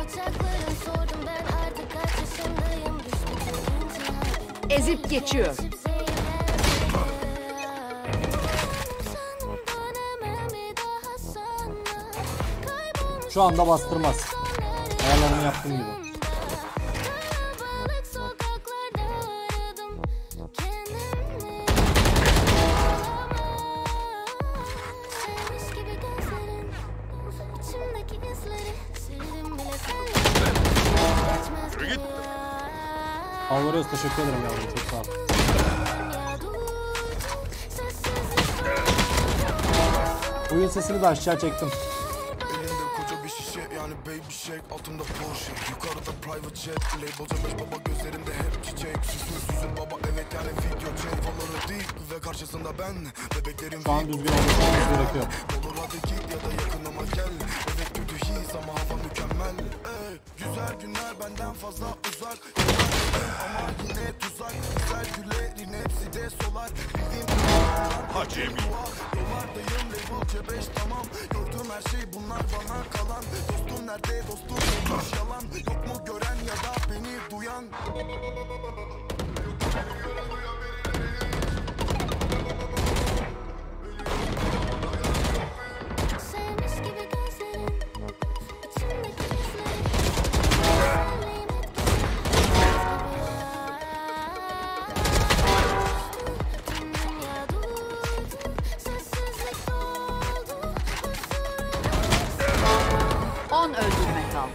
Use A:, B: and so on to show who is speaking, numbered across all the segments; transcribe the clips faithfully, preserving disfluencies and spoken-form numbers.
A: Ezip geçiyor.
B: Şu anda bastırmaz. Ayarlarını yaptığım gibi. Alvarez teşekkür ederim yavrum, çok sağ ol. Oyun sesini de aşağı çektim.
C: Baby shake altımda Porsche, yukarıda private jet, label beş baba gözlerinde hep çiçek, süzül süzül baba evet yani video çek, faları değil ve karşısında ben, bebeklerim
B: şu an düzgün olması gerekiyor.
C: Olur hadi git ya da yakınıma gel, evet kötü his ama hava mükemmel, ey, güzel günler benden fazla uzak, ama yine tuzak, güzel güllerin hepsi de solar, bildiğim Hacemi dolardayım label C beş tamam, gördüğüm her şey bunlar bana kalan, dostum nerede dostum olmuş yalan, yok mu gören ya da beni duyan.
A: on öldürme kaldı.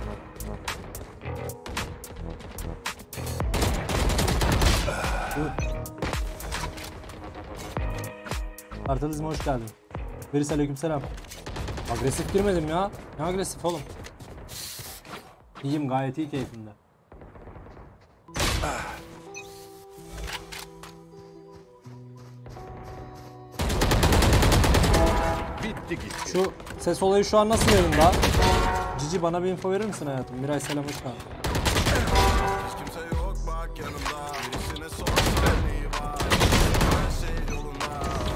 B: Artalizm hoş geldin. Veris aleykümselam. Agresif girmedim ya. Ne agresif oğlum? İyiyim, gayet iyi keyfimde.
D: Bitti gitti.
B: Şu ses olayı şu an nasıl yayında? Cici bana bir info verir misin hayatım? Miray selam hoş geldin.
C: Hiç kimse yok bak yanımda, birisine sorsan neyi var, her şey yolunda,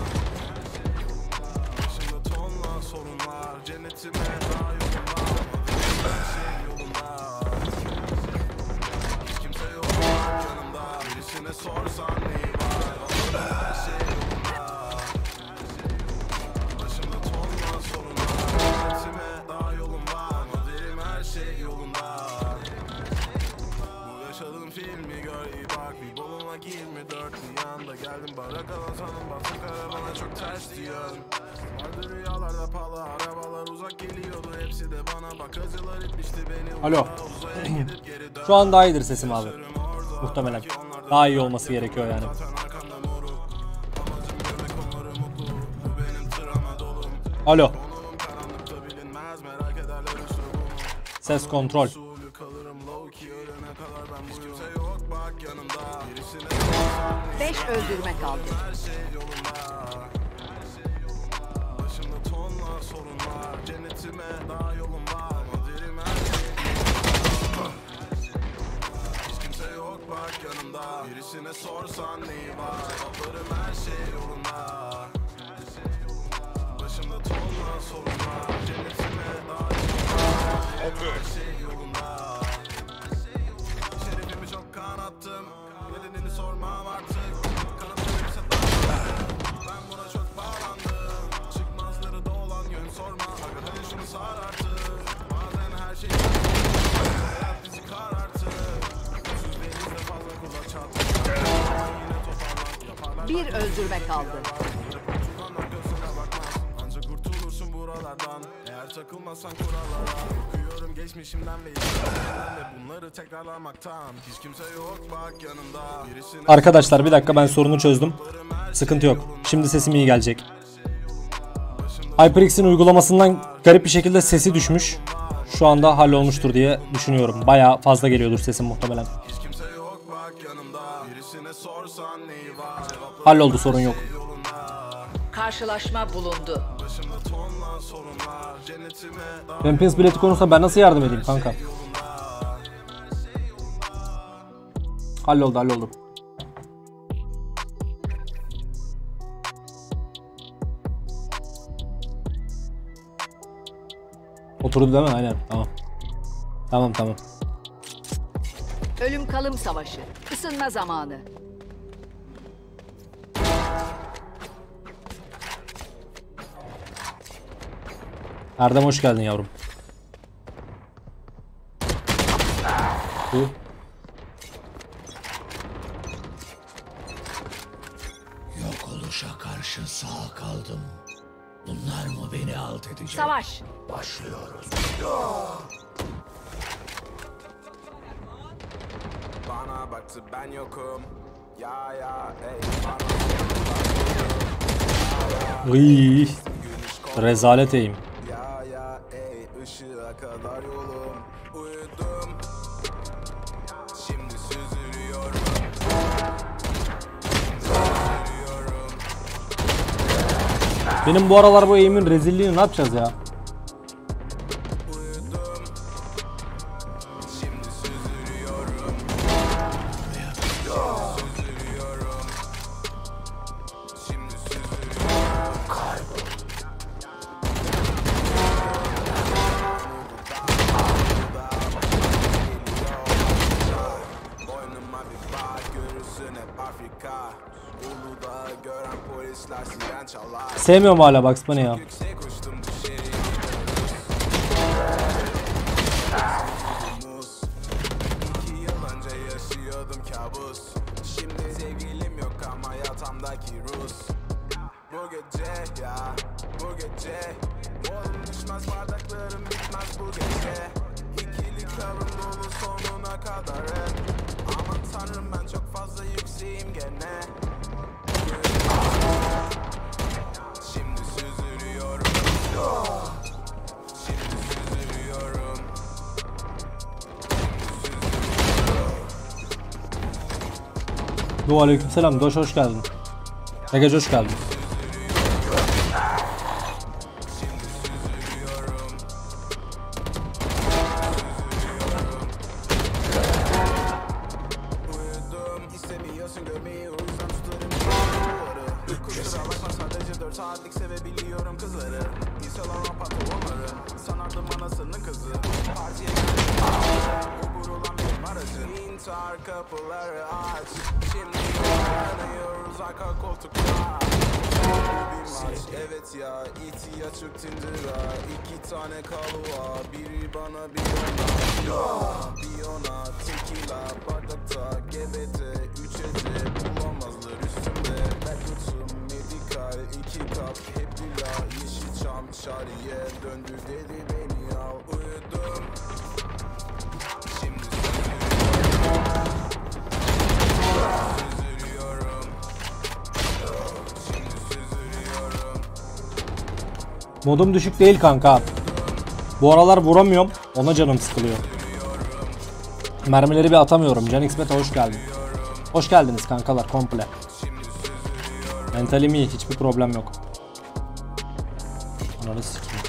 C: başımda tonla sorun var, cennetime daha yolunda, her şey yolunda, hiç kimse yok bak yanımda, birisine sorsan neyi var, her şey yolunda, başımda tonla sorun var, cennetime daha yolum var, derim her şey yolunda. Yaşadığım filmi gör iyi bak, bir boluma yirmi dört yanda geldim barakalan sanım basın karavana çok ters diyor. Vardı rüyalarda pahalı arabalar uzak geliyordu, hepsi de bana bak acılar etmişti beni.
B: Alo. Şu an daha iyidir sesim abi. Muhtemelen. Daha iyi olması gerekiyor yani. Alo. Ses kontrol.
A: beş öldürme kaldı.
C: Başımda tonla sorun var, cennetime daha yolum var, derim her şey. Hiç kimse yok bak yanımda, birisine sorsan neyi var, toplarım her şey yolunda. Başımda tonla sorun var, cennetime daha yolum var, her şey yolunda. Şerefimi çok kanattım, nedenini sormam artık. Ben buna çok bağlandım, çıkmazları dolan yön sorma, hadi şunu sar artık. Bazen her şey hayat bizi karartır, siz denizde fazla kulaç attı, yine toparlan yaparlar.
A: Bir öldürme kaldı.
C: Ancak kurtulursun buralardan eğer takılmazsan kurallara. Okuyorum geçmişimden ve içimden ve bunları tekrarlamaktan. Hiç kimse yok bak yanımda. Birisine
B: Arkadaşlar bir dakika, ben sorunu çözdüm. Sıkıntı yok. Şimdi sesim iyi gelecek. HyperX'in uygulamasından garip bir şekilde sesi düşmüş. Şu anda hallolmuştur diye düşünüyorum. Bayağı fazla geliyordur sesim muhtemelen.
C: hiç kimse yok bak yanımda. Birisine sorsan neyi var.
B: Halloldu, sorun yok.
A: Karşılaşma bulundu.
C: Başımda tonla sorun var. Cennetime daha
B: Rampins bileti konusunda ben nasıl yardım edeyim kanka? Halloldu halloldu. Oturdu değil mi? Aynen, tamam. Tamam tamam.
A: Ölüm kalım savaşı. Isınma zamanı.
B: Erdem hoş geldin yavrum. Bu.
E: Yok oluşa karşı sağ kaldım. Bunlar mı beni alt edecek?
A: Savaş.
E: Başlıyoruz.
C: Bana baktı ben yokum. Ya ya ey bana
B: Iy,
C: güneş kol.
B: rezalet eğim.
C: Ya ya ey ışığa kadar yolum. Uyudum. Şimdi süzülüyorum. Süzülüyorum.
B: Benim bu aralar bu eğimin rezilliğini ne yapacağız ya?
C: Uyudum. Şimdi süzülüyorum. Süzülüyorum. Şimdi süzülüyorum. Boynuma bir bak görürsün hep Afrika. Uludağ gören polisler siren çalar.
B: Sevmiyorum hala Bugs Bunny ya.
C: Yüksek uçtum düşeri Muz. İki yıl önce yaşıyordum kabus. Şimdi sevgilim yok ama yatağımdaki Rus. Bu gece ya bu gece Molum düşmez bardaklarım bitmez bu gece. İkili karım dolu sonuna kadar hep. Aman tanrım ben çok fazla yükseğim gene. Şimdi süzülüyorum. Şimdi süzülüyorum.
B: Bu aleykümselam. Doş hoş geldin. Ege hoş geldin.
C: Şimdi süzülüyorum. Uyudum. İstemiyorsun görmeyi o yüzden tutarım duvarı. Kusura bakma sadece dört saatlik sevebiliyorum kızları. İnsanlar patronları. Sanardım anasının kızı. Partiye Uğur olan benim aracım. İntihar kapıları aç. Şimdi yanıyoruz arka koltukta. Bir maç evet ya ihtiyaç yok Tinder'a. İki tane kalıva biri bana bir ona. Bir ona tequila bardakta G B T üç ece bulamazlar üstümde. Backroot'um medikal iki kap hep lila. Yeşilçam şariye döndü dedi beni al. Uyudum. Şimdi süzülüyorum. Süzülüyorum. Şimdi süzülüyorum.
B: Modum düşük değil kanka. Bu aralar vuramıyorum. Ona canım sıkılıyor. Mermileri bir atamıyorum. Can Xbet'e hoş geldin. Hoş geldiniz kankalar komple. Mentalim iyi. Hiçbir problem yok. Ananı sikeyim.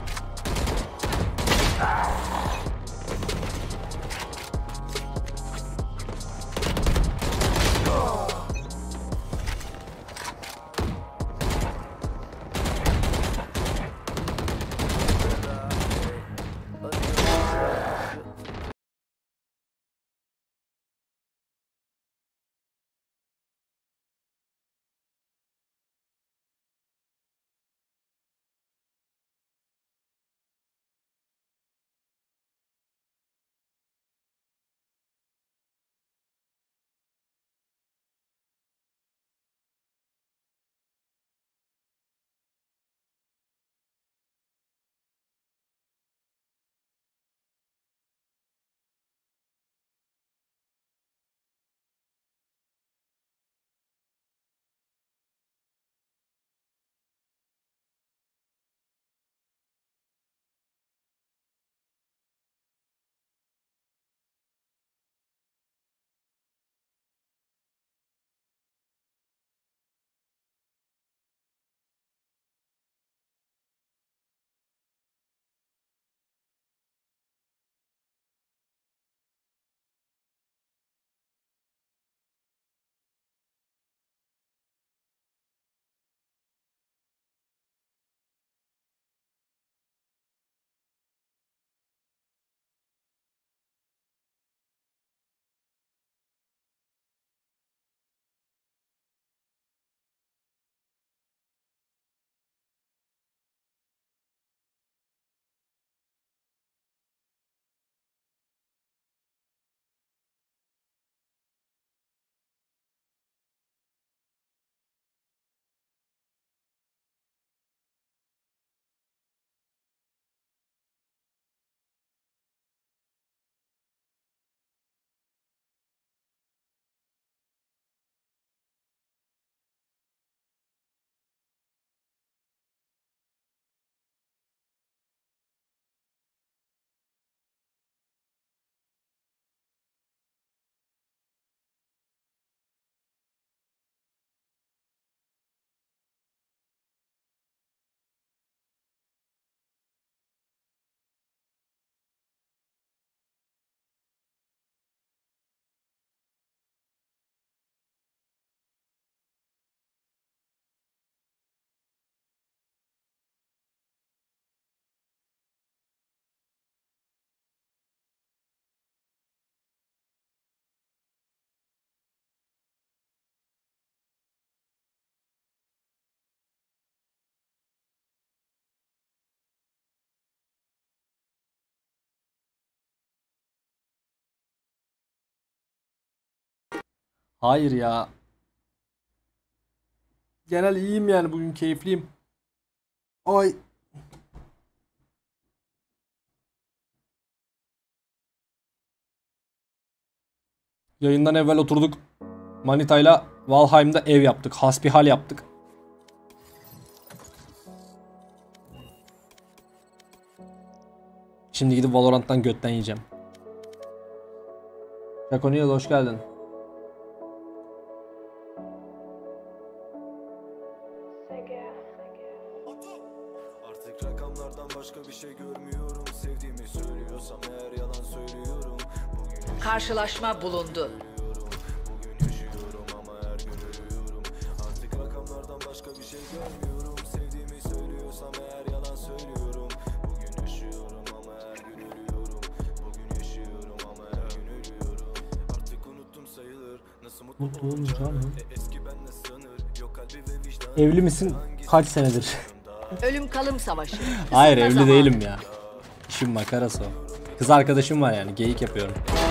B: Hayır ya. Genel iyiyim yani, bugün keyifliyim. Ay. Yayından evvel oturduk. Manita'yla Valheim'da ev yaptık. Hasbihal yaptık. Şimdi gidip Valorant'tan götten yiyeceğim. Şakoni'ye hoş geldin.
C: Artık rakamlardan başka bir şey görmüyorum. Sevdiğimi söylüyorsam eğer yalan söylüyorum. Bugün
A: Karşılaşma bulundu.
C: bugün yaşıyorum ama her gün ölüyorum. Artık rakamlardan başka bir şey görmüyorum. Sevdiğimi söylüyorsam eğer yalan söylüyorum. Bugün yaşıyorum ama her gün ölüyorum. Bugün yaşıyorum ama her gün ölüyorum. Artık unuttum sayılır nasıl mutlu olacağım. E, eski benle sınır yok, kalbi ve vicdan.
B: Evli misin? Kaç senedir?
A: Ölüm kalım savaşı.
B: Hayır,
A: Isınma
B: evli
A: zamanı.
B: değilim ya. İşim makarası o. Kız arkadaşım var yani, geyik yapıyorum.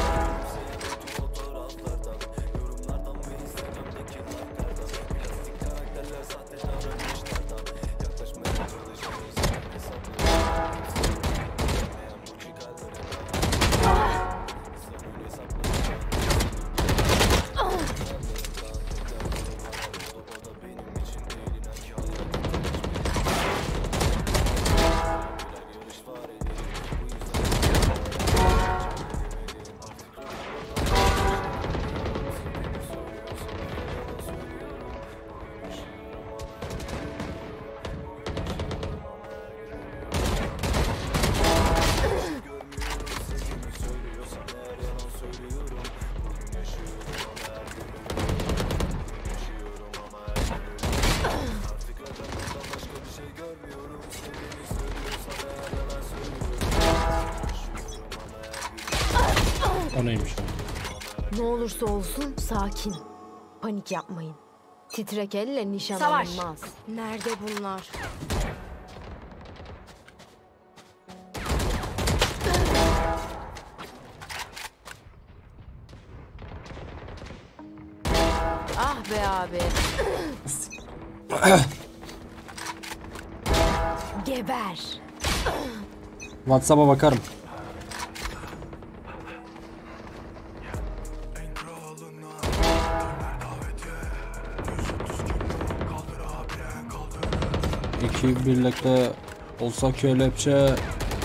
B: O neymiş o?
F: Ne olursa olsun sakin. Panik yapmayın. Titrek elle nişan
A: Savaş.
F: alınmaz. Nerede bunlar? Ah be abi. Geber.
B: WhatsApp'a bakarım. İki birlikte olsa kelepçe.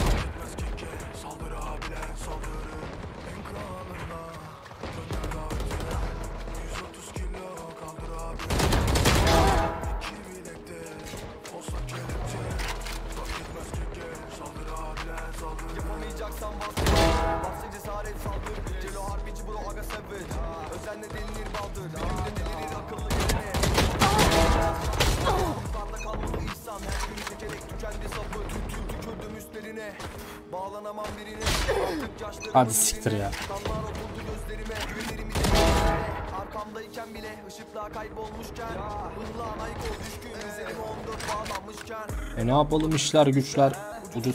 C: Yapamayacaksan vazgeç. Bahsi cesaret saldır. Celo harbici bro aga savage. Özenle delinir baldır. Elimde delirir akıllı yerine. Kurtarda kalmalı insan. Her gün seçerek tükendi sabır. Tüm tükürdüm üstlerine. Bağlanamam birine. Artık yaşlarımın
B: Hadi siktir ya.
C: Kanlar oturdu gözlerime. Güvenlerimi de arkamdayken bile ışıklar kaybolmuşken. Bıhlan aykol düşkün. Üzerime on dört bağlanmışken.
B: E ne yapalım, işler güçler. Ucuz.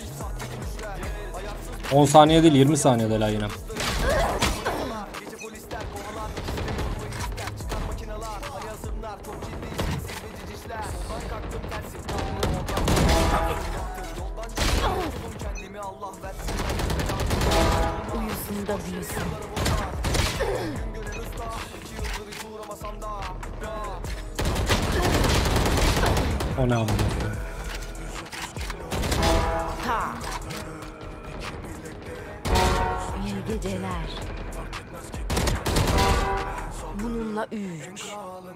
B: on saniye değil, yirmi saniyede la yine.
C: Gece polisler kovalar. Ister çıkan makineler. Hayazımlar çok ciddi. Silmeci işler. Ben kalktım tersi. Yoldan çıktım kendimi Allah versin.
F: Uyusun da büyüsün.
C: Gün gören usta. İki yıldır hiç uğramasam da.
B: O ne amına?
F: Ha. İyi geceler. Bununla üç.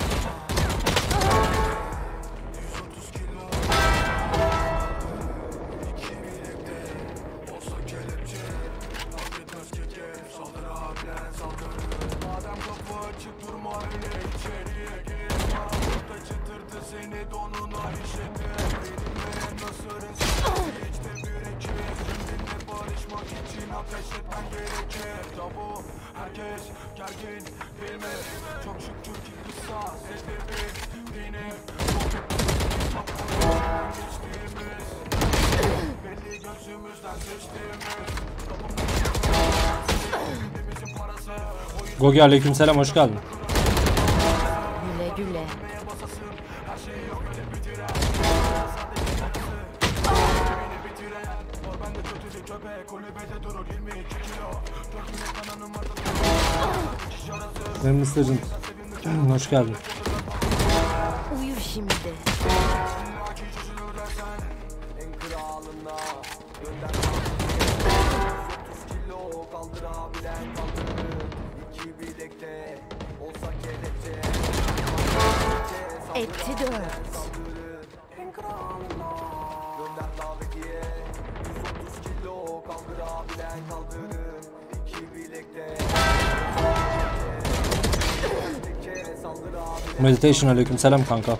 C: Madem kapı açık durma öyle içeriye gir. Arada çıtırdı seni donuna işedi. Benimle nasırın sesi içte birikir. Seninle barışmak için ateş etmen gerekir. Tabu herkes gergin bilmez. Çok şükür ki kısa sebebi benim. Kapıdan geçtiğimiz belli gözümüzden seçtiğimiz.
B: Gogi aleykümselam, hoş geldin. Benim Mısır'cım. Hoş geldin.
F: Uyu şimdi. Etti dört.
B: Meditation aleyküm selam kanka.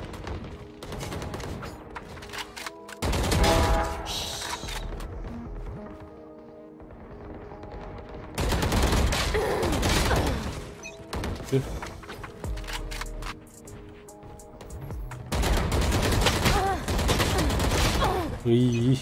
B: Üf. İyi.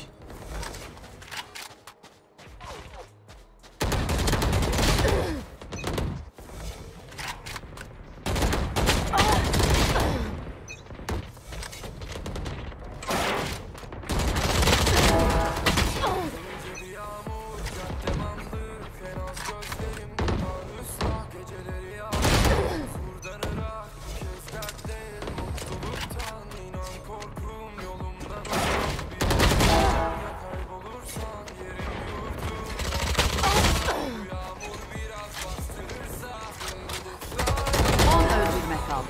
A: on öldürme kaldı.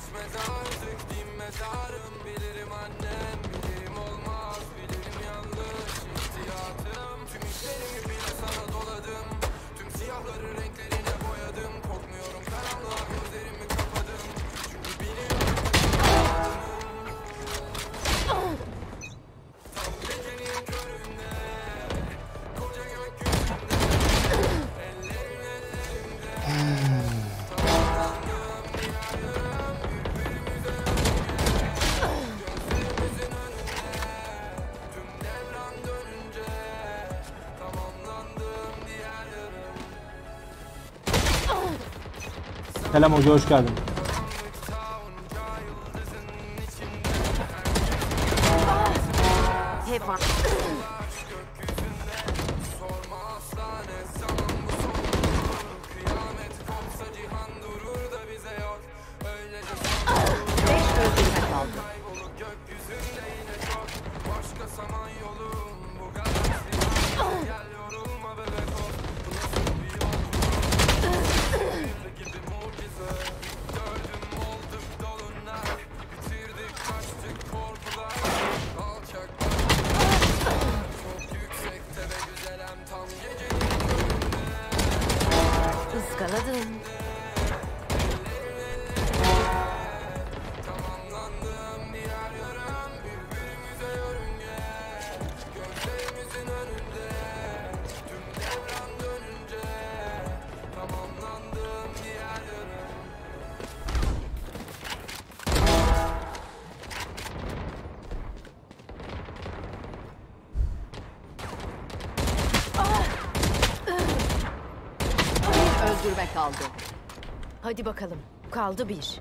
B: Selam hoca, hoş geldin.
F: Hep var.
A: beş öldürme kaldı.
F: Iskaladım.
A: Bir öldürme kaldı.
F: Hadi bakalım. Kaldı bir.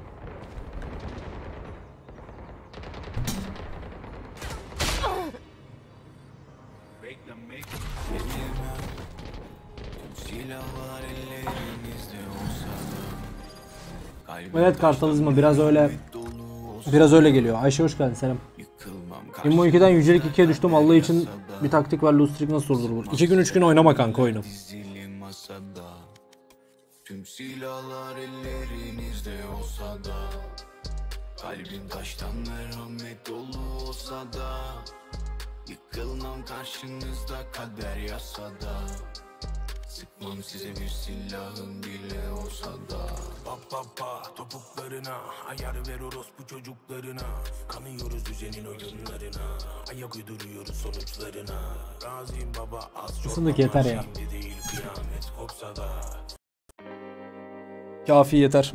C: Silahlar ellerinizde olsa
B: Evet kartalizma biraz öyle biraz öyle geliyor. Ayşe hoş geldin, selam. İmmo ikiden yücelik ikiye düştüm. Allah için bir taktik var, lose streak nasıl durdurulur? iki gün üç gün oynama kanka oyunu.
C: Tüm silahlar ellerinizde olsa da kalbim taştan merhamet dolu olsa da yıkılmam karşınızda kader yasa da sıkmam size bir silahın bile olsa da. Pa pa pa topuklarına ayar ver orospu çocuklarına, kanıyoruz düzenin oyunlarına, ayak uyduruyoruz sonuçlarına. Razıyım baba az çok
B: Isındık yeter ya.
C: şimdi değil kıyamet kopsa da.
B: Kafi yeter.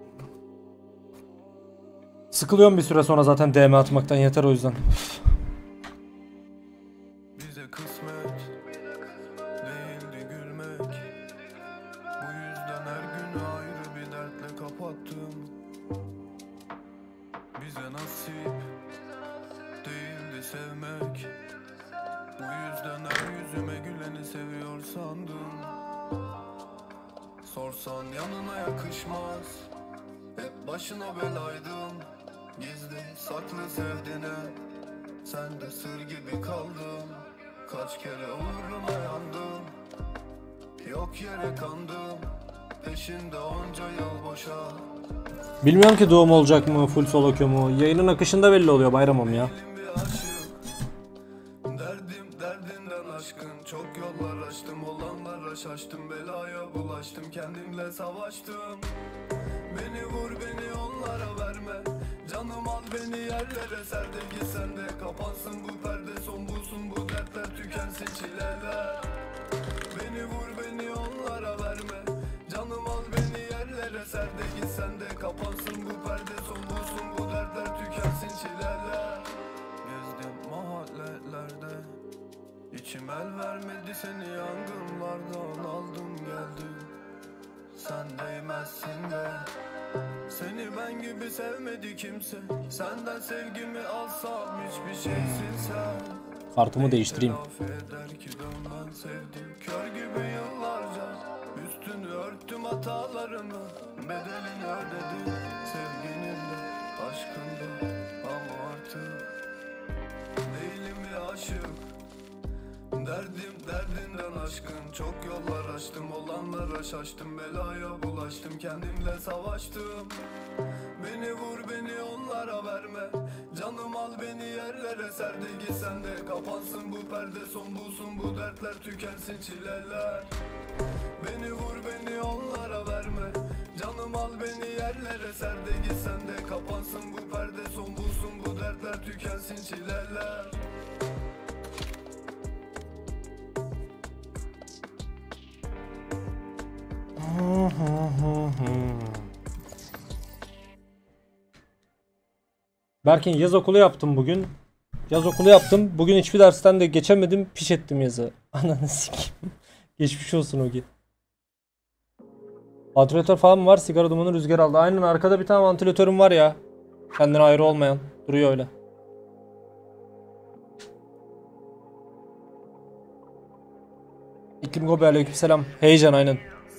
B: Sıkılıyorum bir süre sonra zaten D M atmaktan, yeter o yüzden.
C: Bize kısmet değildi gülmek, bu yüzden her gün ayrı bir dertle kapattım. Bize nasip değildi sevmek, bu yüzden her yüzüme güleni seviyor sandım. Sor sorsan yanına yakışmaz. Hep başına belaydın, gizli saklı sevdiğine. Sen de sır gibi kaldın, kaç kere uğruna yandım. Yok yere kandım, peşinde onca yıl boşa.
B: Bilmiyorum ki doğum olacak mı, full solo queue mu? Yayının akışında belli oluyor bayramım ya.
C: Derdim derdinden aşkın, çok yollar açtım, olanlara şaştım, belaya bulaştım, kendimle savaştım. Beni vur beni onlara verme, canım al beni yerlere ser de git sen de. Kapansın bu perde, son bulsun bu dertler, tükensin çileler. Beni vur beni onlara verme, canım al beni yerlere ser de git sen de. Kapansın bu perde, son bulsun bu dertler, tükensin çileler. Gezdim mahallelerde, içim el vermedi, seni yangınlardan aldım geldim. Sen değmezsin de, seni ben gibi sevmedi kimse. Senden sevgimi alsam hiçbir şeysin sen.
B: Kartımı değiştireyim.
C: Eder ki dönmen sevdim kör gibi yıllarca. Üstünü örttüm hatalarımı, bedelini ödedim. Sevginimle, aşkımda ama artık değilim bir aşık. Derdim derdinden aşkın, çok yollar açtım, olanlara şaştım, belaya bulaştım, kendimle savaştım. Beni vur beni onlara verme, canım al beni yerlere ser de git sen de. Kapansın bu perde, son bulsun bu dertler, tükensin çileler. Beni vur beni onlara verme, canım al beni yerlere ser de git sen de. Kapansın bu perde, son bulsun bu dertler, tükensin çileler.
B: Berkin yaz okulu yaptım bugün. Yaz okulu yaptım. Bugün hiçbir dersten de geçemedim. Piş ettim yazı. Ananı sikeyim. Geçmiş olsun Ogi. Vantilatör falan mı var? Sigara dumanı rüzgar aldı. Aynen, arkada bir tane vantilatörüm var ya. Kendine ayrı olmayan. Duruyor öyle. İklim Gobi aleykümselam. Heyecan aynen.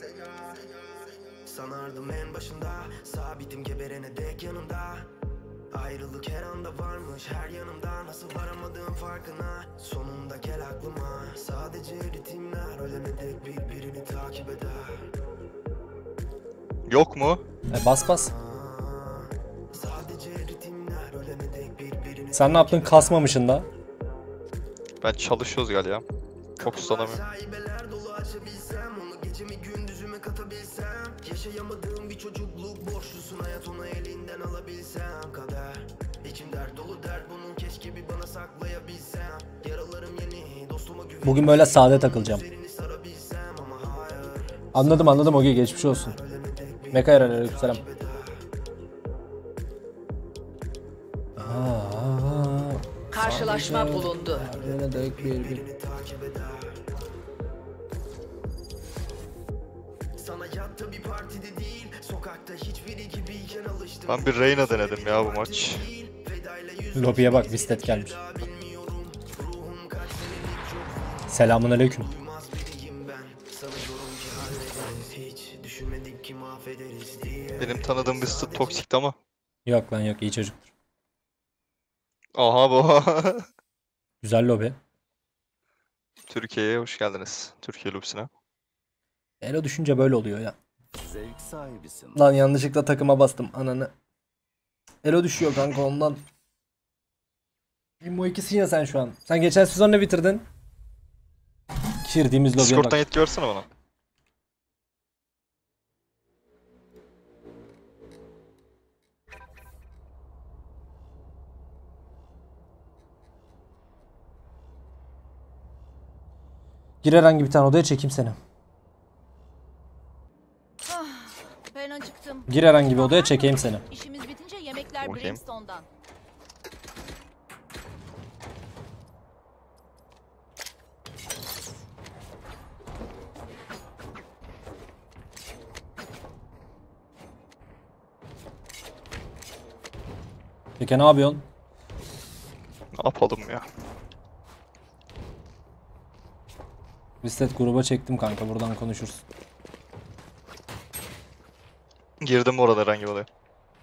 G: Sanardım en başında, sabitim geberene dek yanımda. Ayrılık her anda varmış her yanımda, nasıl varamadığım farkına. Sonunda gel aklıma, sadece ritimler ölene dek birbirini takip eder.
H: Yok mu?
B: E, bas bas.
G: Sadece ritimler ölene dek birbirini.
B: Sen ne yaptın? Kasmamışın da.
H: Ben çalışıyoruz galiba. Fokuslanamıyorum.
G: Şaibeler dolu açabilsem, onu gecemi gündüzüme katabilsem. Yaşayamadığım bir çocukluk borçlusun, hayat onu elinden alabilsem. Kader içim dert dolu, dert bunun, keşke bir bana saklayabilsem. Yaralarım yeni, dostuma güven.
B: Bugün böyle sade takılacağım. Anladım anladım Ogi, geçmiş olsun. Mekayar aleykümselam.
A: Karşılaşma bulundu.
G: Sana yatta bir partide değil, sokakta hiçbiri gibiyken alıştım.
H: Ben bir Reyna denedim ya bu maç.
B: Lobiye bak, Vistet gelmiş. Selamun aleyküm.
H: Benim tanıdığım bir stıt toksikti ama.
B: Yok lan yok, iyi çocuktur.
H: Aha bu.
B: Güzel lobi.
H: Türkiye'ye hoş geldiniz. Türkiye lobisine.
B: Elo düşünce böyle oluyor ya.
D: Zevk sahibisin.
B: Lan yanlışlıkla takıma bastım ananı. Elo düşüyor kanka ondan. Immo ikisin ya sen şu an. Sen geçen sezon ne bitirdin? Girdiğimiz lobiye
H: Discord'dan
B: bak.
H: yetki versene bana.
B: Gir herhangi bir tane odaya, çekeyim seni.
A: Ben acıktım.
B: Gir herhangi bir odaya, çekeyim seni.
A: İşimiz bitince yemekler
H: Bakayım.
A: Brimstone'dan.
B: Peki ne yapıyorsun?
H: Ne yapalım ya?
B: Vistet gruba çektim kanka, buradan konuşuruz.
H: Girdim bu arada herhangi bir olaya.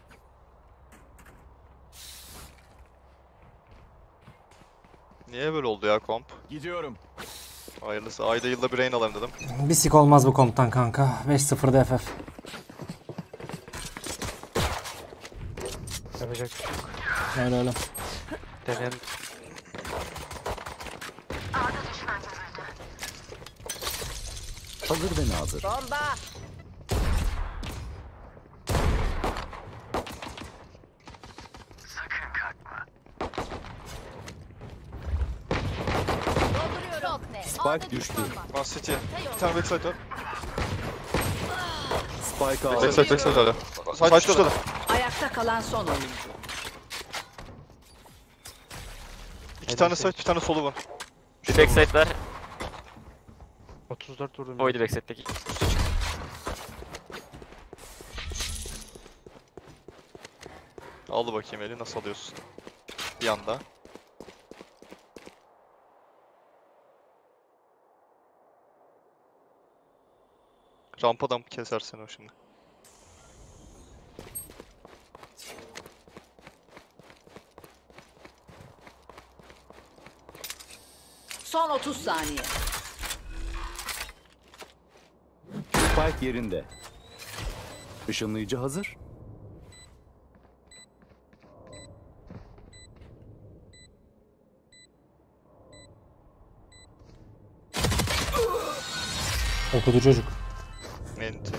H: Niye böyle oldu ya komp?
D: Gidiyorum.
H: Hayırlısı. Ayda yılda bir rain alayım dedim.
B: Bir sik olmaz bu komptan kanka. beş sıfırda F F.
I: Yapacak bir şey yok.
B: Öyle öyle.
I: Deneyelim.
D: Hazır ve nazır.
F: Bomba.
A: Dolduruyorum.
D: Spike düştü.
H: One city. Bir tane backside var.
D: Spike aldı.
H: Backside backside hala. Side düştü da.
J: Ayakta kalan son oyuncu.
H: İki tane side, bir tane solu var.
K: Bir backside var.
I: otuz dört vurdum.
K: Oydu backside'deki.
H: Al bakayım eli nasıl alıyorsun? Bir anda. Rampadan kesersen o şimdi.
J: Son otuz saniye.
D: Spike yerinde. Işınlayıcı hazır.
B: Okudu çocuk.
H: Enti.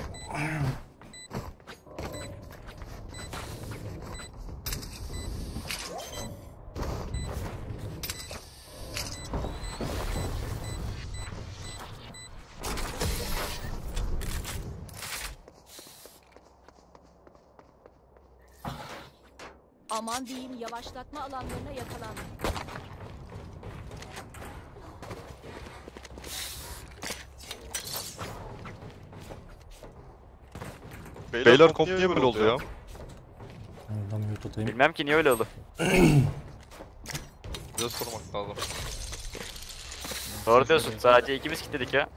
A: Aman diyeyim, yavaşlatma alanlarına yakalandım.
H: Beyler, Beyler komp niye böyle oldu ya?
B: Adam mute atayım.
K: Bilmem ki niye öyle oldu.
H: Bize sormak lazım.
K: Doğru diyorsun. Sadece ikimiz kilitledik ya.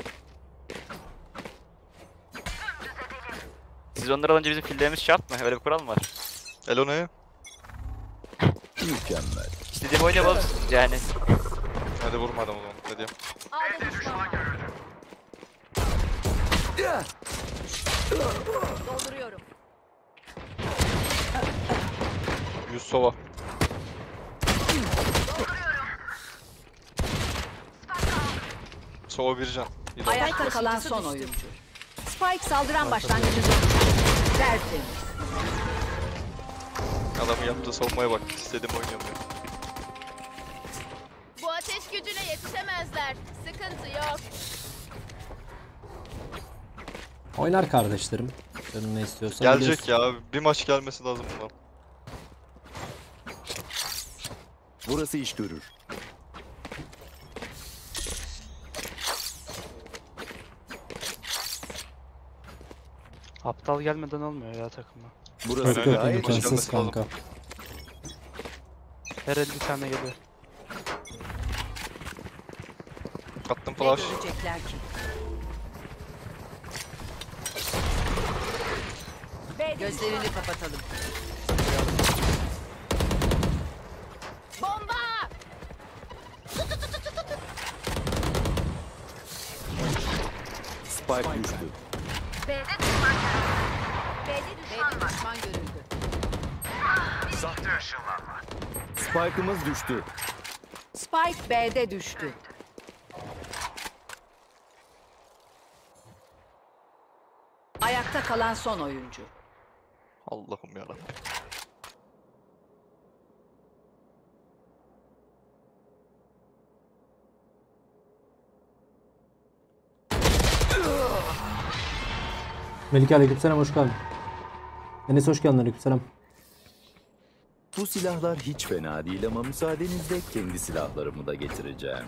K: Siz onları alınca bizim fillerimiz şart mı? Öyle bir kural mı var?
H: Elona'ya.
D: Mükemmel.
K: İstediğim oynayalım yani.
H: Hadi vurma adam o zaman. Ne diyeyim?
A: Ağda düşman var. Dolduruyorum.
H: Yüz sova. Sova bir can. Bir de-
J: Ayakta kalan son oyuncu. Spike saldıran başlangıcında. Tertemiz.
H: Adamın yaptığı savunmaya bak. İstediğim oynuyorum ya.
A: Bu ateş gücüne yetişemezler. Sıkıntı yok.
B: Oynar kardeşlerim. Canın ne istiyorsan.
H: Gelecek ya. Bir maç gelmesi lazım bundan.
D: Burası iş görür.
I: Aptal gelmeden olmuyor ya takıma.
D: Burası
H: Öyle,
B: Yok,
D: gayet
H: imkansız.
B: imkansız kanka.
I: Her elli tane geliyor.
H: Attım
J: Ne
H: flash.
J: görecekler ki? Gözlerini kapatalım.
A: Bomba!
D: Spike düştü.
A: B'de düşman B'de
J: B'de düşman görüldü.
D: Spike'ımız düştü.
J: Spike B'de düştü. Ayakta kalan son oyuncu.
H: Allah'ım yarabbim.
B: Melike aleykümselam, hoş geldin. Enes hoş geldin, aleykümselam.
D: Bu silahlar hiç fena değil ama müsaadenizle kendi silahlarımı da getireceğim.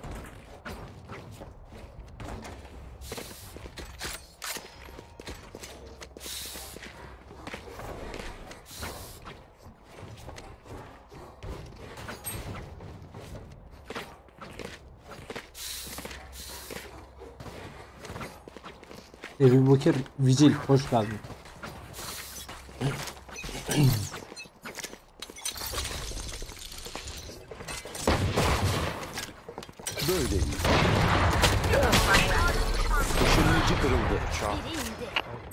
B: Ebu Bakır Vicil, hoş geldin.
D: Böyle iyi. Işınlayıcı kırıldı.
A: Biri indi.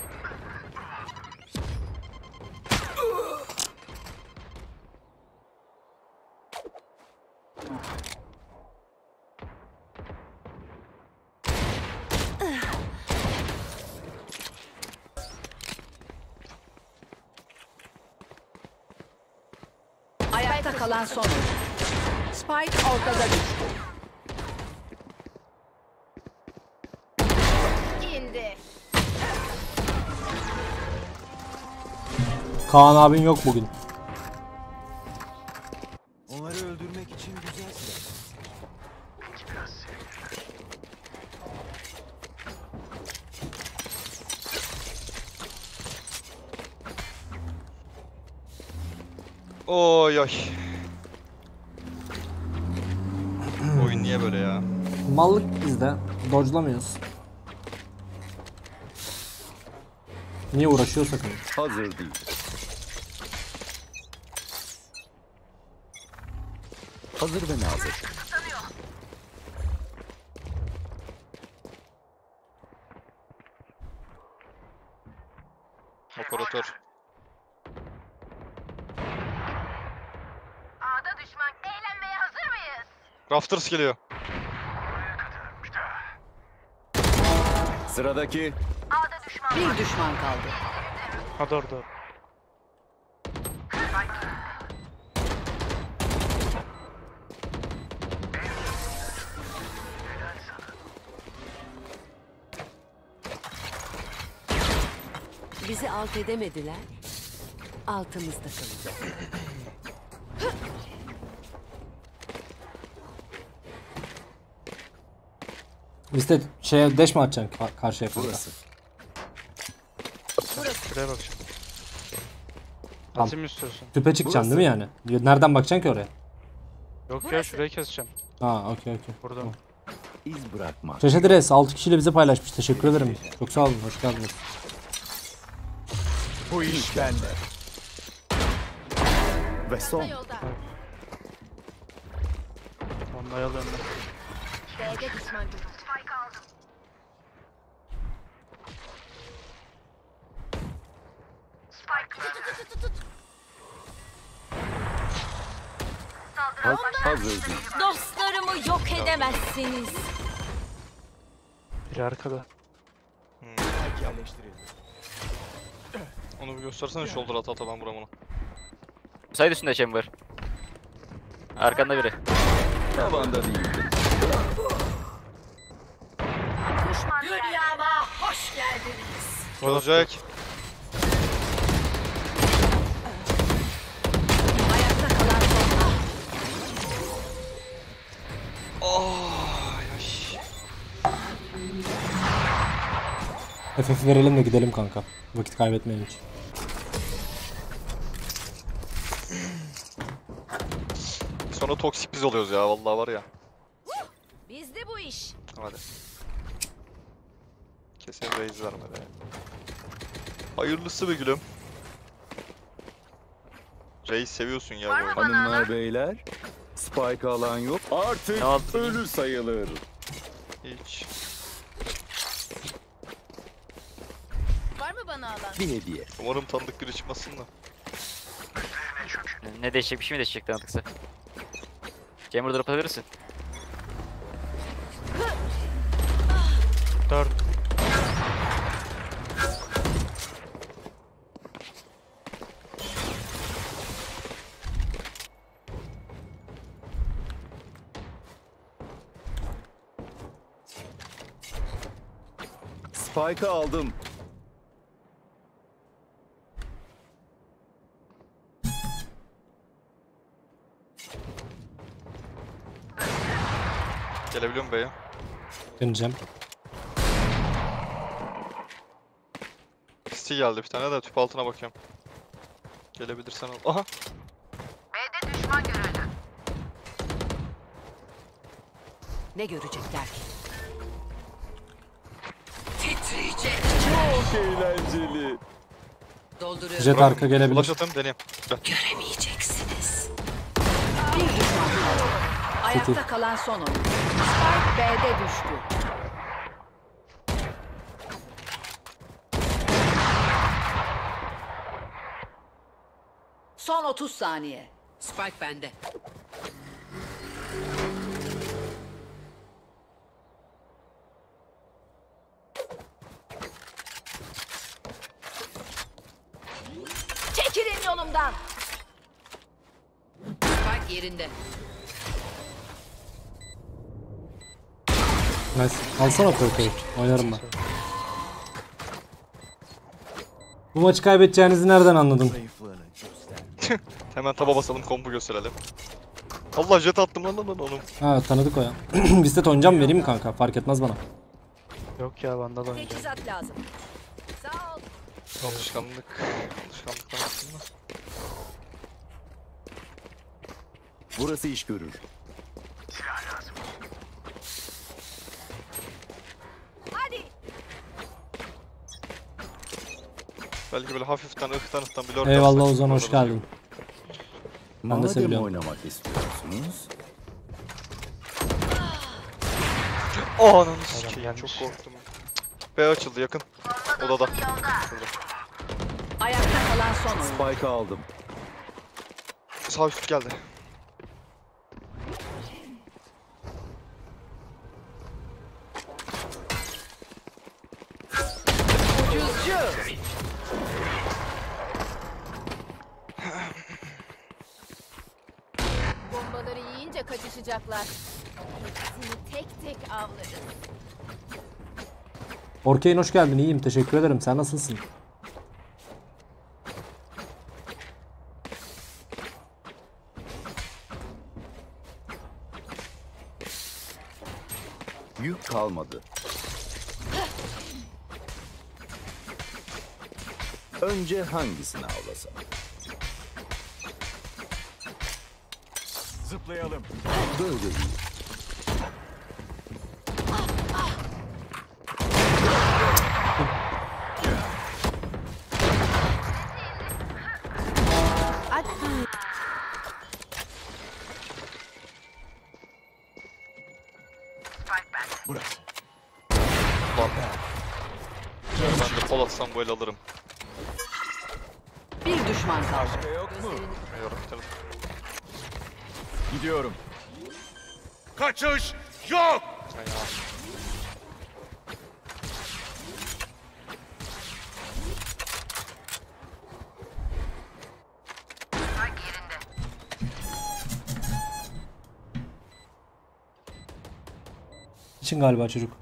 J: Ayakta kalan son oyuncu. Spike ortada düştü.
A: İndi.
B: Kaan abin yok bugün.
C: Onları öldürmek için güzel silah.
H: Oy oy. Oyun niye böyle ya?
B: Mallık bizde. Dodge'lamıyoruz. Niye uğraşıyorsak hani?
D: Hazır değil. Hazır ve nazik.
H: Operatör.
A: A'da düşman. Eğlenmeye hazır mıyız?
H: Rafters geliyor.
D: Sıradaki.
A: A'da düşman.
J: Bir düşman kaldı.
I: Hadi orada.
J: Bizi alt edemediler. Altımızda kalacak.
B: Biz de şeye deş mi atacaksın ka- karşıya kanka?
D: Burası.
I: Şuraya bak şimdi.
B: Tamam.
I: Atayım istiyorsun.
B: Tüpe çıkacaksın değil mi yani? Nereden bakacaksın ki oraya?
I: Yok ya şurayı keseceğim.
B: Ha okey okey.
I: Burada.
B: Tamam.
D: İz bırakmak.
B: Şaşadres altı kişiyle bize paylaşmış. Teşekkür ederim. Çok sağ olun. Hoş geldiniz.
E: Bu iş bende.
D: Ve son.
A: Yolda.
I: Anlayalım da.
A: B'de düşman görüldü. Spike aldım. Spike. Tut tut tut tut.
D: Ha- hazır değil.
F: Dostlarımı yok edemezsiniz.
I: Biri arkada.
H: Onu bir göstersene shoulder at ata ben vuram onu.
K: Side üstünde chamber. Arkanda biri.
D: Tavanda değildi.
J: Dünyama hoş geldiniz.
H: Olacak.
J: Ayakta kalan son.
H: Oh, ay.
B: F F verelim de gidelim kanka. Vakit kaybetmeyelim hiç.
H: Sonra toksik biz oluyoruz ya vallahi var ya.
A: Bizde bu iş.
H: Hadi. Kesin raise vermedi. Hayırlısı be gülüm. Reis seviyorsun ya bu oyunu.
D: Hanımlar beyler. Spike alan yok. Artık
K: Ne oldu?
D: ölü sayılır.
H: Hiç.
A: Var mı bana alan?
D: Bir hediye.
H: Umarım tanıdık biri çıkmasın da.
K: Ne değişecek bir şey mi değişecek tanıdıksa? Chamber drop atabilirsin.
I: Dört.
D: Spike'ı aldım.
H: Gelebiliyor mu beye?
B: Döneceğim.
H: City geldi bir tane de tüp altına bakıyorum. Gelebilirsen al. Aha.
A: B'de düşman görüldü.
J: Ne görecekler ki?
D: Çok eğlenceli.
J: Dolduruyorum.
B: Jet arka gelebilir.
H: Flash atayım deneyeyim. Gel.
J: Göremeyeceksiniz. Bir düşman kaldı. Ayakta kalan son oyun. Spike B'de düştü. Son otuz saniye. Spike bende.
A: Çekilin yolumdan.
J: Spike yerinde.
B: Nice. Alsana Porto'yu. Oynarım ben. Bu maçı kaybedeceğinizi nereden anladın?
H: Hemen taba basalım, kompu gösterelim. Allah jet attım lan lan lan oğlum.
B: Ha tanıdık o ya. Biz de toncam vereyim mi kanka? Fark etmez bana.
I: Yok ya vandal oynayacağım.
A: Teçhizat lazım. Sağ ol.
H: Alışkanlık. Alışkanlıktan aslında.
D: Burası iş görür.
A: Hadi.
H: Belki böyle hafiften ıhtan ıhtan bir lord
B: Eyvallah
H: yapsak,
B: Ozan hoş
H: orada
B: geldin. Ben de
D: Madem
B: seviyorum.
D: oynamak istiyorsunuz,
H: Oh ananı sikeyim, çok korktum. B açıldı yakın. Odada. Şurada.
J: Ayakta kalan son oyun.
D: Spike'ı aldım.
H: Sağ üst geldi.
J: Ucuzcu.
A: Bombaları yiyince kaçışacaklar. Hepsini tek tek avlarız.
B: Orkeyn hoş geldin. İyiyim. Teşekkür ederim. Sen nasılsın?
D: Yük kalmadı. Önce hangisini avlasam? Zıplayalım. Böyle iyi.
H: Burası. Bak. Ben de pol atsam bu el alırım.
J: Bir düşman kaldı.
H: Yok mu? Yok tabii.
D: Gidiyorum.
C: Kaçış yok.
H: Sen ya.
B: İçin galiba çocuk.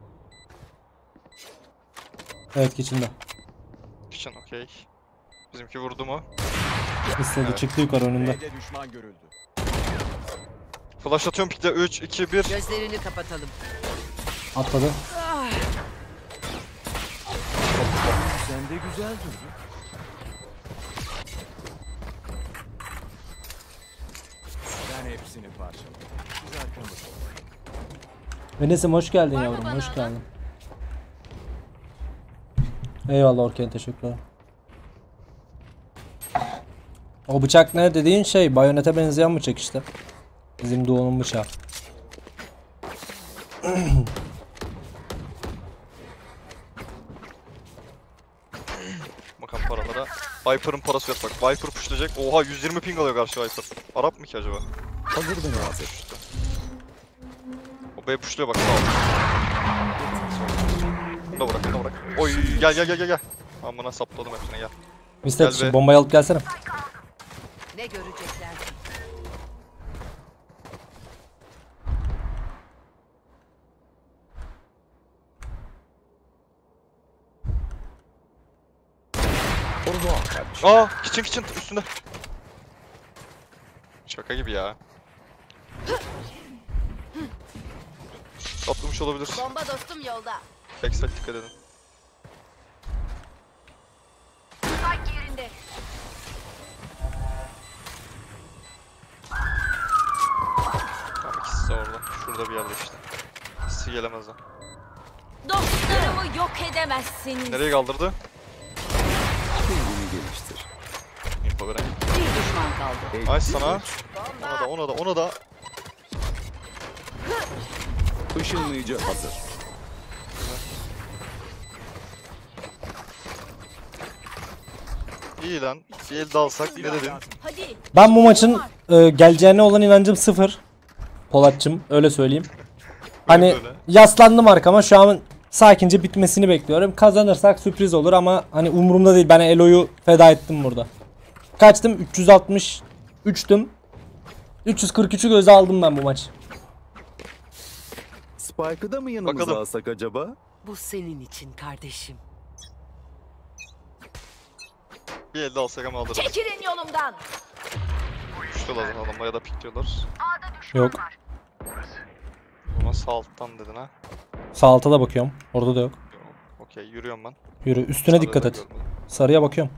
B: Evet içinde.
H: Kitchen okey. Bizimki vurdu mu?
B: İstedi
H: Evet.
B: çıktı yukarı önünde.
D: Düşman görüldü.
H: Flash atıyorum pikte üç, iki, bir.
J: Gözlerini kapatalım.
B: Atladı.
D: Sen de güzel durdun. Ben hepsini parçaladım. Biz arkamızda.
B: Enes'im hoş geldin
A: Var mı
B: yavrum.
A: bana
B: Hoş
A: alan?
B: geldin. Eyvallah Orkeyn teşekkürler. O bıçak ne dediğin şey bayonete benzeyen bıçak işte. Bizim Doğu'nun bıçağı.
H: Bakalım paralara. Viper'ın parası yok bak. Viper pushlayacak. Oha yüz yirmi ping alıyor karşı Viper. Arap mı ki acaba?
D: Hazır beni hazır.
H: O B pushluyor bak sağ ol. Bunu da bırak, bunu da bırak. Oy gel gel gel gel gel. Amına sapladım hepsine gel.
B: Mister
H: Gel be.
B: bombayı alıp gelsene.
J: Ne görecekler?
D: Orada kardeşim.
H: Aa kitchen kitchen üstünde. Şaka gibi ya. Atlamış olabilir.
A: Bomba dostum yolda.
H: Backside dikkat edin.
A: Spike yerinde.
H: Tamam ikisi de orada. Şurada bir yerde işte. İkisi gelemez ha.
A: Dostlarımı yok edemezsiniz.
H: Nereye kaldırdı?
D: Kendini
H: info vereyim.
J: Bir düşman kaldı.
H: Nice sana. Ona da ona da ona da.
D: Işınlayıcı hazır.
H: İyi lan. Bir el daha alsak ne dedin?
A: Hadi.
B: Ben bu maçın e, geleceğine olan inancım sıfır. Polatçım öyle söyleyeyim. Hani
H: Böyle.
B: yaslandım arkama, şu an sakince bitmesini bekliyorum. Kazanırsak sürpriz olur ama hani umurumda değil. Ben Elo'yu feda ettim burada. Kaçtım? üç yüz altmış üçtüm. üç yüz kırk üçü göze aldım ben bu maç.
D: Spike'ı da mı yanımıza
H: Bakalım.
D: alsak acaba?
J: Bu senin için kardeşim.
H: Bir elde alsak ama alırız.
A: Çekilin yolumdan.
H: Üçlüyorlar adamlar ya da pikliyorlar.
B: Yok.
H: Ama sağ alttan dedin ha.
B: Sağ alta da bakıyorum. Orada da yok.
H: Okey yürüyorum ben.
B: Yürü. Üstüne
H: Sarıya
B: dikkat
H: da
B: et.
H: görmedim.
B: Sarıya bakıyorum.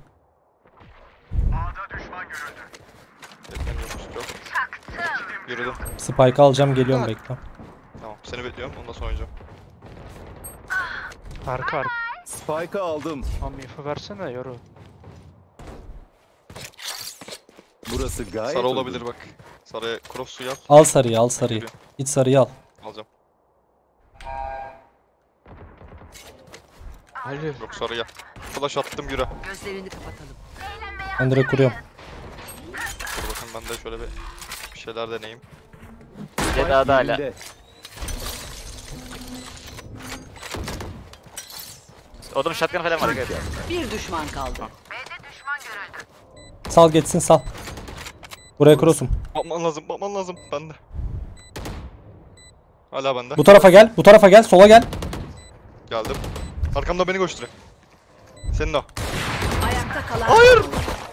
H: Beklemiyormuş yok. Yürüdüm.
B: Spike alacağım, geliyorum, bekle.
H: Tamam seni bekliyorum ondan sonra oynayacağım.
I: Arka arka.
D: Spike'ı aldım.
I: Tam info versene yoru.
D: Burası gayet
H: Sarı
D: uygun.
H: olabilir bak. Sarıya cross suyu al.
B: Al sarıyı, al sarıyı.
H: Yürü.
B: Git sarıyı al.
H: Alacağım.
I: Hayır.
H: Yok sarıya. Flash attım yürü.
J: Gözlerini kapatalım.
B: Ben direkt kuruyorum.
H: Dur bakın ben de şöyle bir, bir şeyler deneyeyim.
K: Bir daha da hala.
D: Yerinde.
K: Odum shotgun falan var. dikkat et.
J: Bir düşman kaldı.
B: Sal geçsin, sal. Buraya cross'um.
H: Bakman lazım bakman lazım bende. Hala bende.
B: Bu tarafa gel, bu tarafa gel, sola gel.
H: Geldim. Arkamda beni koşturuyor. Senin o.
J: Ayakta kalan
H: Hayır.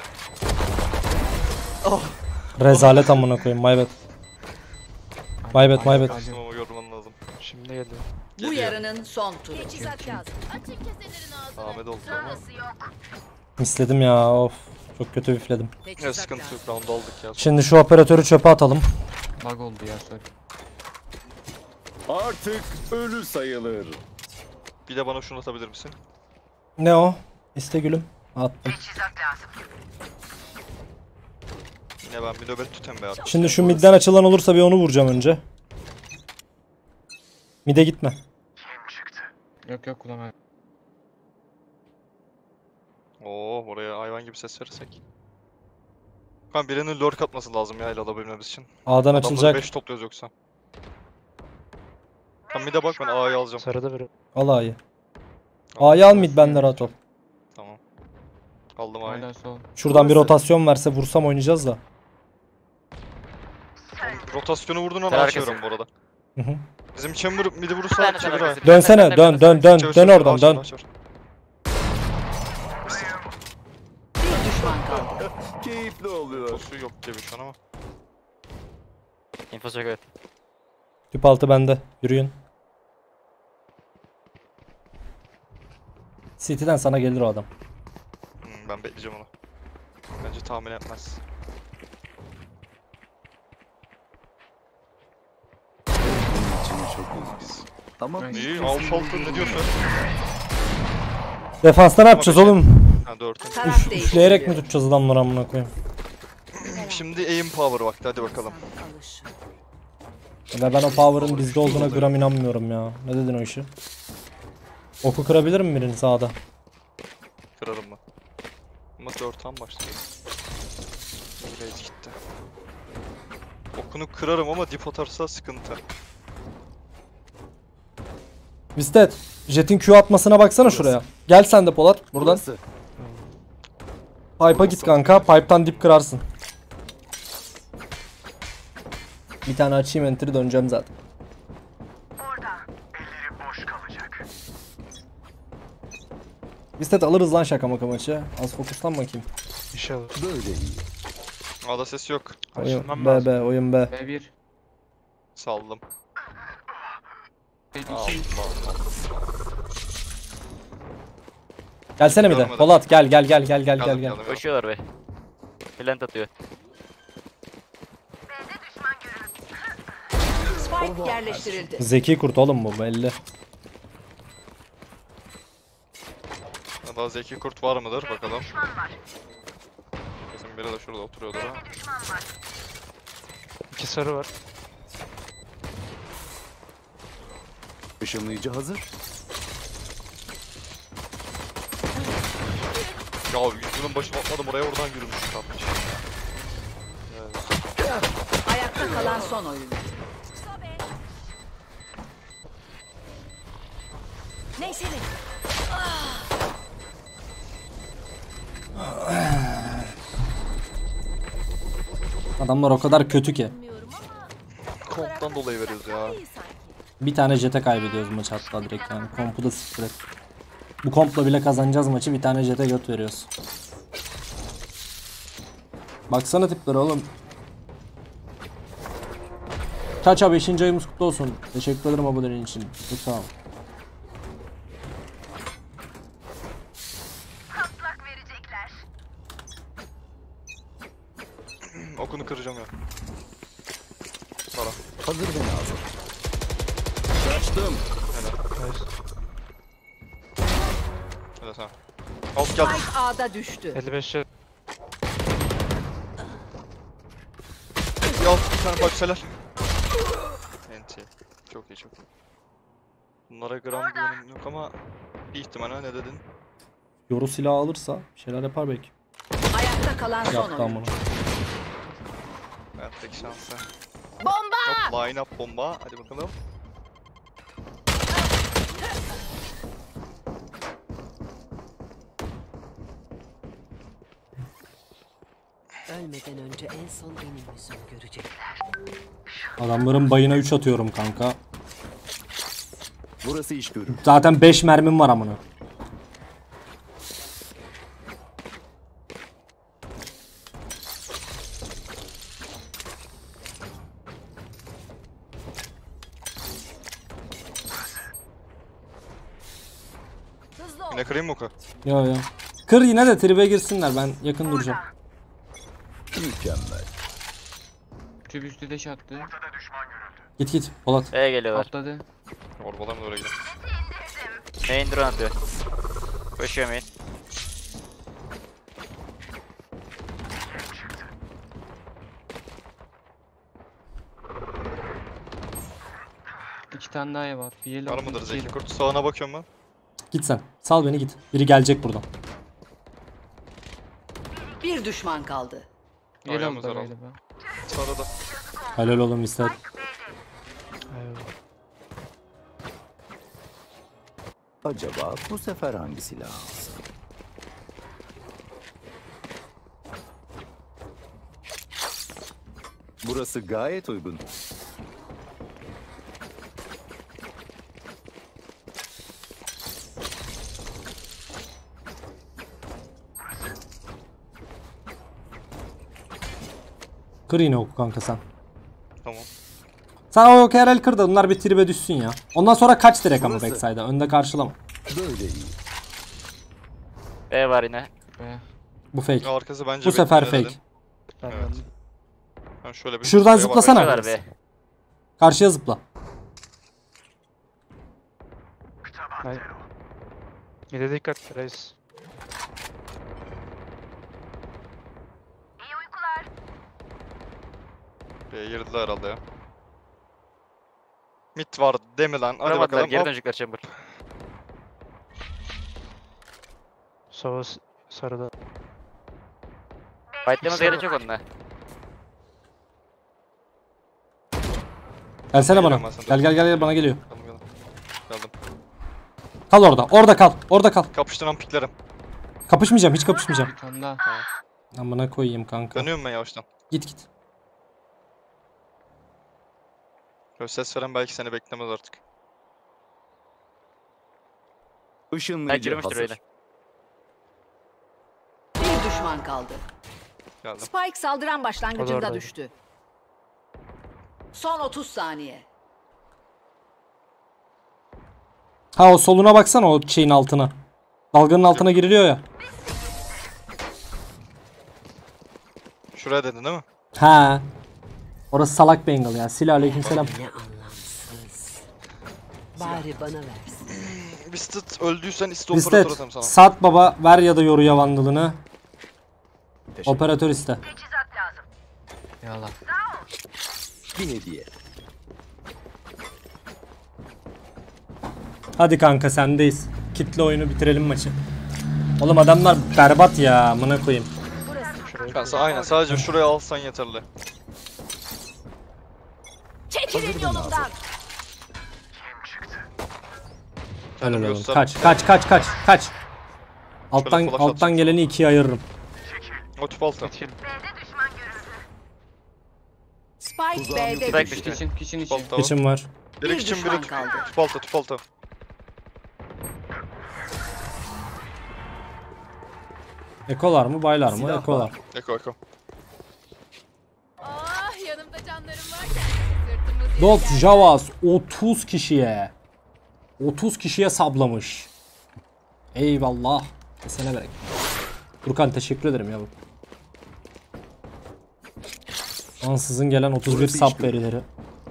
B: Rezalet amına koyayım, my bad. My bad, my bad.
H: Ama yorman lazım.
I: Şimdi geliyor.
J: Bu
H: Geliyor.
J: yarının son turu.
A: Teçhizat lazım. Açın keselerin ağzını.
H: Ahmet oldu ama.
B: Misledim ya, of. Çok kötü bifledim.
H: Ya
J: Teçhizat
H: sıkıntı
J: lazım.
H: yok round aldık ya.
B: Şimdi şu operatörü çöpe atalım.
L: Bug oldu ya sorry.
D: Artık ölü sayılır.
H: Bir de bana şunu atabilir misin?
B: Ne o? İste gülüm. Attım.
H: Yine ben bir nöbet tutem be abi.
B: Şimdi şu midden açılan olursa bir onu vuracağım önce. Mide gitme.
L: Yok yok kullanma.
H: Oo oraya hayvan gibi ses verirsek. Kan birinin lurk atması lazım ya el alabilmemiz için.
B: A'dan açılacak.
H: beş topluyoruz yoksa. Tam bir de bak ben A'yı alacağım.
I: Sarıda biri.
B: Al A'yı. A'yı al, mid bende rahat ol.
H: Tamam. Aldım A'yı.
L: Hala sol.
B: Şuradan bir rotasyon verse vursam oynayacağız da.
H: Rotasyonu vurdun ona
K: Karar
H: açıyorum
K: kesin.
H: bu arada.
B: Hı hı.
H: Bizim chamber midi
K: Bir
H: vurursa
K: tane
H: çevir
K: karar
H: A'yı.
K: kesin.
B: Dönsene, dön dön dön
H: Çevir,
B: dön
H: çevir,
B: oradan
H: aç,
B: dön.
H: aç, aç.
J: Bir düşman kaldı.
D: Keyifli oluyor.
H: Tosu yok gibi şu an ama.
K: Infosu yok evet.
B: Tüp altı bende. Yürüyün. City'den sana gelir o adam.
H: Hmm, ben bekleyeceğim onu. Bence tahmin etmez.
D: İçimi çok üzgün. Ama
H: İyi, alt altı ne diyorsun?
B: Defansta ne yapacağız oğlum?
H: Ha dört.
J: Taraf
B: Üf, üfleyerek mi
J: değiştiriliyor.
B: tutacağız adamları amına koyayım?
H: Şimdi aim power vakti hadi bakalım.
J: Alış.
B: Ve ben o power'ın bizde olduğuna gram inanmıyorum ya. Ne dedin o işi? Oku kırabilir mi birini sağda?
H: Kırarım ben. Ama dörtten başladı. Raze gitti. Okunu kırarım ama dip atarsa sıkıntı.
B: Vistet, Jet'in Q atmasına baksana şuraya. Gel sen de Polat buradan.
D: burası.
B: Pipe'a git kanka. Pipe'tan dip kırarsın. Bir tane açayım enter'i, döneceğim zaten. Vistet alırız lan şaka maka maçı. Az fokuslan bakayım.
I: İnşallah.
D: Böyle iyi.
H: A'da ses yok.
B: Oyun
I: Açılmam
B: B
I: lazım.
B: B, oyun B.
L: B bir.
H: Saldım.
L: B iki.
H: Allah.
B: Gelsene bir de.
H: Görmedim.
B: Polat gel gel gel gel gel gel
H: Geldim,
B: gel.
H: geldim.
K: Koşuyorlar be. Plant atıyor.
J: Spike yerleştirildi.
B: Zeki kurt oğlum bu belli.
H: Daha zeki kurt var mıdır bakalım. Kesin biri de şurada oturuyordur ha.
I: İki sarı var.
D: Işınlayıcı hazır.
H: Ya yüzünün başıma atmadım oraya, oradan yürümüş kalmış. Evet.
J: Ayakta kalan son oyuncu.
A: Neyse ne?
B: Adamlar o kadar kötü ki.
H: Komptan dolayı veriyoruz ya.
B: Bir tane jete kaybediyoruz maçı hatta direkt yani. Kompu da sıfır et. Bu kompla bile kazanacağız maçı, bir tane jete göt veriyoruz. Baksana tipleri oğlum. Çaça beşinci ayımız kutlu olsun. Teşekkür ederim abonelerin için. Çok sağ ol.
H: Okunu kıracağım ya. Para.
D: Hazır ve lazım. Kaçtım.
H: Helal. Helal sana. Alt gel.
J: Spike A'da düştü.
I: elli beş şey.
H: Ya bir tane bak helal. Enti. Çok iyi, çok iyi. Bunlara gram güvenim yok ama bir ihtimalle ne dedin?
B: Yoru silahı alırsa bir şeyler yapar belki.
J: Ayakta kalan son
B: Yaptı
J: oyuncu.
B: amına.
H: Hayattaki şansı.
A: Bomba!
H: Hop, line up bomba. Hadi bakalım.
J: Ölmeden önce en son benim yüzümü görecekler.
B: Adamların bayına üç atıyorum kanka.
D: Burası iş görür.
B: Zaten beş mermim var amına.
A: Hızlı ol.
H: Yine kırayım mı oku?
B: Yo yo. Kır yine de tribe girsinler, ben yakın duracağım.
D: Mükemmel.
L: Tüp üstü deş attı.
B: Git git Polat.
K: B'ye geliyorlar.
L: Atladı.
H: Orbalar mı oraya gidelim?
K: Main drone atıyor. Koşuyor main.
L: İki tane daha ev var. Bir yellow.
H: Var mıdır
L: iki
H: Zeki
L: yellow.
H: Kurt? Sağına bakıyorum ben.
B: Git sen. Sal beni git. Biri gelecek buradan.
J: Bir düşman kaldı.
L: Yellow
H: Ayağımız
L: da
H: var
L: galiba.
H: Sağda da.
B: Helal oğlum ister.
D: Acaba bu sefer hangi silah alsam? Burası gayet uygun.
B: Kır yine oku kanka sen.
H: Tamam.
B: Sen o K R L kır da bunlar bir tribe düşsün ya. Ondan sonra kaç direkt ama
D: Burası.
B: backside'a. Önde karşılama.
D: Böyle iyi.
K: B var yine.
L: Be.
B: Bu fake.
H: Arkası bence
B: Bu sefer
H: bekle, ne
B: fake.
H: dedin? Evet. Ben şöyle bir
B: Şuradan
H: şuraya
B: zıplasana.
H: bakayım.
K: Koşuyorlar B.
B: Karşıya zıpla.
I: Hayır. Bir de dikkat reis.
H: B'ye girdiler herhalde ya. Mid var deme lan. Hadi
K: Vuramadılar.
H: bakalım.
K: Geri
H: Hop.
K: dönecekler chamber.
I: Sova s- sarıda.
K: Fightlamamız gerek yok onunla.
B: Gelsene bana.
H: Geliyorum ben sana.
B: Gel gel gel gel bana geliyor.
H: Geldim, geldim. Geldim.
B: Kal orada. Orada kal. Orada kal.
H: Kapıştıran piklerim.
B: Kapışmayacağım. Hiç kapışmayacağım.
L: Bir tane daha.
B: Amına koyayım kanka.
H: Dönüyorum ben yavaştan.
B: Git git.
H: Böyle ses veren belki seni beklemez artık.
K: Ben
D: Işınlayıcı
K: girmiştir
D: hazır.
K: öyle.
J: Bir düşman kaldı.
H: Geldim.
J: Spike saldıran
I: O da
J: başlangıcında
I: oradaydı.
J: düştü. Son otuz saniye.
B: Ha o soluna baksana, o şeyin altına. Dalganın altına giriliyor ya.
H: Şuraya dedin değil mi?
B: Ha. Orası salak Bengal ya. Silah aleykümselam.
J: Ne anlamsız. Bari bana versin.
H: Bistet öldüysen iste operatör
B: Listet.
H: atarım sana.
B: Sat baba ver ya da yoruya vandalını. Operatör iste.
L: Yalan.
D: Bir hediye.
B: Hadi kanka sendeyiz. Kitle oyunu bitirelim maçı. Oğlum adamlar berbat ya, amına koyayım.
H: Kanka aynen sadece şuraya alsan yeterli.
A: Çekilin yolumdan.
B: Helal oğlum.
H: göster.
B: Kaç kaç kaç kaç kaç. Alttan
H: flash
B: alttan
H: atacağım.
B: geleni ikiye ayırırım.
H: O tüp altı.
J: Spike B'de
K: Spike
J: düştü.
K: düştü.
L: Kitchen, kitchen
H: Tüp
L: içi.
H: altı.
B: Geçim var.
H: Biri
J: Bir
H: için
J: düşman
H: biri tüp,
J: kaldı.
H: tüp altı tüp altı.
B: Ekolar mı baylar mı?
D: Silah
B: Ekolar.
H: Eko eko.
A: Ah yanımda canlarım varken sırtımız
B: Dot Javas otuz kişiye. otuz kişiye sablamış. Eyvallah. Kesene berek. Furkan teşekkür ederim yavrum. Ansızın gelen otuz bir sap verileri.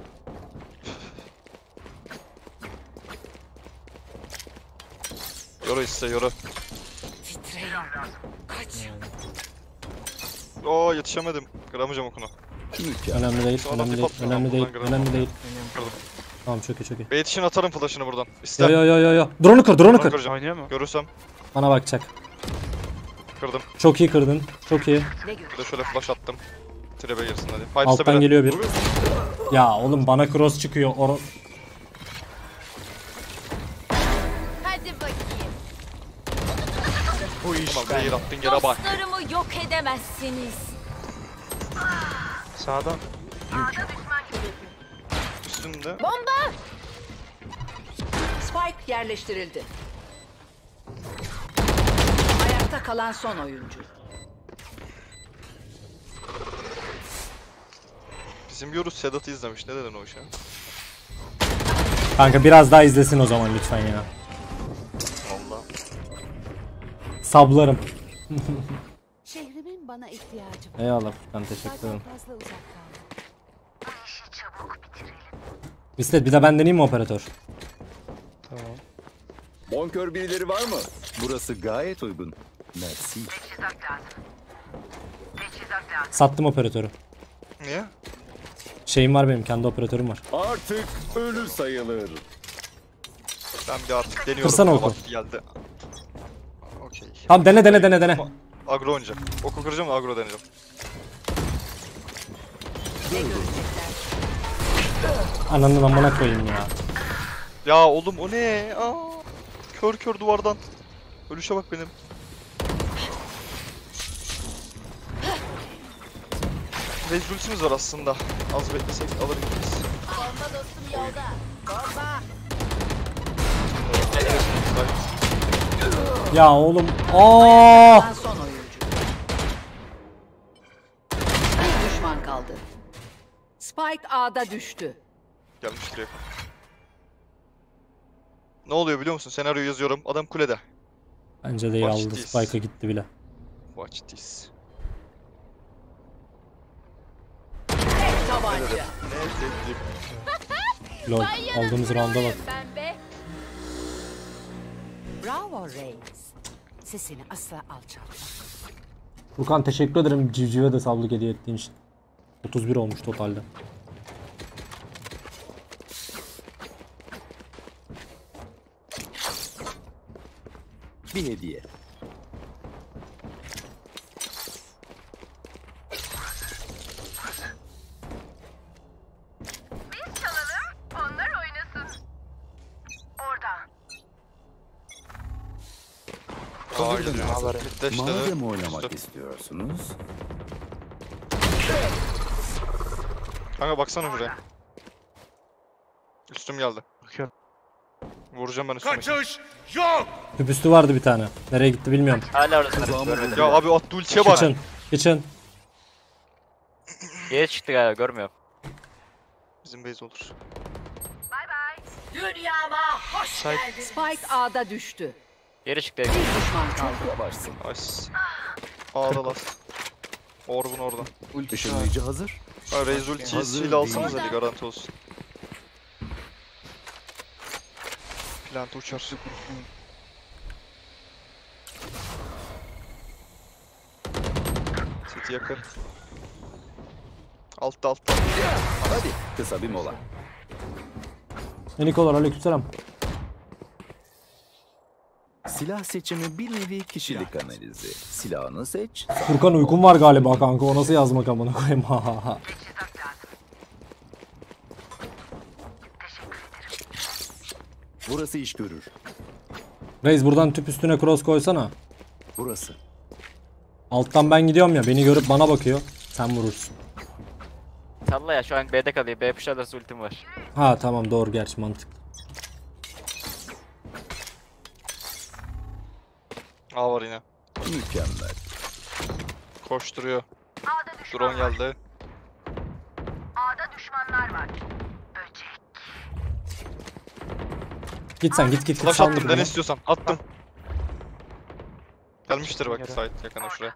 H: Yoru iste yoru. Oo yetişemedim. Kıramayacağım okunu.
B: Önemli değil,
H: Sonra
B: önemli
H: tip
B: değil,
H: atmıyorum,
B: önemli değil,
H: buradan kırarım.
B: önemli değil.
H: Kırdım.
B: Tamam çok iyi çok iyi.
H: Bait için atarım flash'ını buradan. İste.
B: Yo yo yo yo yo. Drone'u kır, drone'u kır.
H: Kıracağım.
I: Oynuyor mu?
H: Görürsem
B: Bana bakacak.
H: kırdım.
B: Çok iyi kırdın. Çok iyi.
H: Bir de şöyle flash attım. Trebe girsin hadi. Pipes'e
B: Alttan
H: biri.
B: geliyor bir. Ya oğlum bana cross çıkıyor. Or
A: Hadi bakayım.
H: Bu iş. Tamam zehir attın yere bak.
A: Dostlarımı yok edemezsiniz.
I: Sağdan.
H: Üstünde.
A: Bomba!
J: Spike yerleştirildi. Ayakta kalan son oyuncu.
H: Bizim Yoruz Sedat'ı izlemiş. Ne dedin o işe?
B: Kanka biraz daha izlesin o zaman lütfen ya.
H: Valla.
B: Sablarım.
A: Şehrimin bana ihtiyacı var.
B: Eyvallah Furkan teşekkür ederim.
A: Fazla uzak kaldım.
B: Mislet bir de ben deneyeyim mi operatör?
I: Tamam.
D: Bonkör birileri var mı? Burası gayet uygun. Merci.
B: Sattım operatörü.
H: Niye?
B: Şeyim var benim, kendi operatörüm var.
D: Artık ölü sayılır.
H: Ben bir artık deniyorum.
B: Kırsana
H: Ya,
B: oku.
H: vakti geldi. Okey.
B: Tamam dene dene dene dene.
H: Agro oynayacağım. Oku kıracağım da agro deneyeceğim.
B: Ananın amına koyayım ya.
H: Ya oğlum o ne? Aa, kör kör duvardan. Ölüşe bak benim. Rezultimiz var aslında. Az beklesek alır gideriz.
A: Bomba dostum yolda. Bomba!
B: Ya oğlum. Aa!
J: Kalan son oyuncu. Bir düşman kaldı. Spike A'da düştü.
H: Gelmiş direkt. Ne oluyor biliyor musun? Senaryo yazıyorum. Adam kulede.
B: Bence de iyi
H: Watch
B: aldı.
H: this.
B: Spike'a gitti bile.
H: Watch this.
J: Tek tabanca.
H: Ne dedim?
B: Lol. Aldığımız rounda bak.
A: Ben be.
J: Bravo Reis. Sesini asla alçaltma.
B: Furkan teşekkür ederim civcive de sablık hediye ettiğin için. otuz bir olmuş totalde.
D: Bir hediye.
A: Biz çalalım, onlar oynasın. Orada.
H: Aa gidiyor. Bitti işte.
D: Madem oynamak istiyorsunuz.
H: Kanka baksana şuraya. Üstüm geldi.
I: Bakıyorum.
H: Vuracağım ben üstüme.
C: Kaçış yok.
B: Tüpüstü vardı bir tane. Nereye gitti bilmiyorum.
K: Hala orada sanırım. Görmedim.
H: Ya abi at ultiye bak.
B: Kitchen. Kitchen.
K: Geri çıktı galiba görmüyorum.
H: Bizim base olur.
J: Dünyama hoş geldin. Spike A'da düştü.
K: Geri çıktı.
J: Bir düşman kaldı.
D: Yavaşsın.
H: Nice. Ağdalar. Orbun orada.
L: Ultisi var.
D: Işınlayıcı hazır.
H: Ha Raze ultiyi
D: Hazır
H: sil alsanız
D: değil.
H: hadi garanti olsun. Plant uçar. City yakın. Altta altta.
D: Hadi kısa bir mola.
B: Nikolar aleykümselam.
D: Silah seçimi bir nevi kişilik analizi. Silahını seç.
B: Furkan uykun var galiba kanka. O nasıl yazmak amına koyayım.
D: Burası iş görür.
B: Reis buradan tüp üstüne cross koysana.
D: Burası.
B: Alttan ben gidiyorum ya. Beni görüp bana bakıyor. Sen vurursun.
K: Salla ya şu an B'de kalıyor. B pushlarsa ultim var.
B: Ha tamam doğru gerçi mantıklı.
H: A var yine.
D: Mükemmel.
H: Koşturuyor. Drone geldi.
A: A'da düşmanlar var. Böcek.
B: Git sen git git git.
H: Flash
B: saldır
H: attım.
B: bana.
H: Ne istiyorsan. Attım. Gelmiştir bak site yakına şuraya.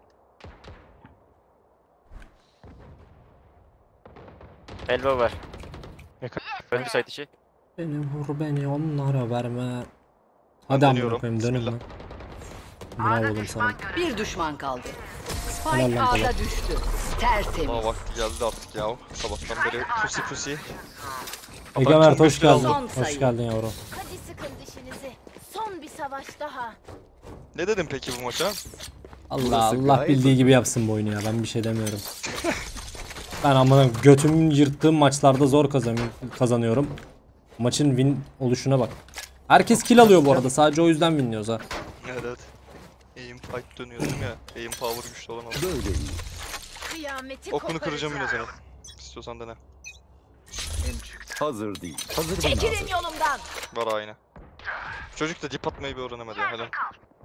K: Elbow var.
I: Yakın.
K: Öldü site içi.
B: Beni vur beni onlara verme. Hadi
H: Ben
B: amına
H: dönüyorum.
B: koyayım dönün lan. Bravo oğlum sana.
J: Bir düşman kaldı.
B: Helal
J: Spike
B: lan Polat.
J: A'da düştü. Tertemiz.
H: Aa vakti geldi artık ya. Sabahtan beri pusi pusi.
B: Ege Mert hoş geldin.
J: Son
B: Hoş
J: sayı.
B: geldin yavrum.
A: Hadi sıkın dişinizi. Son bir savaş daha.
H: Ne dedim peki bu maça?
B: Allah
D: Burası
B: Allah
D: gayet
B: bildiği gibi yapsın bu oyunu ya. Ben bir şey demiyorum. Ben amına götümün yırttığım maçlarda zor kazan kazanıyorum. Maçın win oluşuna bak. Herkes kill alıyor bu arada. Sadece o yüzden winliyoruz ha.
H: Evet evet. Aim fight dönüyor değil mi ya? Aim power güçlü olan olur.
D: Böyle iyi.
A: Kıyameti
H: Okunu kıracağım yine
A: koparacağım.
H: seni. İstiyorsan dene.
D: Hazır değil. Hazır ve
A: Çekilin
D: nazır.
A: yolumdan.
H: Var aynı. Çocuk da dip atmayı bir öğrenemedi ya. Helal.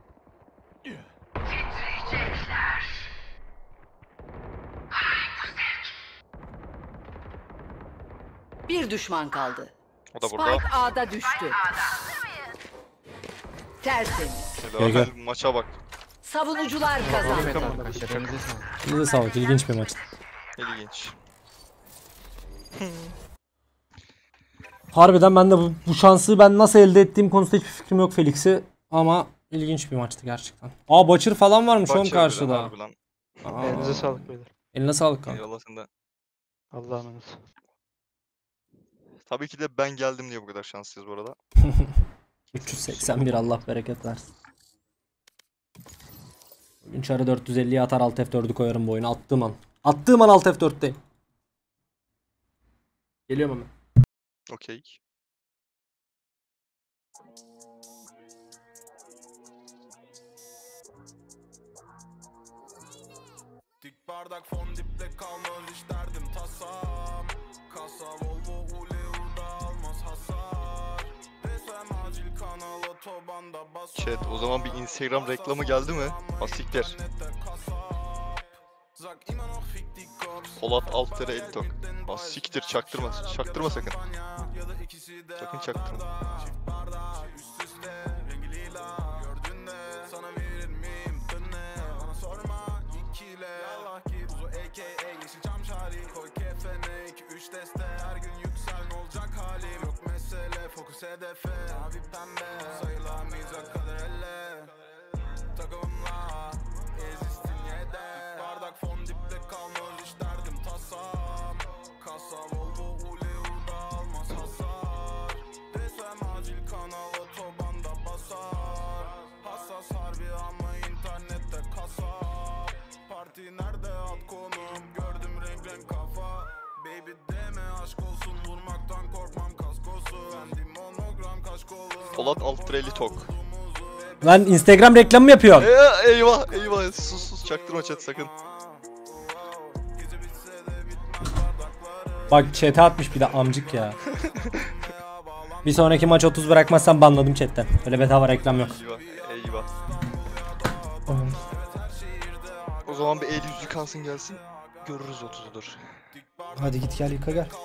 J: Bir düşman kaldı.
H: O da burada.
J: Spike A'da düştü. Tertemiz.
H: Helal.
B: Gel,
H: Maça bak.
J: Savunucular kazandı.
B: Size sağlık. İlginç bir maçtı.
H: İlginç.
B: Harbiden ben de bu, bu şansı ben nasıl elde ettiğim konusunda hiçbir fikrim yok Felix'i. Ama ilginç bir maçtı gerçekten. Aa Butcher falan varmış oğlum
H: Bak
B: karşıda.
H: çevirden harbi lan.
B: Aa,
I: Elinize sağlık beyler.
B: eline sağlık kanka.
H: Eyvallah sen de.
I: Allah'a emanet.
H: Tabii ki de ben geldim diye bu kadar şanslıyız bu arada.
B: üç yüz seksen bir Allah bereket versin. Bugün çarı dört yüz elliye atar alt F dördü koyarım bu oyuna. Attığım an. Attığım an alt F dörtteyim. Geliyorum hemen.
H: Okey.
C: Dik bardak fon dipte kalmaz hiç derdim tasam. Kasa Volvo Uleu'da almaz hasar. Desem acil kanal otobanda basar.
H: Chat o zaman bir Instagram reklamı geldi mi? Asiktir. Polat alt tere elli tok. Asiktir çaktırma. Çaktırma sakın. Sakın çaktırma.
C: Fokus hedefe, mavi pembe, sayılamayacak kadar elle. Takımımla ezistin yedek. Bardak fon dipte kalmaz hiç derdim tasam. Kasa Volvo Uleu'da almaz hasar. Desem acil kanal otobanda basar. Hassas harbi ama internette kasap. Parti nerede at konum, gördüm renk renk kafa. Baby deme aşk olsun, vurmaktan korkmam kaskosu. Bendim monogram kaş kolum.
H: Polat alt tere elli tok.
B: Lan Instagram reklamı mı yapıyor?
H: Ee, eyvah eyvah sus sus çaktırma chat sakın.
B: Bak chat'e atmış bir de amcık ya. Bir sonraki maç otuz bırakmazsam banladım chatten. Öyle bedava reklam yok.
H: Eyvah eyvah. O zaman bir el yüz yıkansın gelsin. Görürüz otuzudur.
B: Hadi git gel yıka gel.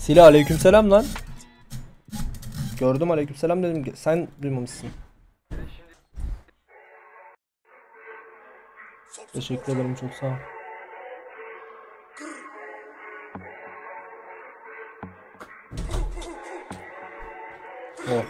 B: Silah aleykümselam lan. Gördüm aleykümselam dedim. Sen duymamışsın. Teşekkür ederim, çok sağ ol. Oh.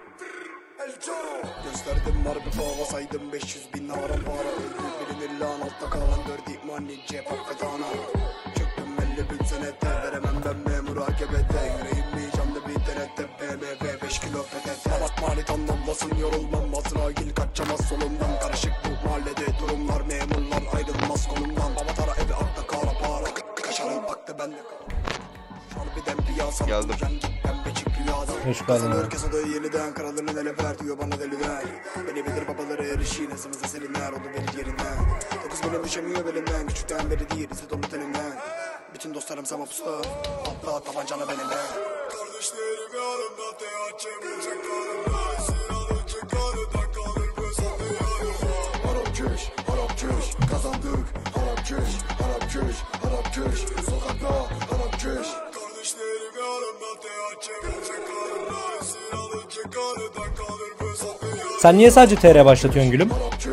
C: Gösterdim var bir fava saydım beş yüz bin aram para öldü bilinir lan altta kalan dört imani cep affetana. Çöktüm elli bin senette veremem ben memur akebette yüreğim mi canlı bir denette B M W beş kilo P T T. Bak manitan olmasın yorulmam Azrail kaçamaz solundan karışık bu mahallede durumlar memurlar ayrılmaz konumdan. Avatara evi akta kara para kaşarın aktı bende harbiden piyasam.
H: Geldim.
B: Hoş geldin.
C: Herkes odayı yeniden kralını ele ver diyor bana deliden. Beni bilir babaları erişi nesimize serinler onu verir yerinden. Dokuz bölüm düşemiyor belinden küçükten beri değil izi dolu telimden. Bütün dostlarım sama pusta atla tabancanı benimle. Kardeşlerim yanımda T H çevirecek karımda. Silahlı çıkarıdan kalır bu sandı yarımda. Arap köş, Arap köş kazandık. Arap köş, Arap köş, Arap köş sokakta Arap köş. Kardeşlerim yanımda T H çevirecek karımda. Silahlı çıkarıdan kalır bu sandı yarımda.
B: Sen niye sadece T R başlatıyorsun gülüm?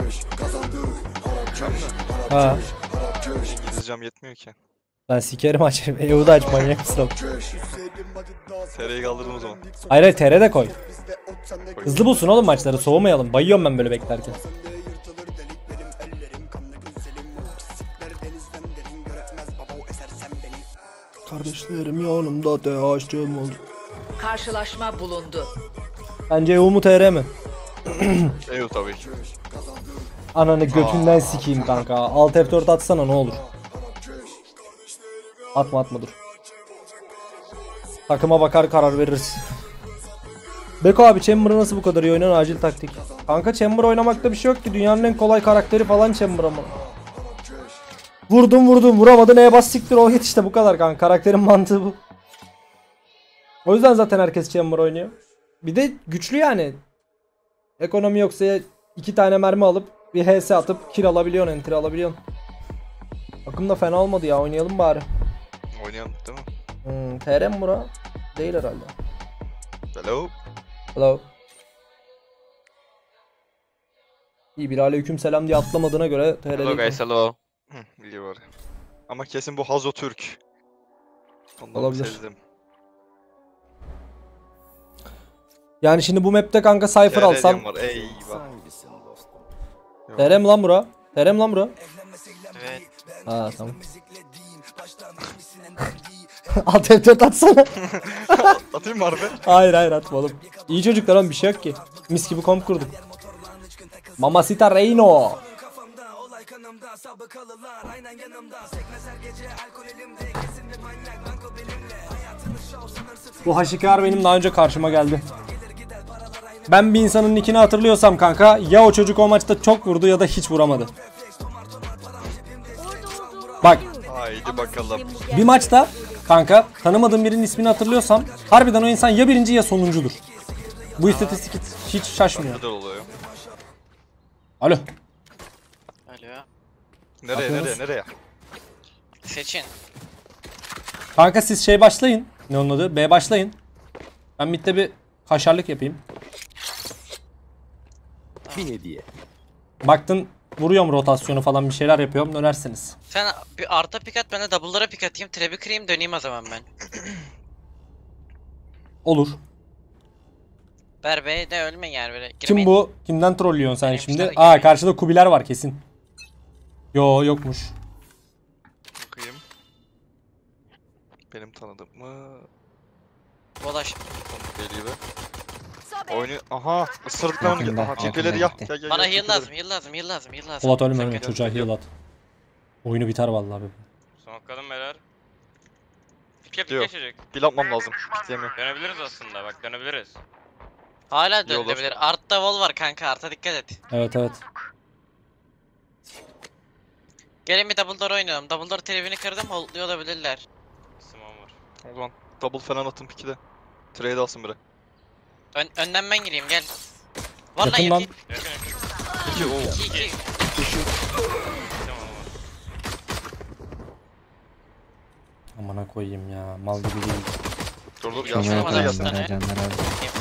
B: Ha.
H: İngilizcem yetmiyor ki.
B: Ben sikerim aç. E U da aç, manyak mısın?
H: T R'yi kaldırdım o zaman.
B: Hayır hayır, T R de koy. Hızlı bulsun oğlum maçları, soğumayalım. Bayıyorum ben böyle beklerken. Kardeşlerim yanımda T H'cım oldu.
J: Karşılaşma bulundu.
B: Bence E U mu T R mi?
H: E U tabii ki.
B: Ananı götünden sikeyim kanka. Alt F dört atsana ne olur. Atma atma dur. Takıma bakar karar veririz. Beko abi, Chamber'ı nasıl bu kadar iyi oynayan, acil taktik. Kanka Chamber oynamakta bir şey yok ki. Dünyanın en kolay karakteri falan Chamber ama. Vurdum vurdum vuramadın, neye bas siktir o hit işte, bu kadar kanka. Karakterin mantığı bu. O yüzden zaten herkes Chamber oynuyor. Bir de güçlü yani. Ekonomi yoksa iki tane mermi alıp bir H S atıp kill alabiliyorsun, enter alabiliyorsun. Akım da fena olmadı ya, oynayalım bari.
H: Oynayalım değil mi?
B: Hmm, T R mi bura? Değil herhalde.
H: Hello.
B: Hello. İyi, bir aleyküm selam diye atlamadığına göre T R
K: Hello
B: değil.
K: guys, hello.
H: Hı, biliyor. Ama kesin bu Hazo Türk. Ondan
B: Olabilir.
H: sezdim.
B: Yani şimdi bu map'te kanka Cypher alsam.
H: Var. Eyvah.
B: T R mi lan bura? T R mi lan bura?
K: Evet.
B: Ha tamam. Alt F dört atsana.
H: Atayım mı harbi?
B: Hayır hayır atma oğlum. İyi çocuklar oğlum, bir şey yok ki. Mis gibi komp kurduk. Mamacita Reino. Bu haşikar benim daha önce karşıma geldi. Ben bir insanın nickini hatırlıyorsam kanka, ya o çocuk o maçta çok vurdu ya da hiç vuramadı. Bak.
H: Haydi bakalım.
B: Bir maçta kanka tanımadığım birinin ismini hatırlıyorsam harbiden o insan ya birinci ya sonuncudur. Bu istatistik hiç şaşmıyor.
H: Kadar oluyor.
B: Alo.
K: Alo.
H: Nereye
B: Atıyoruz.
H: nereye nereye?
K: Seçin.
B: Kanka siz şey başlayın. Ne onun adı? B başlayın. Ben midde bir kaşarlık yapayım.
D: Bir hediye.
B: Baktın vuruyorum rotasyonu falan, bir şeyler yapıyorum, dönersiniz.
K: Sen bir arta pik at, ben de double'lara pik atayım. Trap'i kırayım, döneyim o zaman ben.
B: Olur.
K: Ver be de ölme yer böyle.
B: Kim bu? Kimden trollüyorsun sen
K: Benim
B: şimdi?
K: işte-
B: Aa, karşıda Kubiler var kesin. Yo yokmuş.
H: Bakayım. Benim tanıdığım mı?
K: Dolaş.
H: Değil gibi. Oyunu aha ısırdıklarını
B: Yakında,
H: aha tipeleri
B: yakında
H: ya.
B: gitti.
H: Gel gel
K: Bana
H: gel,
K: heal
H: tipeleri.
K: lazım, heal lazım, heal lazım, heal lazım.
B: Polat ölme ölme,
K: Sakın.
B: çocuğa heal at. Oyunu biter vallahi abi.
M: Smokladım beyler. Pike
H: Diyor.
M: pike çocuk.
H: Pil atmam lazım. Diyemiyorum.
M: Dönebiliriz aslında, bak dönebiliriz.
K: Hala
H: İyi olur.
K: dönebilir. Artta wall var kanka, arta dikkat et.
B: Evet evet.
K: Gelin bir double door oynayalım. Double door trap'ini kırdım, holdluyor olabilirler.
M: Smoke var.
H: O zaman double falan atın pikide. Trade alsın biri.
K: Ön, önden ben gireyim, gel. Var
B: Yakın
K: lan
B: lan.
K: yakın.
M: Yakın yakın.
H: İki o.
K: İki iki.
M: Tamam ama.
B: Amına koyayım ya, mal gibi değil.
H: Dur dur
K: Canlar
H: gelsene.
K: adam
H: Gelsene.
K: sana.
L: Canlar abi.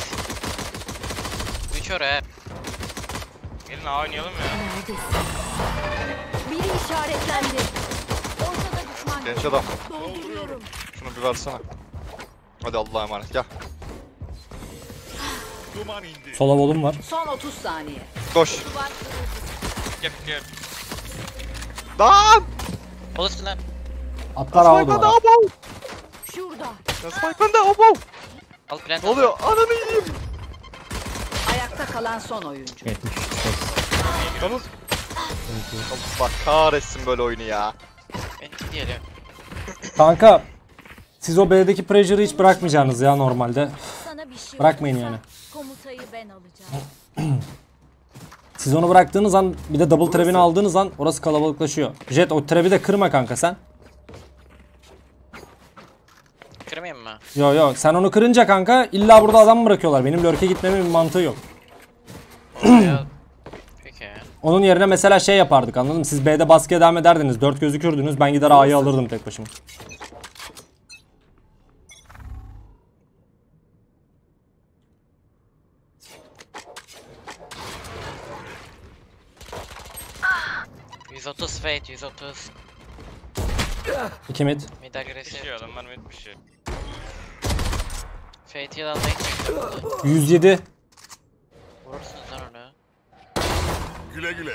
K: Üç oraya.
M: Gelin A oynayalım ya.
F: Biri işaretlendi. Ortada düşman.
H: Genç adam.
F: Dolduruyorum.
H: Şunu bir versene. Hadi Allah'a emanet gel.
B: Sola volum var.
J: Son otuz saniye.
H: Koş.
M: Gel gel.
H: Lan!
K: Olursun lan.
B: Atlar hava
H: Spike bende
B: duvara.
H: abo.
F: Şurada.
H: Ya Spike bende abo.
K: Al plant
H: Ne oluyor? Ananı yiyeyim.
J: Ayakta kalan son oyuncu.
L: yetmiş üç.
H: Yalnız. Allah kahretsin böyle oyunu ya.
K: Ben diyelim.
B: Kanka siz o B'deki pressure'ı hiç bırakmayacaksınız ya normalde.
A: Sana bir şey
B: Bırakmayın
A: olursa
B: yani.
A: Komutayı ben alacağım.
B: Siz onu bıraktığınız an bir de double trap'ini aldığınız an orası kalabalıklaşıyor. Jet o trap'i de kırma kanka sen.
K: Kırmayayım mı?
B: Yo yo sen onu kırınca kanka illa burada adam mı bırakıyorlar? Benim lurk'e gitmemin bir mantığı yok.
K: Ya, peki.
B: Onun yerine mesela şey yapardık anladın mı? Siz B'de baskıya devam ederdiniz. Dört gözükürdünüz. Ben gider A'yı alırdım tek başıma.
K: yüz otuz fate, yüz otuz.
B: İki mid.
K: Mid agresif.
M: Pişiyor adamlar mid pişiyor.
K: Fate yıl almayı çektim.
B: yüz yedi.
K: Vurursunuz lan onu.
C: Güle güle.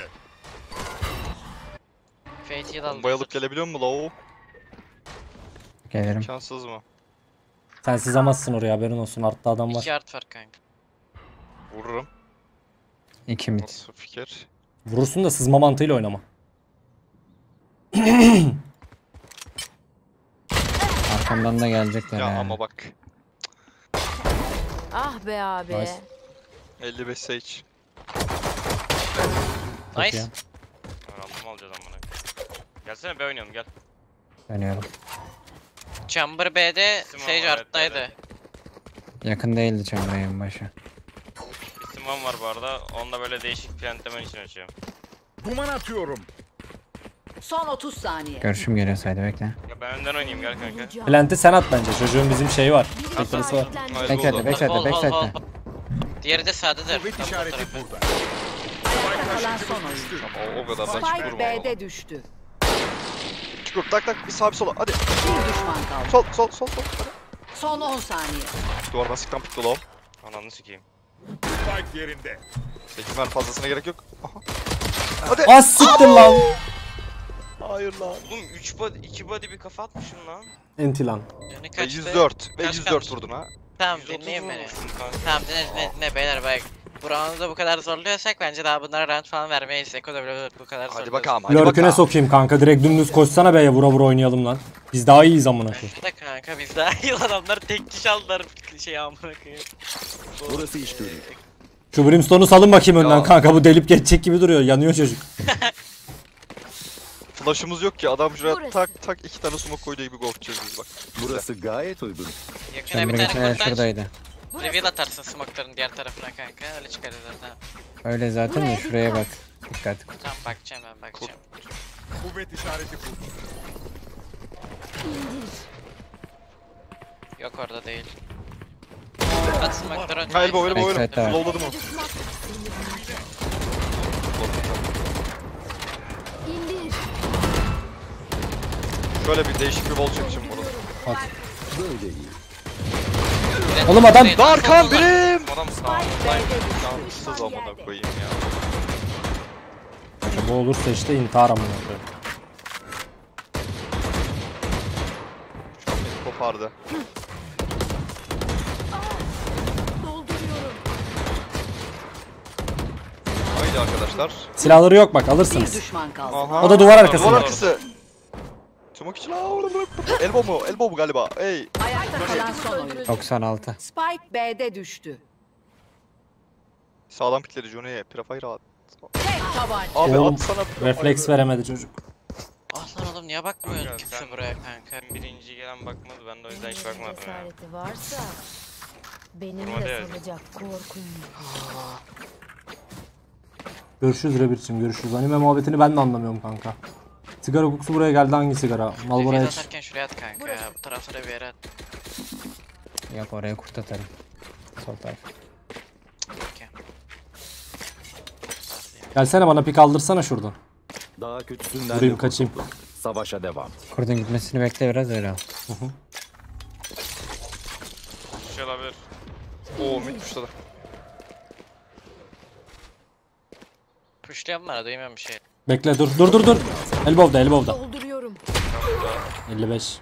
K: Fate yıl almayı.
H: Bombayı alıp gelebiliyor mu la?
L: Gelirim.
H: İmkansız mı?
B: Sen sızamazsın oraya haberin olsun. Artta adam var.
K: İki art var kanka.
H: Vururum.
L: iki mid.
H: Nasıl fikir?
B: Vurursun da sızma mantığıyla oynama.
L: Arkamdan da gelecekler
H: Ya
L: ya.
H: ama bak.
F: Ah be abi.
B: Nice.
H: elli beş sage.
K: Nice.
B: ya.
M: Random alacağız amına. Gelsene B oynayalım gel.
L: Dönüyorum.
K: Chamber B'de
M: İsim
K: Sage
M: var, evet,
K: arttaydı.
L: Yakın değildi çamurayın başı.
M: Bir simon var bu arada. Onu da böyle değişik plantlemen için açıyorum.
C: Duman atıyorum.
J: Son otuz saniye.
L: Görüşüm geliyor saydı bekle.
M: Ya ben önden oynayayım gel kanka.
B: Plant'i sen at bence. Çocuğun bizim şeyi var. Teknolojisi var.
H: Nice
L: Bekletle
H: oldu.
L: bekletle
K: Hol, hol,
L: bekletle.
K: hol. Diğeri de sağdadır.
C: Kuvvet
K: Tam bu
C: işareti
K: tarafı.
C: burada.
J: Ayakta kalan son oyuncu.
H: Ama o kadar da
J: Spike
H: çıkıyorum
J: B'de düştü.
H: Çıkıyorum tak tak bir sağ bir sola hadi.
J: Bir düşman kaldı.
H: Sol sol sol sol. Hadi.
J: Son on saniye.
H: Duvar baskıktan pikti lan.
M: Ananı sikeyim.
C: Spike yerinde.
H: sekiz mer fazlasına gerek yok. Aha. Hadi.
B: Az siktir lan.
H: Hayır lan.
M: Oğlum üç body, iki body bir kafa atmışım lan.
B: Enti lan.
K: Yani
H: Ve
K: kaçtı?
H: yüz dört. Ve
K: Kaç
H: yüz
K: kalmış?
H: dört vurdun ha.
K: Tamam
M: yüz otuz
K: dinleyin beni.
M: vurmuşum kanka.
K: Tamam dinle, dinle, dinle beyler bak. Bu round'u da bu kadar zorluyorsak bence daha bunlara round falan vermeyiz. Eko da böyle bu kadar
H: Hadi
K: zorluyoruz.
H: bakalım hadi
B: Lurk'üne
H: bakalım.
B: sokayım kanka. Direkt dümdüz koşsana B'ye vura vura oynayalım lan. Biz daha iyiyiz amına koyayım.
K: Da kanka biz daha iyi adamlar tek kişi aldılar şey amına koyayım.
C: Burası iş görüyor.
B: Şu Brimstone'u salın bakayım önden
H: Ya.
B: kanka. Bu delip geçecek gibi duruyor. Yanıyor çocuk.
H: Flash'ımız yok ki adam şuraya
A: Burası.
H: tak tak iki tane smoke koyduğu gibi gol atacağız biz bak.
D: Burası gayet uygun.
K: Yakına
L: Çamur
K: bir
L: geçen
K: tane
L: yer
K: kurtaç.
L: şuradaydı.
K: Reveal atarsın smoke'ların diğer tarafına kanka. Öyle çıkarız zaten.
L: Öyle zaten de şuraya bak. Dikkat.
K: Tamam bakacağım ben bakacağım.
C: Kuvvet işareti burada.
K: Yok orada değil. At smoke'ları.
H: Ha elbow elbow elbow.
L: Bekle,
H: Slowladım o.
A: İndir.
H: Şöyle bir değişik bir wall çekeceğim burada.
D: Böyle iyi.
B: Oğlum adam-
H: Darkan birim.
M: Adam sağ.
H: Şanssız amına koyayım ya.
B: Bu olursa işte intihar amına koyayım.
H: Beni kopardı.
A: Dolduruyorum.
H: Haydi arkadaşlar.
B: Silahları yok bak
J: Bir
B: alırsınız.
J: düşman kaldı.
H: Aha.
B: O da duvar arkasında.
H: Duvar arkası. Smoke için elbow mu? Elbow mu galiba? Ey.
J: Ayakta kalan son oyuncu.
L: doksan altı.
J: Spike B'de düştü.
H: Sağlam pikleri Johnny'ye. Prefire at.
J: Tek tabanca.
H: Abi
B: Oğlum,
H: atsana.
B: Refleks veremedi çocuk.
K: Ah lan oğlum niye bakmıyor
M: Kanka,
K: kimse
M: sen-
K: buraya kanka.
M: Birinci gelen bakmadı ben de o yüzden hiç
A: Birinin
M: bakmadım ya.
A: cesareti varsa benim
M: Vurma
A: de
M: değil.
A: salacak korkum.
B: Görüşürüz Rebirç'im görüşürüz. Anime muhabbetini ben de anlamıyorum kanka. Sigara kokusu buraya geldi hangi sigara? Malboro
K: Reveal
B: Edge.
K: atarken şuraya at kanka ya. Bu taraflara bir yere at.
L: Yok oraya kurt atarım. Sol taraf.
B: Gelsene bana pik aldırsana şuradan.
D: Daha kötüsünden
B: Vurayım
D: de
B: kaçayım.
D: kurtuldum. Savaşa devam.
L: Kurdun gitmesini bekle biraz öyle al.
B: Hı hı.
M: Şey olabilir.
H: Oo mid pushladı.
K: Pushlayalım bana duymuyorum bir şey.
B: Bekle dur dur dur dur. Elbow'da elbow'da.
F: Dolduruyorum.
B: elli beş.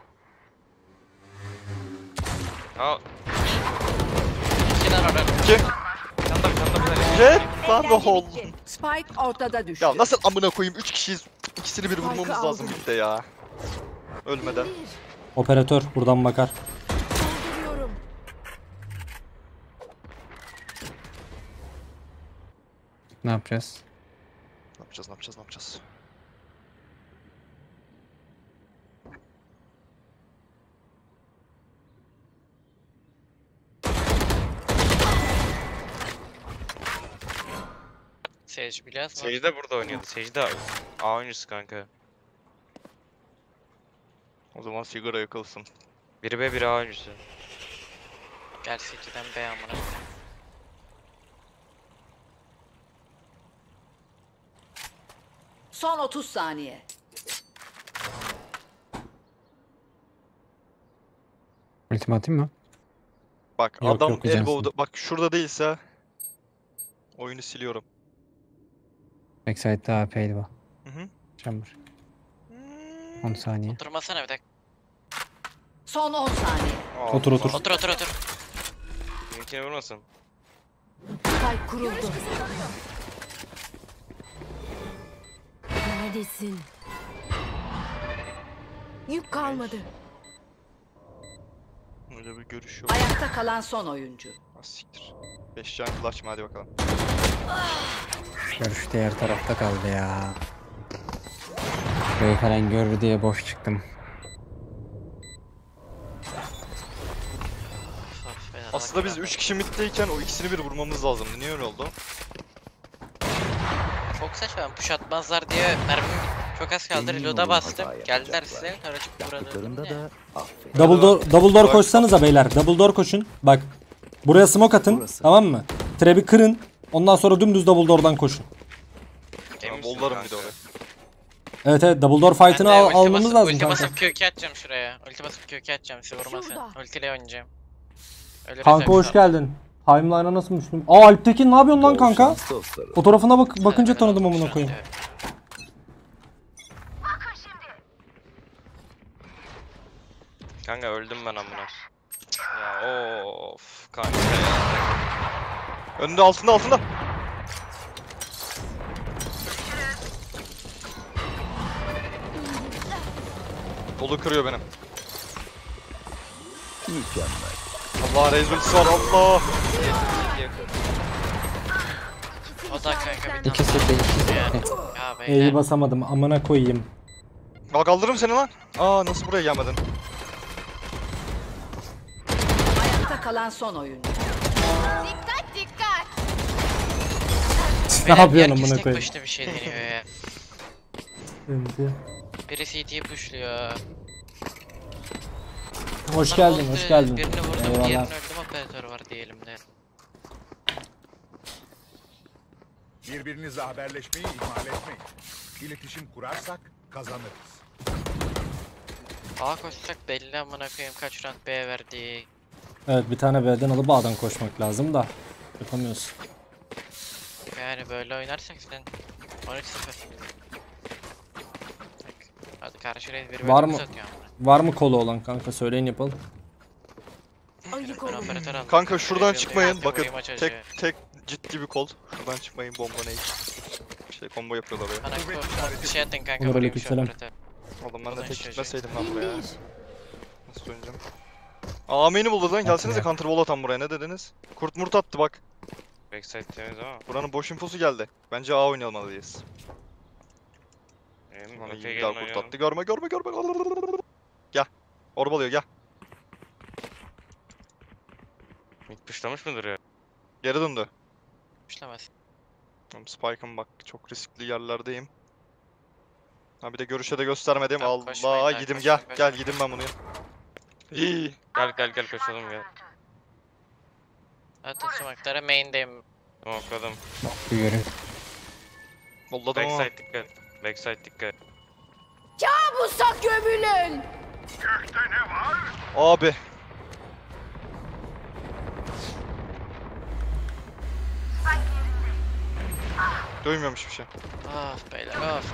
M: Ha.
K: İki tane orada.
H: İki.
M: Yanda bir tane bir tane.
H: Jet lan ne oldu?
J: Spike ortada düştü.
H: Ya nasıl amına koyayım? üç kişiyiz. İkisini bir
F: Spike'ı
H: vurmamız lazım
F: aldım.
H: birlikte ya. Ölmeden.
B: Operatör buradan bakar.
F: Dolduruyorum.
L: Ne yapacağız?
H: Ne yapacağız ne yapacağız ne yapacağız?
K: Sage biliyorsun.
M: Sage de burada oynuyordu. Sage de A oyuncusu kanka.
H: O zaman sigara yakılsın.
M: Biri B biri A oyuncusu.
K: Gerçekten B amına.
J: Son otuz saniye.
L: Ultim atayım mı?
H: Bak
L: Yok,
H: adam
L: yok, güzelsin.
H: elbow'da. Bak şurada değilse oyunu siliyorum.
L: Backside'da A P'ydi bu.
H: Hı hı.
L: Chamber. on saniye.
K: Oturmasana bir dakika.
J: Son on saniye.
H: Aa,
B: Otur otur.
K: Otur otur otur.
M: Benimkine vurmasın.
F: Spike kuruldu. Neredesin? Yük kalmadı.
H: Öyle bir görüş yok.
J: Ayakta kalan son oyuncu.
H: Ha, siktir. beş can clutch mı hadi bakalım.
L: Görüş diğer tarafta kaldı ya. Burayı falan görür diye boş çıktım.
H: Aslında biz üç kişi middeyken o ikisini bir vurmamız lazımdı. Niye öyle oldu?
K: Çok saçma, push atmazlar diye mermim çok az kaldı.
D: Emin
K: Reload'a
D: olun
K: bastım.
D: hata
K: Geldiler
D: yapacaklar.
K: size. Karacık
D: Yaptıklarında
K: burada.
D: da affet.
B: Double door, double door koşsanıza beyler. Double door koşun. Bak. Buraya smoke atın.
D: Burası.
B: Tamam mı? Trap'i kırın. Ondan sonra dümdüz double door'dan koşun.
H: Tamam, bollarım bir de oraya.
B: Evet evet double door fight'ını al, almamız lazım
K: Ulti
B: kanka.
K: basıp Q iki atacağım şuraya. Ulti basıp Q iki atacağım size vurmasın.
F: Şurada.
K: Ultiyle oynayacağım. Öyle
B: Kanka
K: bir
B: hoş
K: zevk
B: geldin. Timeline'a nasıl Müslüm? Aa Alptekin ne yapıyorsun lan
D: Bol
B: kanka?
D: şans dostlarım.
B: Fotoğrafına bak bakınca
K: aldım.
B: tanıdım amına
K: Evet,
B: koyayım.
K: evet.
M: Kanka öldüm ben amına. Ya of kanka.
H: Önünde altında altında. Dolu kırıyor benim.
D: Mükemmel.
H: Allah rezultisi var Allah.
K: O da kanka bir tane.
L: İkisi de ikisi
K: Ya,
L: de.
K: ya
B: E'yi
K: beyler.
B: basamadım amına koyayım.
H: Bak kaldırırım seni lan. Aa nasıl buraya gelmedin?
J: Ayakta kalan son oyuncu.
A: Dikkat dikkat.
B: Ne
K: Beyler,
B: yapıyorsun
K: herkes
B: amına
K: tek
B: koyayım?
K: başına bir şey deniyor ya. Biri C T'yi pushluyor.
B: Hoş
K: Onlar
B: geldin,
K: oldu,
B: hoş geldin.
K: Birini vurdum,
B: Eyvallah.
K: diğerini öldüm, operatör var diyelim de.
N: Birbirinizle haberleşmeyi ihmal etmeyin. İletişim kurarsak kazanırız.
K: A koşsak belli amına koyayım kaç round B verdi.
B: Evet bir tane B'den alıp A'dan koşmak lazım da yapamıyoruz.
K: Yani böyle oynarsak sen on üç sıfır. Hadi karşı raid bir
B: Var
K: bölüm
B: mı?
K: satıyor amına.
B: Var mı kolu olan kanka söyleyin yapalım.
F: Ayık
K: Ben
F: olun.
K: operatör aldım.
H: Kanka şuradan
K: Reload'u
H: çıkmayın.
K: yaptım,
H: Bakın
K: vurayım açıcı.
H: tek tek ciddi bir kol. Şuradan çıkmayın bomba ne? Şey combo yapıyorlar oraya.
K: Bana bir şey atın kanka
B: Onur
K: vurayım şu
B: aleykümselam.
K: operatör.
H: Oğlum ben de
K: Ulan
H: tek
K: şaşırdım.
H: gitmeseydim lan buraya. Nasıl oynayacağım? Aa main'i buldu lan gelsenize counter wall atan buraya ne dediniz? Kurt murt attı bak.
M: Backside temiz ama.
H: Buranın boş infosu geldi. Bence A oynamalıyız.
M: Benim
H: Bana
M: okey
H: iyi
M: gelin
H: daha kurt
M: oynayalım.
H: attı. Görme görme görme. Gel. Orbalıyor gel.
M: Mid pushlamış mıdır ya?
H: Geri döndü.
K: Pushlamaz.
H: Oğlum Spike'ım bak çok riskli yerlerdeyim. Ha bir de görüşe de göstermedim.
K: Tamam, koşmayın
H: Allah
K: lan,
H: gidim
K: koşmayın,
H: gel. Gel
K: koşmayın.
H: gidim ben bunu.
M: İyi. Gel gel gel koşalım gel.
K: Atın smoke'lara main'deyim.
M: Smokladım.
L: Buyurun.
H: Vallahi ama.
M: Backside dikkat. Backside dikkat.
A: Kabusa gömülün.
H: Abi. Duymuyormuş bir şey.
K: Of beyler of.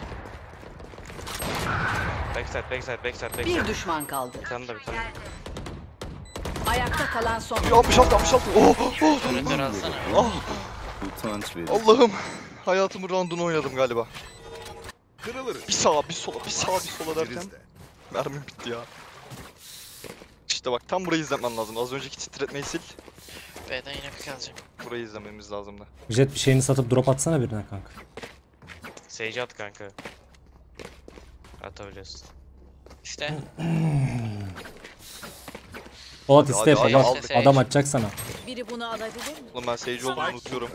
M: Backside backside backside backside.
J: Bir düşman kaldı.
M: Bir tane de bir tane.
J: Ayakta kalan son.
H: altmış altı altmış altı. Oh oh.
K: Operatör alsana.
H: Ah.
D: Utanç verici.
H: Allah'ım. Hayatımın roundunu oynadım galiba.
N: Kırılırız.
H: Bir sağa bir sola bir sağa bir sola derken mermim bitti ya. İşte bak tam burayı izlemen lazım. Az önceki titretmeyi sil.
K: B'den yine pik alacağım.
H: Burayı izlememiz lazımdı.
B: Jet bir şeyini satıp drop atsana birine kanka.
M: Sage at kanka. Atabiliyorsun.
K: İşte.
B: Polat
H: Hadi,
B: iste
H: hadi,
B: Polat.
H: aldık.
B: Adam atacak sana.
J: Biri bunu alabilir mi?
H: Oğlum ben Sage olduğunu unutuyorum.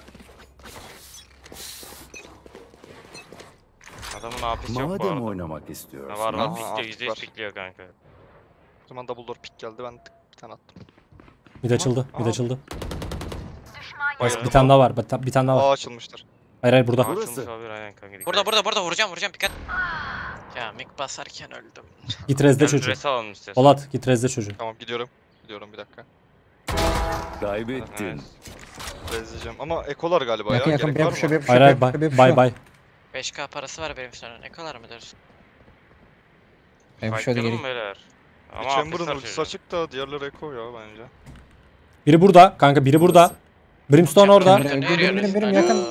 M: Adamın A P'si yok bu
D: Madem
M: arada.
D: oynamak istiyorsun.
M: Var var
H: Aa,
M: pikliyor, yüzde yüz
H: var.
M: pikliyor kanka.
H: O zaman double door pick geldi ben tık bir tane attım.
B: Mid açıldı. Mid
H: Aa.
B: açıldı.
M: Bayağı-
B: Bir tane daha var. Bir ta- bir tane daha
H: Aa
B: var.
H: açılmıştır.
B: Hayır hayır burada.
M: Aa, açılmış olabilir aynen kanka. dikkat
K: Burada
M: et.
K: burada burada vuracağım vuracağım pik at. Ya mik basarken öldüm.
B: Git rezde
M: Ben
B: çocuğu.
M: dress alalım istiyorsan.
B: Polat git rezde çocuğu.
H: Tamam gidiyorum. Gidiyorum bir dakika.
D: Kaybettin.
H: Rezleyeceğim ama ekolar galiba
L: Yakın
H: ya.
L: yakın
H: Gerek
L: bir
H: var
L: yapışıyor
H: mı?
L: bir yapışıyor.
B: Hayır hayır
L: bir
B: bay
L: yapışıyor, bir
B: bay.
L: yapışıyor.
B: bay.
K: beş K parası var benim sonra. Ne kadar mı dersin?
L: Yapışıyordu
M: Fightlayalım
L: geri.
M: mı beyler?
H: Bir
M: Ama
H: Chamber'ın
M: A P'si var
H: ultisi
M: çocuğun.
H: açık da diğerleri eko ya bence.
B: Biri burada kanka biri burada. Brimstone orada.
L: Chamber- Birim, birim, birim, birim, yakın.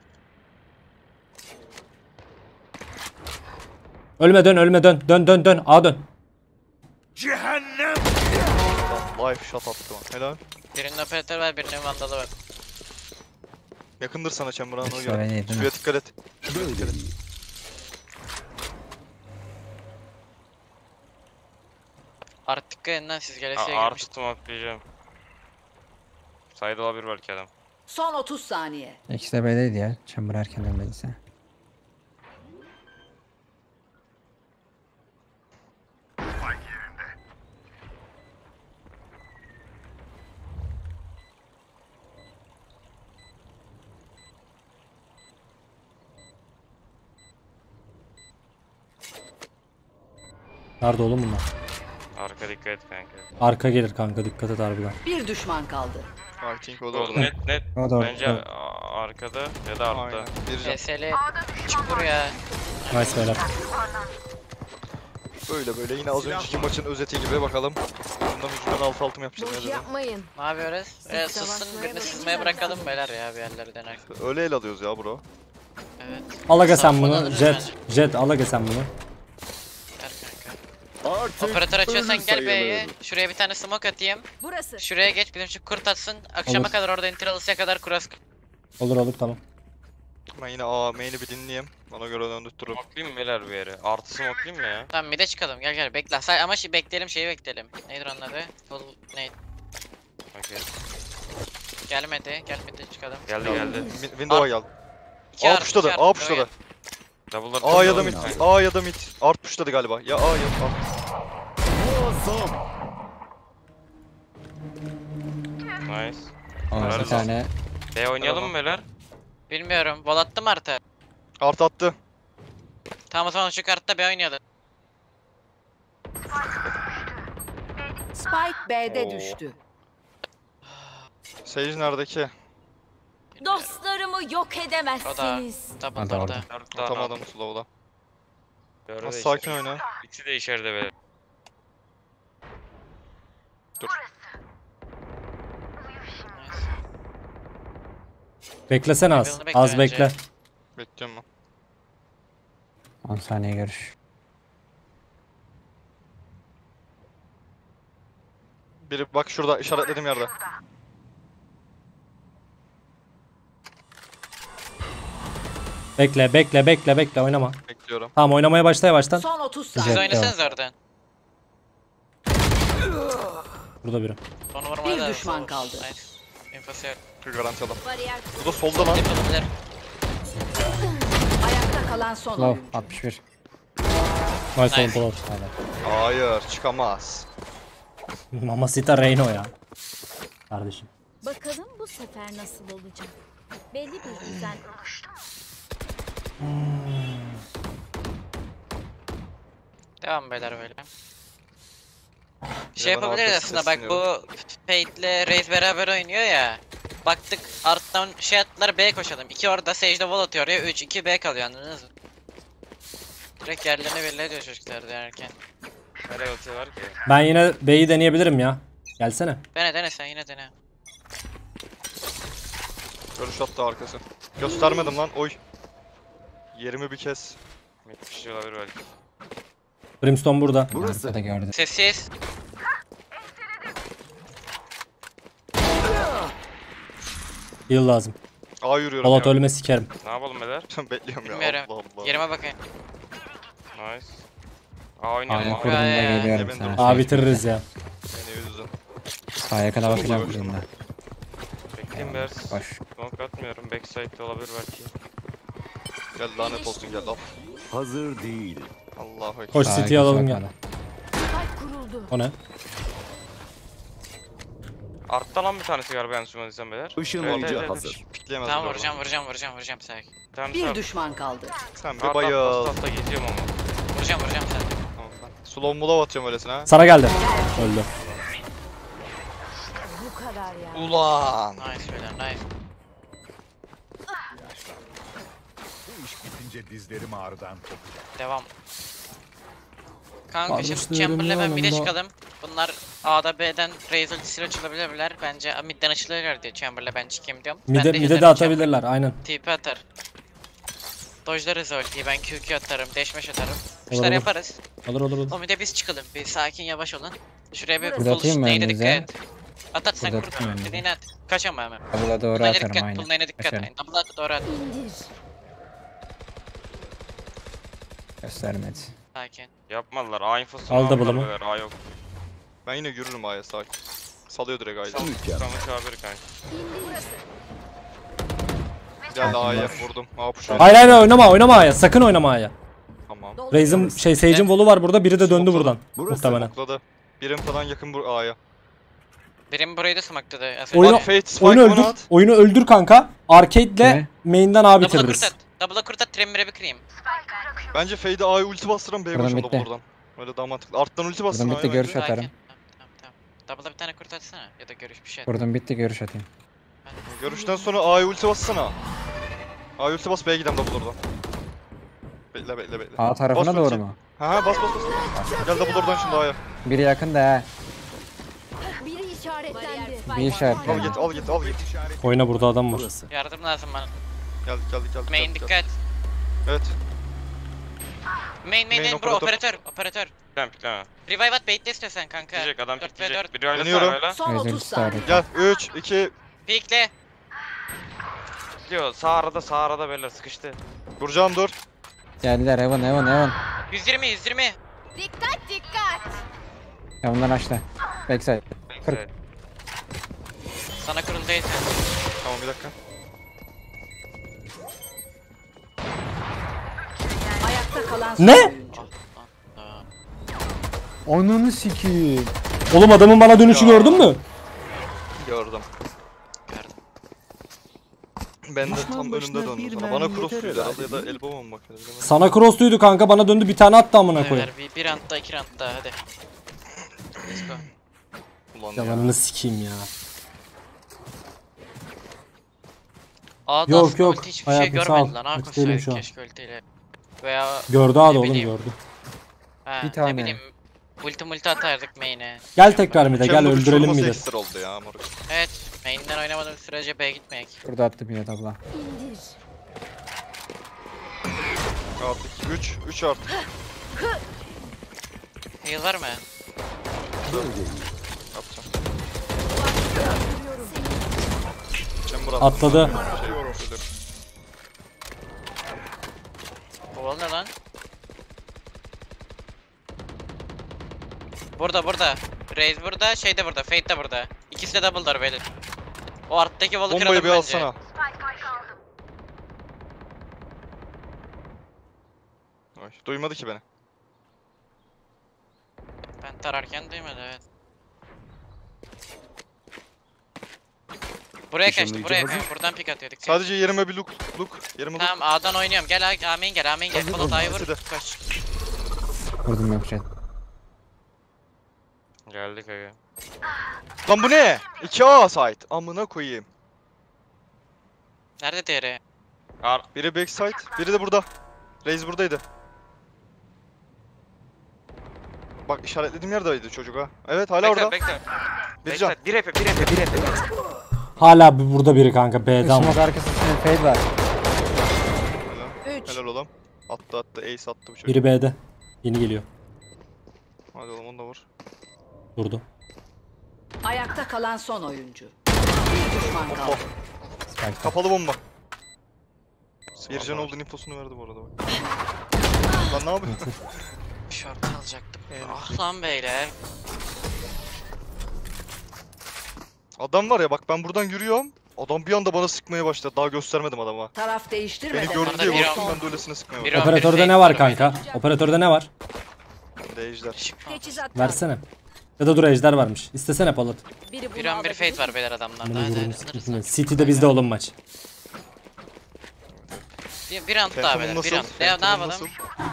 B: Ölme dön ölme dön. Dön dön dön. A dön.
N: Cehennem.
H: Life shot attı. Helal.
K: Birinin operatör var birinin vandalı var.
H: Yakındır sana Chamber'ın ona
L: Şöyle
H: göre.
L: değil, değil mi?
H: Şuraya dikkat et.
D: Böyle iyi.
K: Artık elinden siz gelesiye
M: Aa,
K: girmiş.
M: artı smokelayacağım. Side olabilir belki adam.
J: Son otuz saniye.
L: İkisi de B'deydi ya. Chamber erken ölmediyse.
B: Nerede oğlum bunlar?
M: Arka dikkat et kanka.
B: Arka gelir kanka dikkat et harbiden.
J: Bir düşman kaldı.
H: I think o da
M: Doğru
H: orada.
M: net net.
L: O da orada.
M: Bence a- arkada ya da altta.
H: Aynen. Bir can.
K: P S L çık buraya.
B: Nice beyler.
H: Böyle böyle yine az önceki maçın özeti gibi bakalım. Bundan ucundan altı altı mı yapacağız
F: Boş
H: ne dedim.
F: yapmayın.
K: Ne yapıyoruz? Ee,
F: Siz
K: sussun
F: savaşmaya
K: birini
F: başlayın
K: sızmaya bırakalım
F: zaten.
K: beyler ya bir yerleri dener.
H: Öyle el alıyoruz ya bro.
K: Evet.
B: Al aga sen
K: Safran
B: bunu.
K: alırız
B: Jet. Jet al aga sen bunu.
K: Ver kanka.
D: Artık
K: Operatör açıyorsan
D: ölü
K: gel B'ye.
D: sayılır.
K: Şuraya bir tane smoke atayım.
J: Burası.
K: Şuraya geç bizim şu kurt atsın. Akşama
B: Olur.
K: kadar orada enter alısıya kadar kuras.
B: Olur olur tamam.
H: Ben yine A main'i bir dinleyeyim. Ona göre döndürtürüm.
M: Smokelayayım mı beyler bir yere? Artı smokelayayım mı ya?
K: Tamam mid'e çıkalım gel gel bekle. Say ama şey bekleyelim şeyi bekleyelim. Nedir onun adı? Full neydi?
M: Okey.
K: Gelmedi. Gelmedi çıkalım.
M: Geldi geldi.
H: Win- Window'a gel.
K: İki
H: A
K: artı,
H: puşladı,
K: iki
H: A
K: artı,
H: puşladı.
M: Double'lar
H: A ya da mid,
M: Aynen.
H: A ya da mid. Art puşladı galiba. Ya A ya A.
D: Muazzam.
M: Nice.
L: Ama
M: Helal
L: bir tane
M: B oynayalım mı beyler?
K: Bilmiyorum. Vol attım artı.
H: Art attı.
K: Tamam o zaman şu kartta B oynayalım.
J: Spike B'de
H: Oo.
J: düştü.
H: Sage neredeki?
A: Dostlarımı yok
K: O da
A: edemezsiniz.
K: double
L: Hadi orada.
K: orada.
M: Dört tane
H: Atamadım
M: aldım.
H: slow'da.
M: Göre
H: Az
M: de
H: sakin
M: içeride.
H: oyna.
M: İkisi de içeride beyler.
H: Dur.
B: Beklesene az.
K: Yolunu bekle
B: Az
K: bence.
B: bekle.
H: Bekliyorum ben.
L: on saniye görüş.
H: Biri bak şurada işaretlediğim yerde.
B: Bekle bekle bekle bekle oynama.
H: Bekliyorum.
B: Tamam oynamaya başla yavaştan.
J: Son otuz
K: Siz
J: saniye.
K: oynasanız oradan.
B: Burada biri.
K: Onu vurmaya
J: Bir
K: da
J: düşman
K: zor.
J: kaldı.
K: Nice. Infosu yok.
H: Garanti adam.
A: Bariyer
H: Bu da solda lan.
K: Yapılabilir.
J: Ayakta kalan son
L: Low
J: oyuncu.
L: altmış bir.
B: Nice oğlum
K: Nice.
B: Polat.
H: Hayır çıkamaz.
B: Mamacita Reino ya. Kardeşim.
A: Bakalım bu sefer nasıl olacak? Belli bir düzen oluştu.
K: Devam beyler böyle. Şey
H: Ya bana
K: yapabiliriz
H: arkası
K: aslında bak bu Fate'le Raze beraber oynuyor ya. Baktık arttan şey attılar B'ye koşalım. İki orada Sage'de wall atıyor ya. üç iki B kalıyor anladınız mı? Direkt yerlerine belli ediyor çocuklar derken.
M: Nereye atıyorlar ki?
B: Ben yine B'yi deneyebilirim ya. Gelsene.
K: Dene dene sen yine dene.
H: Görüş attı arkası. Göstermedim lan oy. Yerimi bir kez.
M: Bir şey olabilir belki.
B: Brimstone burada.
L: Burası da gördü.
K: Sessiz.
B: Heal lazım.
H: A yürüyorum
B: Polat
H: ya.
B: ölme sikerim.
M: Ne yapalım beyler?
H: Bekliyorum ya.
K: Bilmiyorum.
H: Allah Allah.
K: Yerime bakayım.
M: Nice. Aa oynayalım
L: Aya
M: abi.
L: kurduğumda
K: ya, ya.
L: geliyorum
H: Ben de
L: sana.
H: bu-
B: Aa bitiririz ya.
H: Beni üzdün.
L: Sağa kadar bakacağım kurduğumda.
M: Bekleyeyim beyler.
L: Boş.
M: Smoke atmıyorum. Backside'de olabilir belki.
H: Gel lanet olsun gel al.
D: Hazır değil.
H: Allah'a ekber.
B: Koş
L: Sağa
B: City'yi alalım ya.
L: bakmadı.
A: Spike kuruldu.
B: O ne?
M: Artta lan bir tanesi galiba yanlış duymadıysam beyler.
D: Işınlayıcı
M: Evet, evet,
D: hazır.
H: Pikleyemez.
K: Tamam
H: buradan.
K: vuracağım vuracağım vuracağım vuracağım sakin.
M: Bir tanesi
J: Bir
M: var.
J: düşman kaldı.
H: Sen bir
M: Artta
H: bayıl.
M: altta altta geziyorum ama.
K: Vuracağım vuracağım sen.
H: Tamam ben. Slow mola atıyorum öylesine ha.
B: Sana geldi. Öldü.
F: Bu kadar ya.
H: Ulan.
K: Nice beyler nice.
N: Bu iş bitince dizlerim ağrıdan kopacak.
K: Devam. Kanka şimdi
B: Kardeşlerim
K: Chamber'la ben mid'e
B: yanımda.
K: çıkalım. Bunlar A'da B'den Raze ultisiyle açılabilirler bence. Mid'den açılırlar diyor Chamber'la ben çıkayım diyorum. Ben
B: Mide, mide
K: izlerim
B: de atabilirler aynen.
K: Chamber. T P atar. Dojlarız ultiyi ben Q Q atarım, deşmeş atarım.
B: Olur,
K: İşler
B: olur.
K: yaparız.
B: Olur olur olur.
K: O mid'e biz çıkalım. Bir sakin yavaş olun. Şuraya bir
L: Burada
K: full
L: atayım mı
K: nade'e dikkat
L: önünüze?
K: et. At at sen
L: Burada
K: kur.
L: atayım önünüze.
K: Dediğini at. Kaçama hemen.
L: Double'a doğru
K: Nade'e
L: atarım
K: dikkat,
L: aynen.
K: full nade'e dikkat.
L: Kaçarım.
K: Aynen. Double'a doğru at.
A: İndir.
L: Göstermedi.
K: Sakin.
M: Yapmadılar. A infosunu
B: Al da
M: aldılar
B: bulama.
M: beyler. A yok.
H: Ben yine yürürüm A'ya sakin. Salıyor direkt A'yı.
D: Mükemmel.
M: Sana çağırır kanka.
H: Gel A'ya vurdum. A push.
B: Hayır hayır oynama oynama A'ya. Sakın oynama A'ya.
H: Tamam.
B: Raze'in şey Sage'in volü var burada. Biri de döndü
H: Smokladı.
B: buradan.
D: Burası.
B: Muhtemelen.
H: Smokladı. Birim falan yakın bu A'ya.
K: Birim burayı da smokladı.
B: Oyunu,
H: Fate, Spike
B: oyunu öldür.
H: bana at.
B: Oyunu öldür kanka. Arcade'le
L: Ne?
B: main'den A
K: Double'a
B: bitiririz.
K: kurt at. Double'a kurt at. Tremmer'e bir kırayım.
H: Bence Fade'e A'ya ulti bastıran B'ye
L: Buradan
H: koşalım
L: bitti.
H: buradan. Öyle daha mantıklı. Arttan ulti bassın
L: Buradan bitti
H: A'ya
L: görüş
H: bence.
L: atarım.
K: Sakin. Tamam tamam tamam. Double'a bir tane kurt atsana. Ya da görüş bir şey at.
L: Vurdum bitti görüş atayım.
H: Görüşten sonra A'ya ulti bassana. A'ya ulti bas B'ye gidelim double oradan. Bekle bekle bekle.
L: A tarafına
H: Bas
L: doğru
H: ulti.
L: mu?
H: Ha ha bas bas bas. Gel double oradan şimdi A'ya.
L: Biri yakın da ha.
A: Biri işaretlendi.
L: Bir işaret.
H: Al git al git al git.
B: Oyna burada adam var.
D: Burası.
K: Yardım lazım bana.
H: Geldik geldik geldik.
K: Main
H: geldik,
K: dikkat.
H: geldik. Evet.
K: Main main
H: Main
K: main bro
H: operatör.
K: operatör operatör.
M: Pikleme pikleme.
K: Revive at baitle istiyorsan kanka.
M: Diyecek adam
K: dört ve
M: pikleyecek.
K: dört.
M: Biri oynasana
H: Dönüyorum.
M: böyle.
J: Son
L: Rezil
J: otuz saniye.
L: istaret.
H: Gel üç iki
K: Pikle.
M: Pikliyor. Sağ arada sağ arada beyler sıkıştı.
H: Vuracağım dur.
L: Geldiler Evan Evan Evan.
K: yüz yirmi yüz yirmi.
A: Dikkat dikkat.
L: Evan'dan açtı. Backside. Kırk.
M: Evet.
K: Sana kuruldayız.
H: Tamam bir dakika.
J: Ayakta kalan son
B: Ne?
J: oyuncu.
L: Onunu sikiyim.
B: Oğlum adamın bana dönüşü
H: Ya.
B: gördün mü?
H: Gördüm.
K: Gördüm.
H: Ben de
D: Düşman
H: tam
D: başına
H: önünde döndüm
D: bir
H: sana. Bana
D: mermi
H: cross
D: yeter
H: suydu herhalde
D: herhalde,
H: ya da
D: değil mi?
H: elbow mu bakıyor? bilemedim.
B: Sana crossluydu kanka bana döndü bir tane attı amına koyayım.
K: Beyler bir, bir roundda iki roundda hadi. Let's go.
H: Ulan ya.
B: Yalanını sikeyim ya.
K: A'da
B: Yok,
K: aslında
B: yok.
K: ulti hiçbir şey
B: Hayatım, sağ ol.
K: görmedi lan. Ha
B: Açık değilim şu
K: koşsaydık
B: an.
K: keşke ultiyle. Veya
B: Gördü abi
K: ne
B: oğlum
K: bileyim.
B: gördü.
K: Ha,
L: Bir
K: ne
L: tane.
K: bileyim. Ulti multi atardık main'e.
B: Gel tekrar mide gel
H: Chamber
B: öldürelim
H: uçurması
B: mide.
H: ekstra oldu ya moruk.
K: Evet. Main'den oynamadığım sürece B'ye gitmeyek.
L: Burada attım yine tabla.
A: İndir.
H: Artık üç üç artık.
K: Heal var mı?
H: Atacağım. Chamber
B: Atladı.
H: Şey yok, özür dilerim.
K: Oval ne lan? Burada burada. Raze burada, şey de burada, Fate de burada. İkisi de double'lar beyler. O arttaki wall'u kıralım
H: Bombayı bir
K: bence.
H: alsana. Ay, duymadı ki beni.
K: Ben tararken duymadı evet. Buraya kaçtı,
D: Işınlayıcı
K: buraya
D: hazır.
K: kaçtı. Buradan pik atıyorduk.
H: Sadece yerime bir look. Look. Yerime look.
K: Tamam A'dan oynuyorum. Gel A- Amin gel, Amin gel. Polat A'yı vur.
H: Hadi.
K: Koş.
L: Vurdum yok şey.
M: Geldik aga.
H: Lan bu ne? iki A site. Amına koyayım.
K: Nerede diğeri?
M: Ar
H: Biri backside, biri de burada. Reis buradaydı. Bak işaretlediğim yerdeydi çocuk ha. Evet hala orada.
M: Bekle.
H: Bir can.
M: Bir epe, bir epe, bir epe.
B: Hala bir- burada biri kanka B'de ama.
L: Smoke arkası senin fade var.
H: Helal.
K: üç.
H: Helal oğlum. Attı attı, ace attı bu çocuk.
B: Biri B'de. Yeni geliyor.
H: Hadi oğlum onu da vur.
B: Durdu.
J: Ayakta kalan son oyuncu. Bir düşman kaldı.
B: Spike.
H: Kapalı bomba. Bir can olduğu infosunu verdi bu arada bak. Lan ne yapıyorsun?
K: Şort alacaktım. Ah lan beyler.
H: Adam var ya bak ben buradan yürüyorum. Adam bir anda bana sıkmaya başladı. Daha göstermedim adama.
J: Taraf
H: Beni
J: değiştirmeden.
H: gördü diye
K: bir
H: korktum
K: an-
H: ben de öylesine sıkmaya
K: bir
H: başladım.
K: an-
B: Operatörde ne var kanka? Operatörde ne var?
H: Ejder.
A: Teçhizat
B: Versene. Ya da dur ejder varmış. İstesene Polat.
A: Biri bunu
K: Bir an bir
A: alabilir.
K: fate var beyler adamlarda.
B: Bunu
K: Hadi
B: vurun
K: hadi
B: sikimine.
K: alırız.
B: City'de bizde oğlum maç.
K: Bir, bir round daha
H: Phantom'un
K: beyler.
H: nasıl?
K: Bir round. Ne, ne
H: Phantom'un
K: yapalım?
H: nasıl?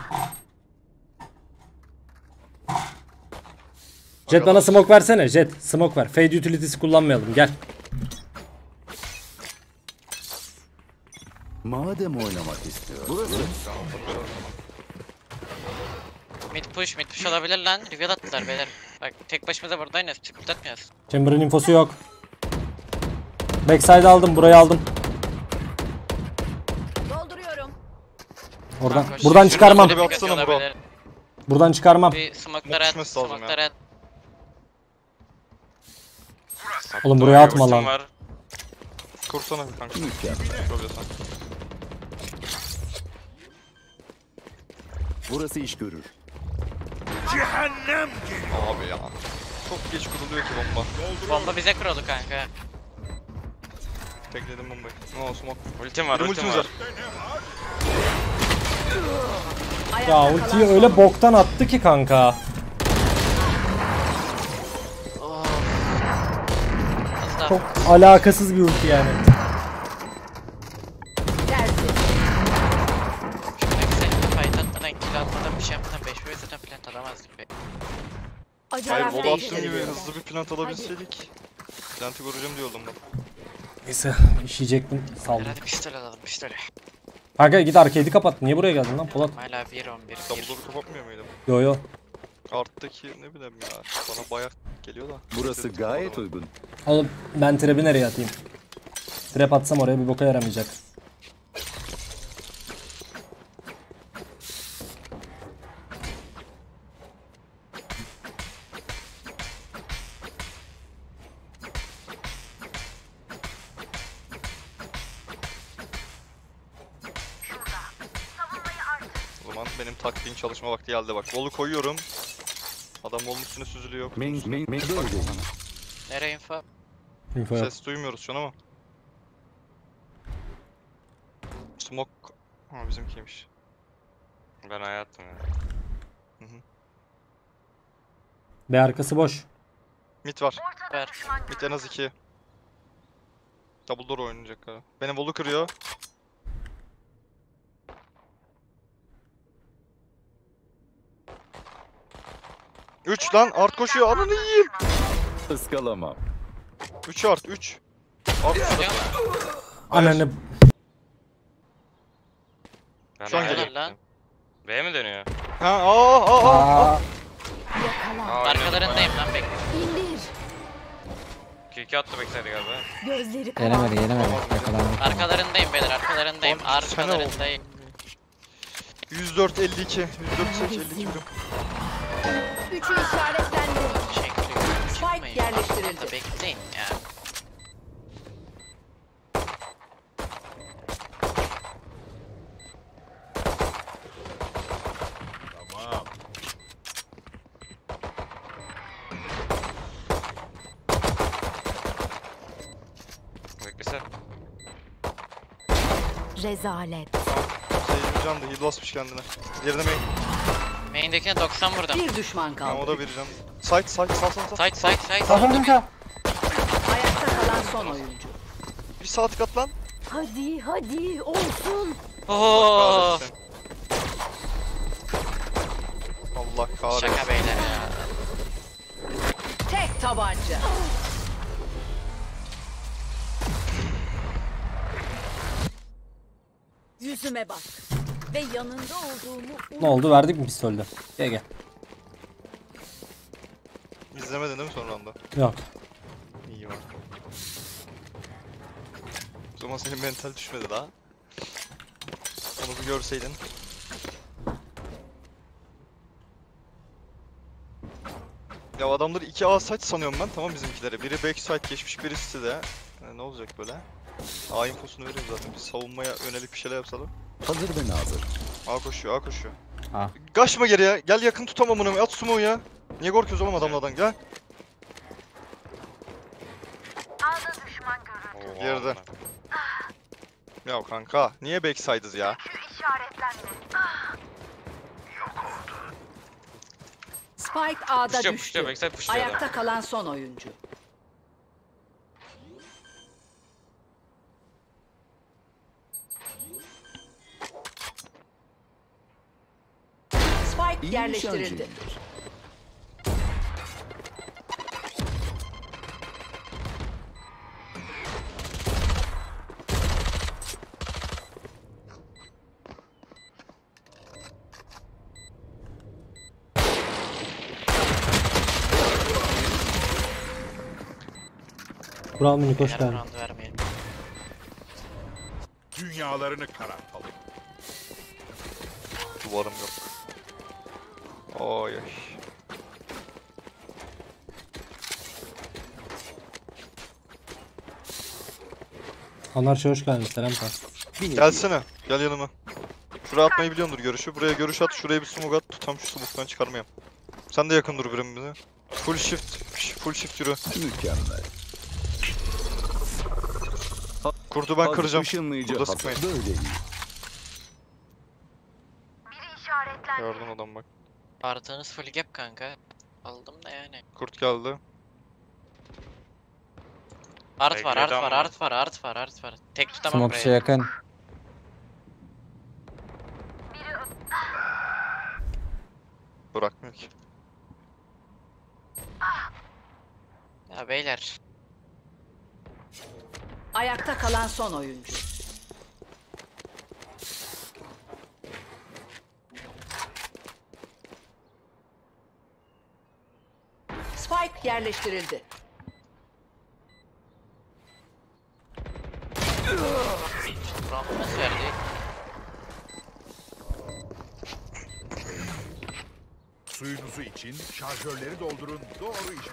B: Jet bana smoke versene. Jet smoke ver. Fade utility'si kullanmayalım. Gel.
D: Madem oynamak istiyor. Burası.
K: Mid push, mid push olabilir lan. Reveal attılar beyler. Bak tek başımıza buradayız. Çıkırtmıyoruz.
B: Chamber'ın infosu yok. Backside aldım. Burayı aldım.
A: Dolduruyorum.
B: Oradan.
K: Kanka,
B: Buradan
K: şurada
B: çıkarmam.
K: bir
H: Bir
K: pik
H: atsana
K: atıyorlar
H: bro.
K: beyler.
B: Buradan çıkarmam.
K: Bir smoke'lar at,
H: düşmesi lazım ya.
K: smoke'lar at.
B: Oğlum buraya atma
M: Ultim
B: lan.
M: var.
H: Kursana bir kanka.
D: Mükemmel.
H: Şöylesen.
D: Burası iş görür.
H: Abi ya. Çok geç kuruluyor ki bomba.
K: Bomba bize kuruldu kanka.
H: Tekledim bombayı. No smoke.
M: Ultim var,
H: Benim
M: ultim
H: ultimiz
M: var.
H: var.
B: Ya ultiyi öyle boktan attı ki kanka.
K: Hızlı.
B: Çok alakasız bir ulti yani.
K: Şuradaki senin fight atmadan, kill atmadan, bir şey yapmadan beş bir zaten plant alamazdık be.
H: Hayır
A: Acaba
H: bolu attığım gibi hızlı bir plant alabilseydik. Plant'i koruyacağım diyordum ben.
B: Neyse işeyecektim. Saldım.
K: Hadi pistol alalım, pistol.
B: Kanka git arcade'i kapat. Niye buraya geldin lan Polat?
K: Hala bir on bir.
H: Dumbledore'u kapatmıyor muydum?
B: Yo yo.
H: Arttaki ne bileyim ya. Bana bayağı geliyor da.
D: Burası gayet uygun.
B: Oğlum ben trap'i nereye atayım? Trap atsam oraya bir boka yaramayacak.
H: O zaman benim taktiğin çalışma vakti geldi bak. Bolu koyuyorum. Adam bolun üstüne süzülüyor.
D: Main, main, main,
K: Nereye info?
B: Info yok.
H: Ses duymuyoruz şu an ama. Smoke. Ha bizimkiymiş.
M: Ben hayatım ya.
H: Hı hı.
B: B arkası boş.
H: Mid var.
K: Ver.
H: Mid en az iki. Double door oynayacak ha. Benim bolu kırıyor. üç lan art koşuyor. Ananı yiyeyim.
D: Iskalamam.
H: üç art üç. Art üç.
B: Ananı.
M: Ben
H: Şu an
M: hayal
H: geliyor.
M: ettim. B'ye mi dönüyor?
H: Ha aa aa aa.
B: Aa,
M: Aa,
K: Arkalarındayım lan bekle.
A: İndir.
M: Q Q attı bekledi galiba.
A: Gözleri
L: Gelemedi gelemedi. Yakalandı.
K: Arkalarındayım beyler, arkalarındayım.
H: Oğlum, sene oldu.
K: Arkalarındayım.
H: yüz dört elli iki. yüz dört seç elli iki biliyorum.
A: Üçü işaretlendi.
K: Çekiliyor.
J: Spike
K: Çıkmayın.
J: yerleştirildi.
K: Arkada bekleyin ya.
N: Tamam.
M: Beklese.
F: Rezalet.
H: Seyirci can da heal basmış kendine. Yerine main.
K: Main'dekine doksan vurdum.
J: Bir düşman
H: Tamam o
J: kaldı.
H: da vereceğim. Side side sağ sağ sağ.
K: Side side side.
B: Sağ sağ sağ.
J: son oyuncu.
H: Bir saat kat lan.
F: Hadi hadi olsun.
H: Allah kahretsin. Allah kahretsin.
K: Şaka beyler ya.
J: Tek tabanca.
A: Yüzüme bak. Ve yanında olduğumu
B: Ne oldu? Verdik mi pistolde? Gel gel.
H: İzlemedin değil mi son anda?
B: Yok.
H: İyi var. O zaman senin mental düşmedi daha. Onu bir görseydin. Ya adamları iki A site sanıyorum ben, tamam bizimkilere. Biri backside geçmiş, birisi de. Yani ne olacak böyle? A infosunu veriyor zaten. Biz savunmaya yönelik bir şeyler yapsalım.
D: Hazır ve nazır.
H: A koşuyor, A koşuyor.
L: Ha.
H: Kaçma geriye. Gel yakın tutamam onu. At sumo'yu ya. Niye korkuyoruz oğlum adamlardan? Gel.
M: Ağda düşman görüldü.
H: Geride. Ya kanka, niye backside'ız ya?
M: İşaretlendi.
J: Spike A'da
M: Pushluyor,
J: düştü.
M: pushluyor, backside pushluyor
J: Ayakta
M: adam.
J: kalan son oyuncu. Spike
D: İyi
J: yerleştirildi.
D: nişancıyımdır.
B: Burak Minik hoş
K: Her
B: geldin.
K: round vermeyelim.
N: Dünyalarını karartalım.
H: Duvarım yok. Oy oy.
B: Anarşi hoş geldin. Selam pas.
H: Gelsene. Gel yanıma. Şuraya atmayı biliyordur görüşü. Buraya görüş at. Şuraya bir smoke at. Tutam şu smoke'tan çıkarmayayım. Sen de yakın dur birbirimize. Full shift. Full shift yürü.
D: Mükemmel.
H: Kurdu ben
D: Hadi
H: kıracağım.
D: ışınlayıcı
H: Burada
D: hazır.
H: sıkmayın.
D: Böyle iyi.
M: Biri işaretlendi.
H: Gördün adam bak.
K: Artığınız full gap kanka. Aldım da yani.
H: Kurt geldi.
K: Art var, art
M: Bekledim
K: var,
M: ama.
K: art var, art var, art var. Tek tutamam
L: Smokçu
K: burayı.
L: yakın.
H: Bırakmıyor ki.
K: Ya beyler.
J: Ayakta kalan son oyuncu. Spike yerleştirildi.
K: Round nasıl verdi?
N: Suyunuzu için şarjörleri doldurun. Doğru iş.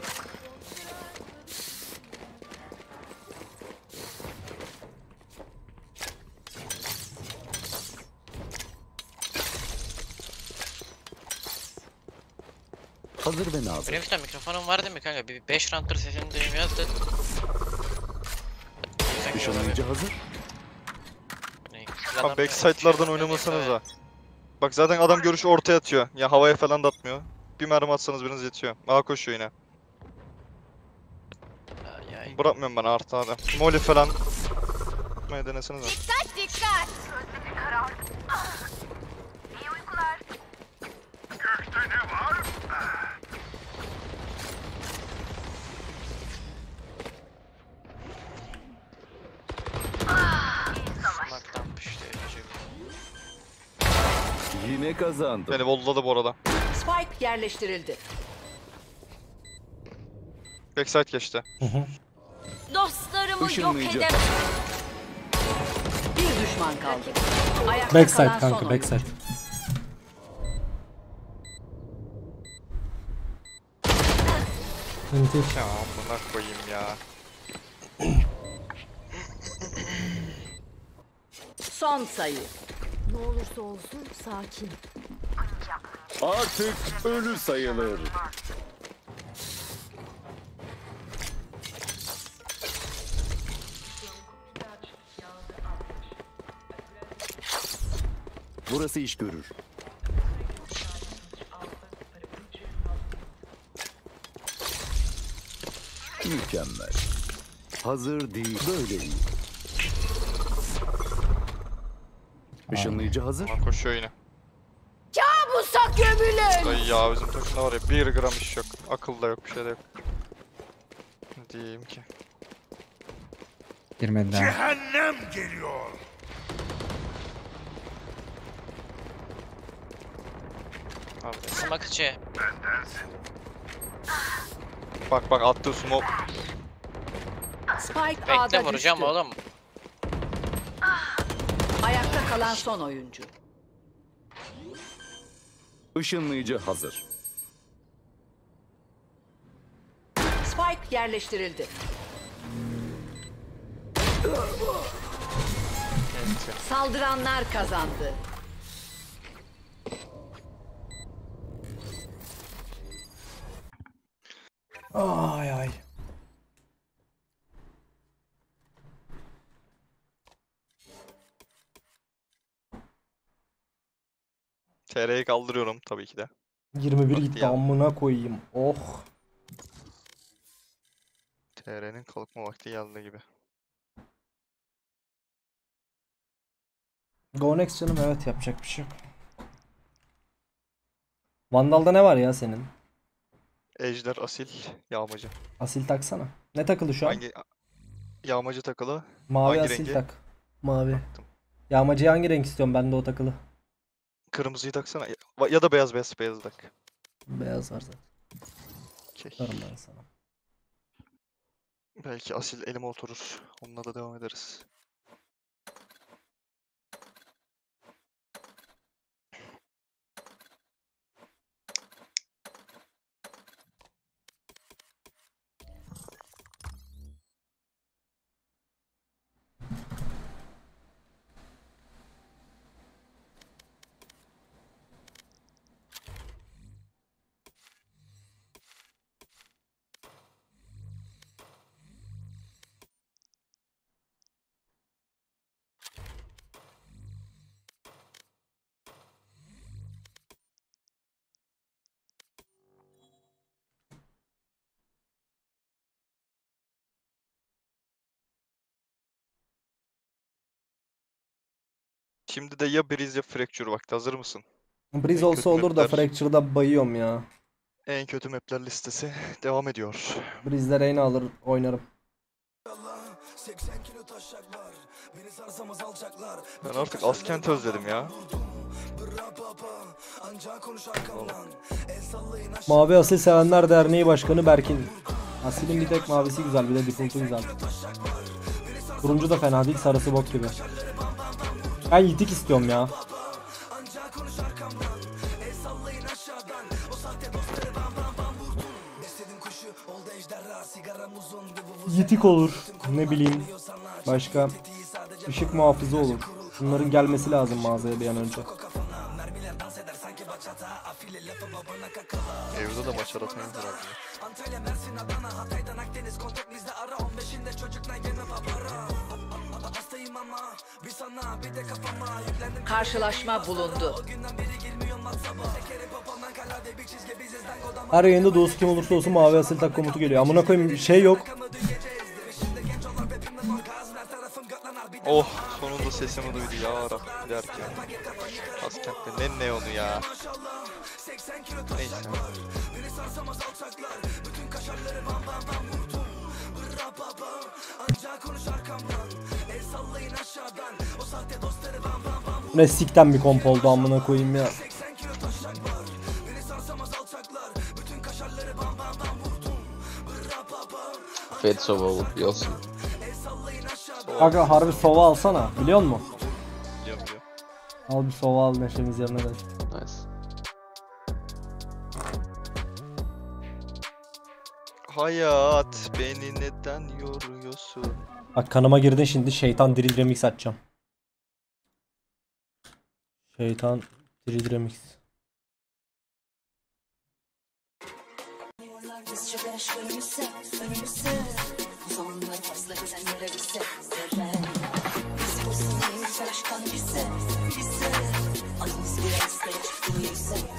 D: Hazır ve nazır.
K: Benim işte mikrofonum var değil mi kanka? Bir beş round'dır sesini duymuyoruz da.
D: Işınlayıcı hazır.
H: Tam backside'lardan oynamasanız ha. Bak zaten adam görüşü ortaya atıyor. Ya havaya falan da atmıyor. Bir mermi atsanız biriniz yetiyor. A koşuyor yine. Bırakmıyorum ben artı adam. Molly falan. Yapmaya denesenize.
A: Dikkat dikkat.
M: Gözleri karardı. İyi uykular. Gökte ne var?
K: Smaktan pişti.
D: Yine kazandım.
H: Beni volladı bu arada.
J: Spike yerleştirildi.
H: Backside geçti.
A: Dostlarımı yok
D: Işınlayıcı.
A: edemem.
J: Bir düşman kaldı. Ayakta
B: Backside
J: kalan son
B: kanka
J: oyuncu.
B: backside. Enti.
H: Ya amına koyayım ya.
J: Son sayı.
F: Ne olursa olsun sakin.
D: Artık ölü sayılır. Burası iş görür. Mükemmel. Hazır değil. Böyle iyi. Işınlayıcı hazır.
H: Ama koşuyor yine.
F: Kabusa gömülün.
H: Dayı ya bizim takımda var ya bir gram iş yok. Akıl da yok, bir şey de yok. Ne diyeyim ki?
L: Girmedi daha.
N: Cehennem geliyor.
K: Smoke içi.
H: Bak bak attığı smoke.
J: Spike
K: Bekle
J: A'da
K: vuracağım
J: düştü.
K: oğlum.
J: Ayakta kalan son oyuncu.
D: Işınlayıcı hazır.
J: Spike yerleştirildi. Saldıranlar kazandı.
B: Ay ay.
H: T R'yi kaldırıyorum tabii ki de.
B: yirmi bir
H: Bak
B: gitti
H: ya.
B: amına koyayım. Oh.
H: T R'nin kalkma vakti geldi gibi.
B: Go next canım, evet yapacak bir şey yok. Vandal'da ne var ya senin?
H: Ejder, asil, yağmacı.
B: Asil taksana. Ne takılı şu an?
H: Hangi yağmacı takılı?
B: Mavi
H: hangi
B: asil
H: rengi?
B: tak. Mavi. Yağmacıya hangi renk istiyorum? Bende o takılı.
H: Kırmızıyı taksana. Ya- Ya da beyaz beyaz beyaz tak.
B: Beyaz var zaten.
H: Okey.
B: Tutarım ben sana.
H: Belki asil elime oturur. Onunla da devam ederiz. Şimdi de ya Breeze ya Fracture vakti. Hazır mısın?
B: Breeze
H: En
B: olsa
H: kötü
B: olur da
H: mapler-
B: Fracture'da bayıyorum ya.
H: En kötü mapler listesi devam ediyor.
B: Breeze'de Reyna alır oynarım.
H: Ben artık Askent'i özledim ya.
B: Mavi Asil Sevenler Derneği Başkanı Berkin. Asil'in bir tek mavisi güzel, bir de default'u güzel. Turuncu da fena değil, sarısı bok gibi. Ben yitik istiyorum ya. Yitik olur. Ne bileyim. Başka. Işık muhafızı olur. Bunların gelmesi lazım mağazaya bir an önce.
H: Evde de maç aratmayı herhalde.
J: Karşılaşma bulundu.
B: Her yayında doğusu kim olursa olsun mavi asil tak komutu geliyor. Amına koyayım şey yok.
H: Oh sonunda sesimi duydu ya Rabbi derken. Askent'te ne ne onu ya. Neyse.
B: Ne sikten bir komp oldu amına koyayım ya.
O: Fed sova olup yolsun.
B: Kanka harbi sova alsana, biliyor musun?
H: Biliyorum biliyorum.
B: Al bir sova al, neşemiz yerine de.
O: Nice.
H: Hayat beni neden yoruyorsun?
B: Bak kanıma girdin şimdi, şeytan drill remix açacağım. Şeytan drill remix.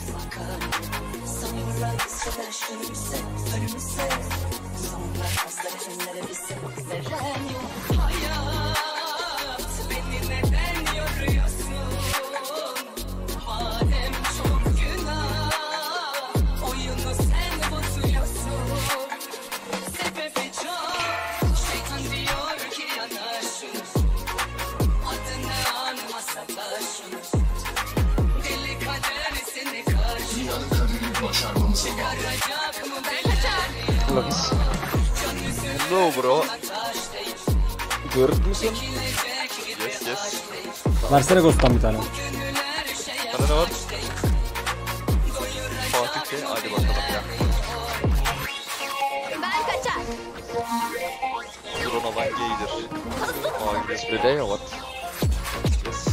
P: Önümüzde, önümüzde, sonunda fazla
H: Hello bro.
O: Görüp müsün?
H: Yes yes.
B: Versene Ghost'tan bir tane.
H: Bana ne var? Fatih Bey, hadi bakalım ya.
A: Ben kaçar.
H: Drone alan gaydir. Aa,
O: Every day or what?
H: yes.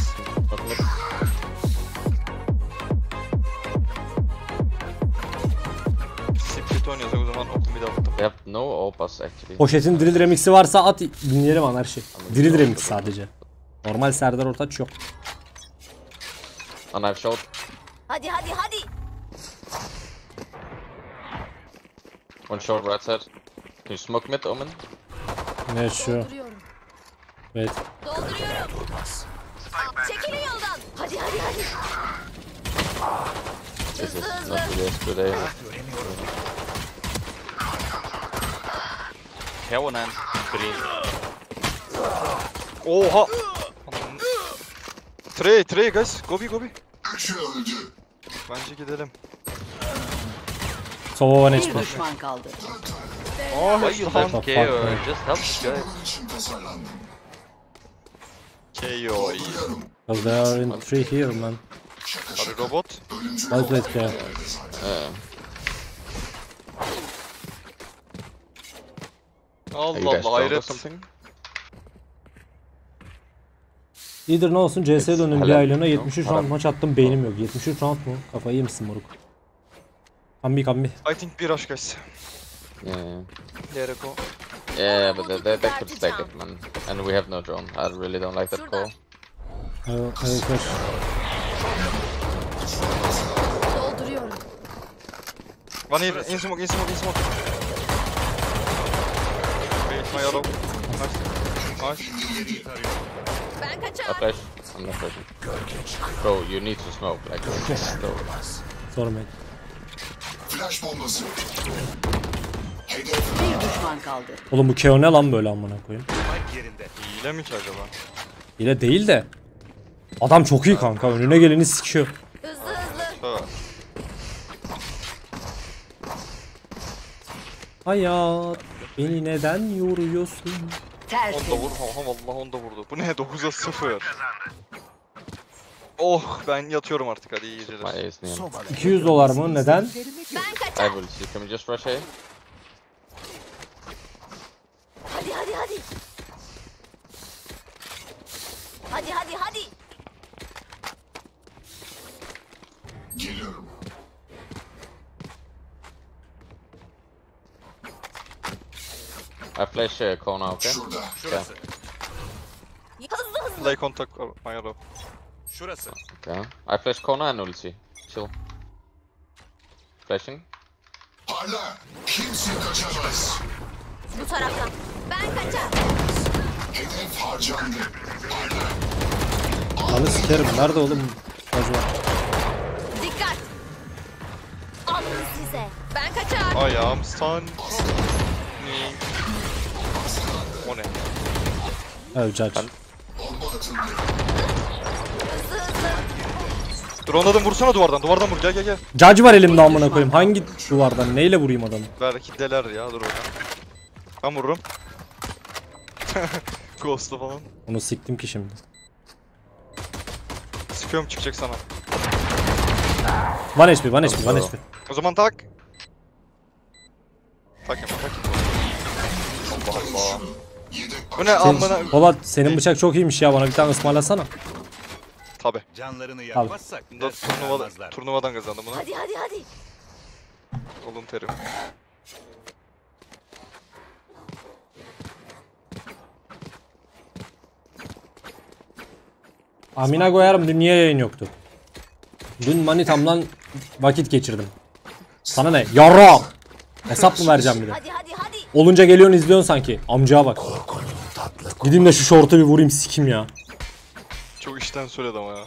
H: Split oynuyorsak o zaman oku bir de attım.
O: We have no opas actually.
B: Poşetin drill remix'i varsa at dinleyelim anarşi. Drill remix sadece. Normal Serdar Ortaç yok.
O: And I've shot.
A: Hadi hadi hadi.
O: One short right side. Can you smoke mid, Omen?
B: Ne şu? Evet.
A: Dolduruyorum. Çekilin yoldan. Hadi hadi hadi.
O: This
A: Hızlı
O: is
A: hızlı.
O: not the yesterday.
M: Heaven and green.
H: Oha! Trey, Trey guys. Gobi, Gobi. Bence gidelim.
B: Sova one
J: Bir
B: H P.
J: düşman kaldı.
H: Oh,
O: Why you left K O? Just help this guy.
H: K O.
B: Because they are in three here man.
H: Hadi robot.
B: Well played K O.
O: Yeah. Are you
H: Allah
O: guys
H: Allah
O: down or
H: hayret.
O: something?
B: İyidir ne olsun C S'ye döndüm bir
O: Helal.
B: aylığına yetmiş üç
O: Param.
B: round maç attım beynim yok. yetmiş üç round mu? Kafayı yemişsin moruk. Kambi kambi.
H: I think bir rush guys.
O: Yeah.
H: Dereko.
O: Yeah, but they, they, they could stack it, man. And we have no drone. I really don't like that call.
B: Evet, evet, evet.
A: Dolduruyorum.
H: One here, in smoke, in smoke, in smoke. Wait, my yellow. Nice. Nice.
A: Ben
O: I
A: kaçar.
O: flash. I'm not flashing. Bro, you need to smoke. Like, just go.
B: Sormayın.
E: Flash bombası.
J: Bir düşman kaldı.
B: Oğlum bu K O ne lan böyle amına koyayım.
H: Hile mi ki acaba?
B: Hile değil de. Adam çok iyi kanka önüne geleni sikiyor.
A: Hızlı hızlı.
H: Ha.
B: Hayat beni neden yoruyorsun?
H: Onda vur, ha vallahi onda vurdu. Bu ne? dokuza sıfır. Oh, ben yatıyorum artık, hadi iyi geceler.
O: My ace neon.
B: iki yüz dolar mı? Neden?
A: Ben
O: I
A: kaçar.
O: will see. Can we just rush A?
A: Hadi hadi hadi. Hadi hadi hadi.
E: Geliyorum.
O: I flash uh, corner, okay?
E: Şurada.
O: Okay.
A: Hızlı hızlı.
H: Play contact, my yellow.
N: Şurası.
O: Okay. I flash corner and ulti. Chill. Flashing.
E: Parla. Kimse kaçamaz.
A: Bu taraftan. Ben kaçar.
E: Hedef harcandı. Parla.
B: Anı sikerim. Nerede oğlum? Acaba.
A: Dikkat. Alın size. Ben kaçar.
H: Ayağım stun. O ne?
B: Evet judge.
E: Bomba atıldı.
A: Hızlı hızlı.
H: Drone'ladım, vursana duvardan, duvardan vur, gel gel gel.
B: Judge var elimde amına koyayım. Hangi duvardan? Neyle vurayım adamı?
H: Belki deler ya, dur oradan. Ben vururum. Ghost'lu falan.
B: Onu siktim ki şimdi.
H: Sıkıyorum, çıkacak sana.
B: one H P, one H P, one H P.
H: O zaman tak. Tak yapma, tak. Allah Allah. Bu ne amına?
B: Sen, Polat senin bıçak çok iyiymiş ya, bana bir tane ısmarlasana.
H: Tabi.
N: Canlarını
B: Al.
N: yakmazsak
H: Bunda turnuva, turnuvadan kazandım bunu.
A: Hadi hadi hadi.
H: Olun terim.
B: Amina koyarım, dün niye yayın yoktu? Dün Manitam'la vakit geçirdim. Sana ne? Yarra! Hesap mı vereceğim bir de?
A: Hadi hadi hadi.
B: olunca geliyorsun izliyorsun sanki. Amcaya bak. Gideyim de şu şortu bir vurayım sikim ya.
H: Çok işten söyledi ama ya.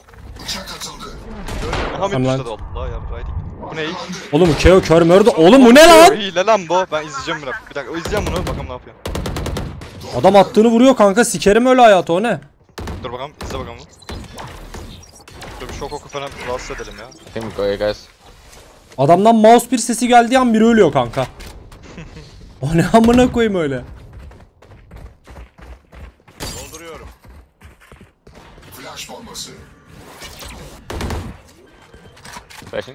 H: Aha
B: Tamam
H: mı
B: lan.
H: başladı Allah ya. Bu ne?
B: Oğlum Keo kör mördü. Oğlum bu ne lan?
H: Hile lan bu. Ben izleyeceğim bir dakika. Bir dakika izleyeceğim bunu. Bakalım ne yapıyor.
B: Adam attığını vuruyor kanka. Sikerim öyle hayatı o ne?
H: Dur bakalım. izle bakalım. Dur bir şok oku falan rahatsız edelim ya.
O: I think we go here, guys.
B: Adamdan mouse bir sesi geldiği an biri ölüyor kanka. O ne amına koyayım öyle.
N: Dolduruyorum. Flash bombası.
O: Flashing.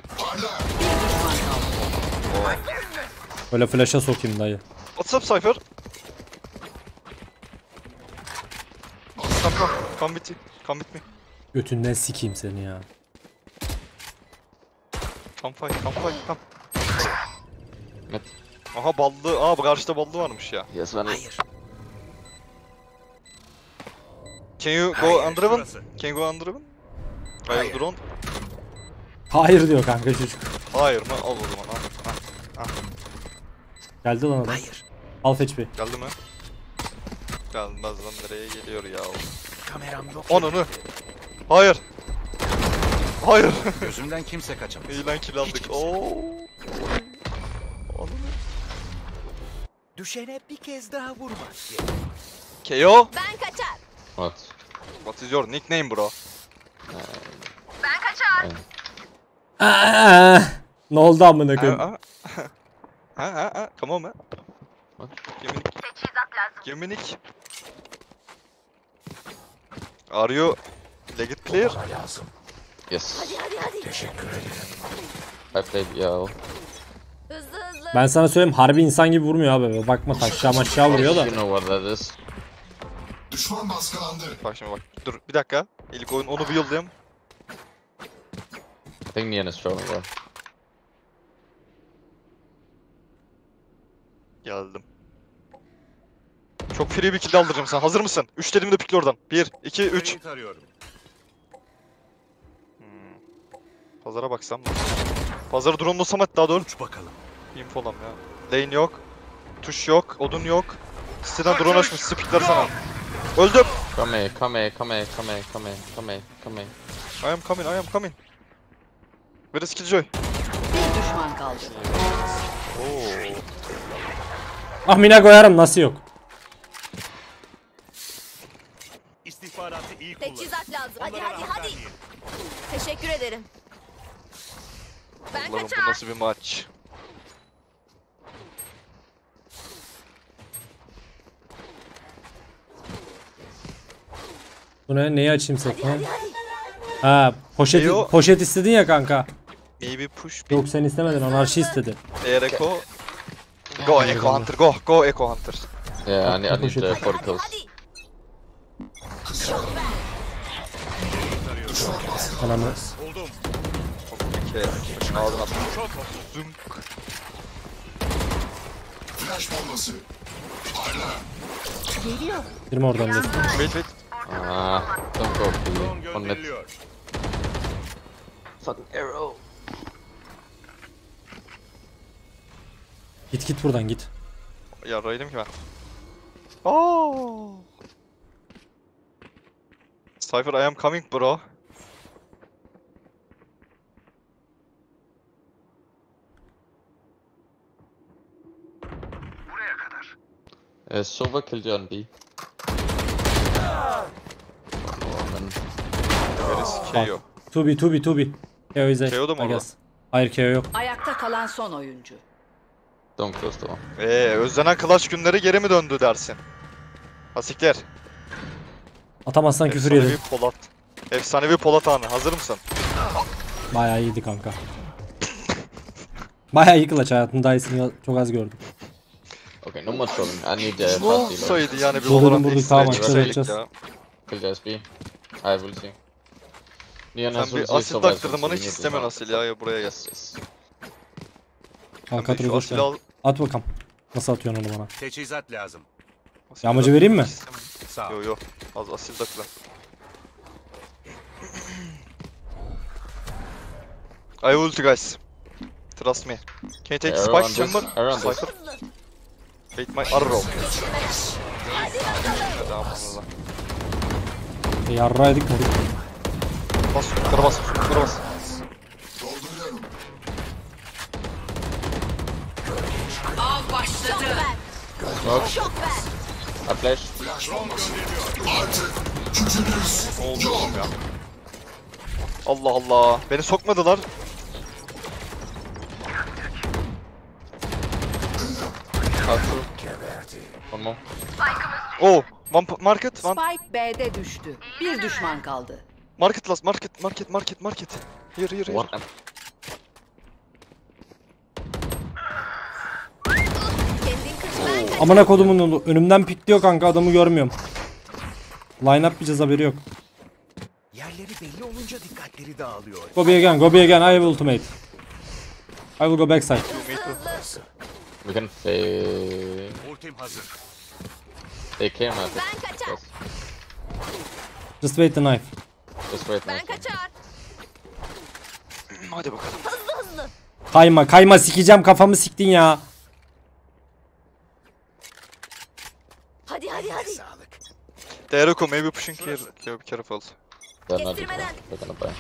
B: Böyle flash'a sokayım dayı.
H: What's up Cypher? Come come. Come with me. Come with me.
B: Götünden sikeyim seni ya.
H: Come fight. Come fight. Come. Aha ballı. Aa bu karşıda ballı varmış ya.
O: Yes, man.
H: Can you go under heaven? Can you go under heaven? Hayır drone.
B: Hayır diyor kanka çocuk.
H: Hayır mı? Al o zaman al. Ah, ah.
B: Geldi lan adam. Hayır. Half H P.
H: Geldi mi? Gelmez lan nereye geliyor ya?
N: Kameram yok.
H: Ananı. Hayır. Hayır.
N: Gözümden kimse kaçamaz.
H: İyi lan kill aldık. Oo. Ananı.
N: Düşene bir kez daha vurmak.
H: K O.
A: Ben kaçar.
O: What?
H: What is your nickname bro?
A: Ben kaçar.
B: Aa, ne oldu amına koyayım?
H: Ha ha ha. Come on man. Geminik. Geminik. Are you legit player?
O: Yes.
A: Hadi hadi hadi.
N: Teşekkür ederim.
O: I played Yao.
A: Hızlı hızlı.
B: Ben sana söyleyeyim harbi insan gibi vurmuyor abi. Bakma taşağı maşağı vuruyor da.
O: You know what that is.
N: Düşman baskılandı.
H: Bak şimdi bak. Dur bir dakika. İlk oyun onu bir yollayayım.
O: I think Nian is throwing well.
H: Geldim. Çok free bir kill aldıracağım sana. Hazır mısın? üç dediğimde pikle oradan. bir, iki, üç. Hmm. Pazara baksam mı? Pazarı drone'lasam hatta dur.
N: Uç bakalım.
H: Infolam ya. Lane yok. Tuş yok. Odun yok. Siteden drone açmış. Spikleri sana. Öldüm.
O: Come here, come here, come here, come here, come here, come here, come here.
H: I am coming, I am coming. Where is Killjoy?
J: Bir düşman kaldı.
H: Oo.
B: Ah mina koyarım nasıl yok?
N: İstihbaratı iyi kullan.
A: Teçhizat lazım. Hadi hadi hadi. Teşekkür ederim. Ben
H: Allah'ım bu
A: kaçar.
H: nasıl bir maç?
B: Bu ne? Neyi açayım
A: Hadi
B: sekme?
A: hadi hadi.
B: Ha poşet,
H: Eyo.
B: poşet istedin ya kanka.
H: Maybe push.
B: Yok sen istemedin anarşi istedi.
H: Eğer Echo. Go Echo Hunter, go, go Echo Hunter.
O: Yeah, I need, I need uh, forty kills.
A: Hadi.
B: Ananı.
N: Buldum.
H: Okey. Ağzına at. Zünk.
N: Flash bombası. Parla.
A: Geliyor.
B: Girme oradan da.
H: Wait wait.
O: Ah, don't go,
N: Drone
O: please. One mid.
N: gönderiliyor.
O: Fucking arrow.
B: Git git buradan git.
H: Yarraydım ki ben. Oh. Cypher, I am coming bro.
O: Uh, Silver killed you on B. Oh, man.
H: Where is K O?
B: two B two B two B. Keo izle.
H: Keo da mı
B: I
H: orada?
B: guess. Hayır Keo yok.
J: Ayakta kalan son oyuncu.
O: Don't close the door.
H: Eee özlenen Clash günleri geri mi döndü dersin? Asikler.
B: Atamazsan küfür
H: Efsanevi
B: yedin.
H: Polat. Efsanevi Polat anı. Hazır mısın?
B: Bayağı iyiydi kanka. Bayağı iyi kılıç hayatımda iyisini çok az gördüm.
O: Okay, no more trolling. I need uh,
H: Bu
O: fast healer.
H: saydı yani bir
B: Buldum,
H: Valorant
B: bulduk,
H: X'e
B: tamam,
H: çıksaydık
B: çözeceğiz.
H: ya.
O: Kill the S B. I have ulti. Nian has
H: Sen bir
O: ulti,
H: asil
O: Silver has
H: taktırdın
O: ulti,
H: bana
O: we
H: hiç
O: need to
H: istemen
O: go.
H: asil ya, ya buraya gel.
O: Yes, yes.
B: Al
H: Sen bir
B: katırı
H: şu
B: boş
H: asili
B: ver.
H: al.
B: At bakalım. Nasıl atıyorsun onu bana?
N: Teçhizat lazım.
H: Asil
B: Yağmacı
H: tak-
B: vereyim mi?
N: Sağ ol.
H: Yo yo. Az asil takla. I will ulti guys. Trust me. Can you take
O: Yeah,
H: spike
O: around this-
H: chamber?
O: around this.
H: Cypher. Wait my arrow.
B: Yarraydık mı?
H: Bas, yukarı bas, yukarı bas.
J: Av başladı.
O: Smoke. A flash.
H: Ne oldu oğlum ya? Allah Allah. Beni sokmadılar.
O: One more.
H: Oh, one market, one.
J: Spike B'de düştü. Bir düşman kaldı.
H: Market last, market, market, market, market. Here, here, here.
O: One.
B: Amına kodumun oğlu. Önümden pikliyor kanka, adamı görmüyorum. Line up yapacağız, haberi yok.
N: Yerleri belli olunca dikkatleri dağılıyor.
B: Go B again, go B again. I have ultimate. I will go backside.
O: We can say...
N: Ultim hazır.
O: They came at it. Yes.
B: Just wait the knife.
O: Just wait
A: Ben
O: nice.
A: kaçar.
H: Hadi bakalım.
A: Hızlı hızlı.
B: Kayma, kayma, sikeceğim, kafamı siktin ya.
A: Hadi hadi hadi.
H: Dereko maybe pushing here. Yeah, be careful.
O: They're not
A: Kestirmeden.
O: They're gonna buy.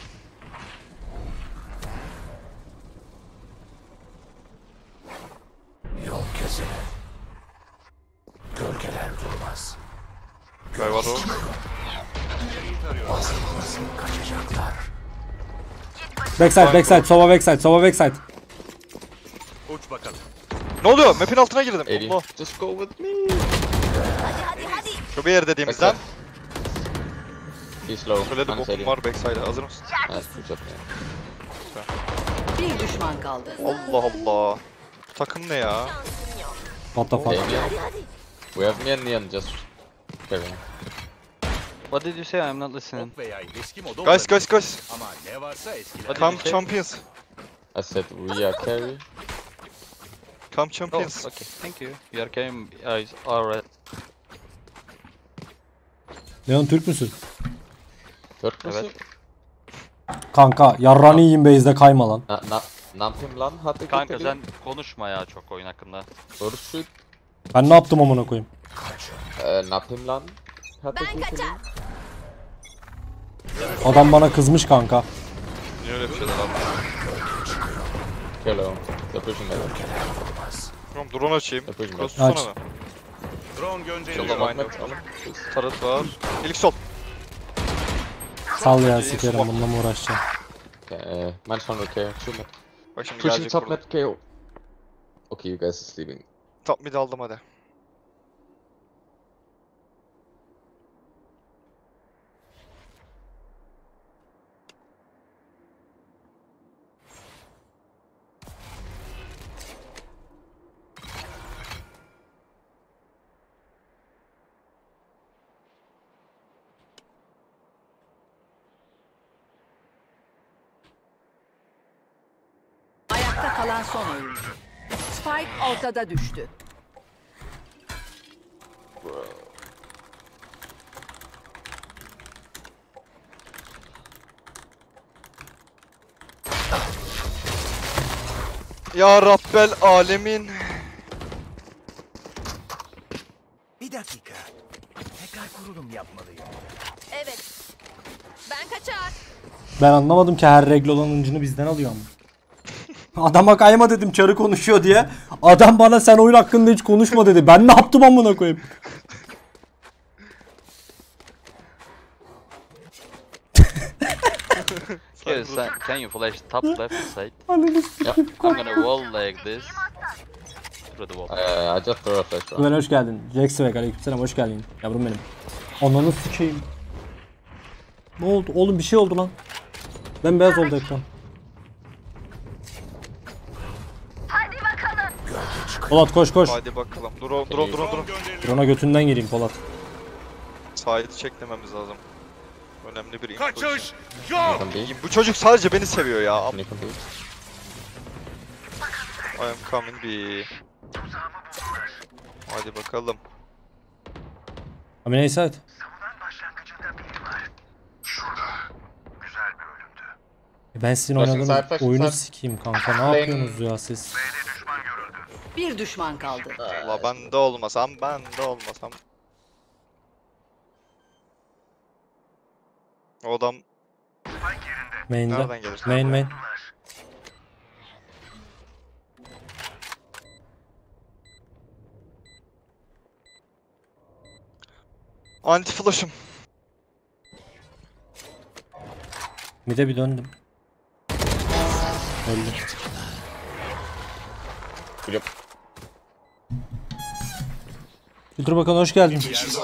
E: Yol kesilir. Gölgeler durmaz.
H: Guy var o.
E: Basılmasın kaçacaklar.
B: Backside, backside, sova backside, sova backside.
N: Uç bakalım.
H: Ne oluyor? Map'in altına girdim.
O: eighty.
H: Allah.
O: Just go with me.
A: Hadi hadi hadi.
H: Şu bir yer dediğimizden.
O: He's slow.
H: Şöyle de
O: Minus
H: bokum
O: eighty.
H: var backside'a. Hazır mısın?
O: Nice, good job, man.
J: Bir düşman kaldı.
H: Allah Allah. Bu takım ne ya?
B: What the fuck?
O: Okay, Neon. We have me and Neon just carry on.
I: What did you say? I'm not listening.
N: Ok veya eski moda
H: Guys,
N: olabilir.
H: guys, guys.
N: Ama ne varsa eskiler.
H: Come champions.
O: I said we are carry.
H: Come
I: Oh,
H: champions.
I: okay. Thank you. You are came. I alright.
B: Leon, Türk müsün?
O: Türk müsün?
I: Evet.
B: Kanka yarranı yiyeyim base'de, kayma lan.
O: Na, na, ne yapayım lan? Hadi
I: Kanka
O: gidelim.
I: sen konuşma ya çok oyun hakkında.
O: Barışık.
B: Ben ne yaptım amına koyayım?
O: Ee, ne yapayım lan? Hadi
A: Ben
O: gidelim.
A: kaçar.
B: Adam bana kızmış kanka.
H: Niye öyle bir şeyler abi?
O: Hello. They're pushing me.
H: Tamam drone açayım.
O: They're pushing me.
H: Cross tutsana
B: Aç.
H: mı?
N: Drone gönderiyor.
H: Yolda mine yok. Tarot var. İlk sol.
B: Sal ya, sikerim, bununla mı uğraşacağım?
O: Okay, uh, minus one K. Two mid.
H: Bak şimdi
O: Pushing
H: gelecek
O: top
H: burada.
O: mid K O. Okay, you guys are sleeping.
H: Top mid aldım hadi.
J: Ayakta kalan son oyuncu. Spike ortada düştü.
H: Ya Rabbel alemin.
N: Bir dakika. Tekrar kurulum yapmalıyım.
A: Evet. Ben kaçar.
B: Ben anlamadım ki her regle olan hıncını bizden alıyor ama. Adama kayma dedim, çarı konuşuyor diye. Adam bana sen oyun hakkında hiç konuşma dedi. Ben ne yaptım amına koyayım?
I: Here, can, can you flash top left side?
B: Ananı
O: Yeah.
I: I'm gonna wall like this. Through the wall.
O: Uh, I just throw a flash
B: Güven
O: around.
B: hoş geldin. Jack Swag, aleykümselam, hoş geldin. Yavrum benim. Ananı sikeyim. Ne oldu? Oğlum bir şey oldu lan. Ben beyaz oldu ekran.
A: Hadi bakalım.
B: Polat koş koş.
H: Hadi bakalım. Drone, drone, drone, drone.
B: Drone'a götünden gireyim Polat.
H: Sahili çeklememiz lazım. Önemli bir info.
N: Kaçış
O: You
N: yok.
O: can be.
H: Bu çocuk sadece beni seviyor ya.
O: You can be.
H: I am coming B. Hadi bakalım.
B: I mean inside. Ben sizin
O: Flashing
B: oynadığınız
O: side, flashing
B: oyunu
O: side.
B: sikeyim kanka. Ne
O: Lane.
B: yapıyorsunuz ya siz?
J: Bir düşman kaldı.
H: Allah ben de olmasam, ben de olmasam. O adam
B: Main'de.
H: nereden gelir?
B: Main main.
H: Anti flash'ım.
B: Mid'e bir döndüm. Öldü.
O: Yep.
B: Kültür Bakanı hoş geldin.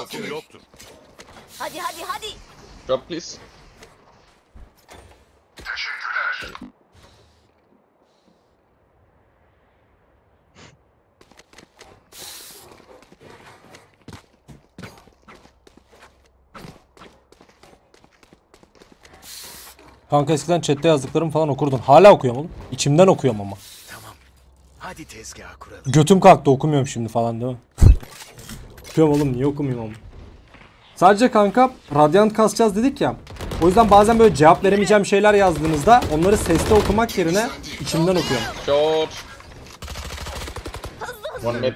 A: Hadi hadi hadi.
O: Drop please.
B: Kanka eskiden chatte yazdıklarımı falan okurdun. Hala okuyorum oğlum. İçimden okuyorum ama.
C: Hadi tezgah kuralım.
B: Götüm kalktı okumuyorum şimdi falan değil mi? Okuyorum oğlum niye okumayayım ama. Sadece kanka Radiant kasacağız dedik ya. O yüzden bazen böyle cevap veremeyeceğim şeyler yazdığınızda onları sesli okumak yerine içimden okuyorum.
O: Short. One mid.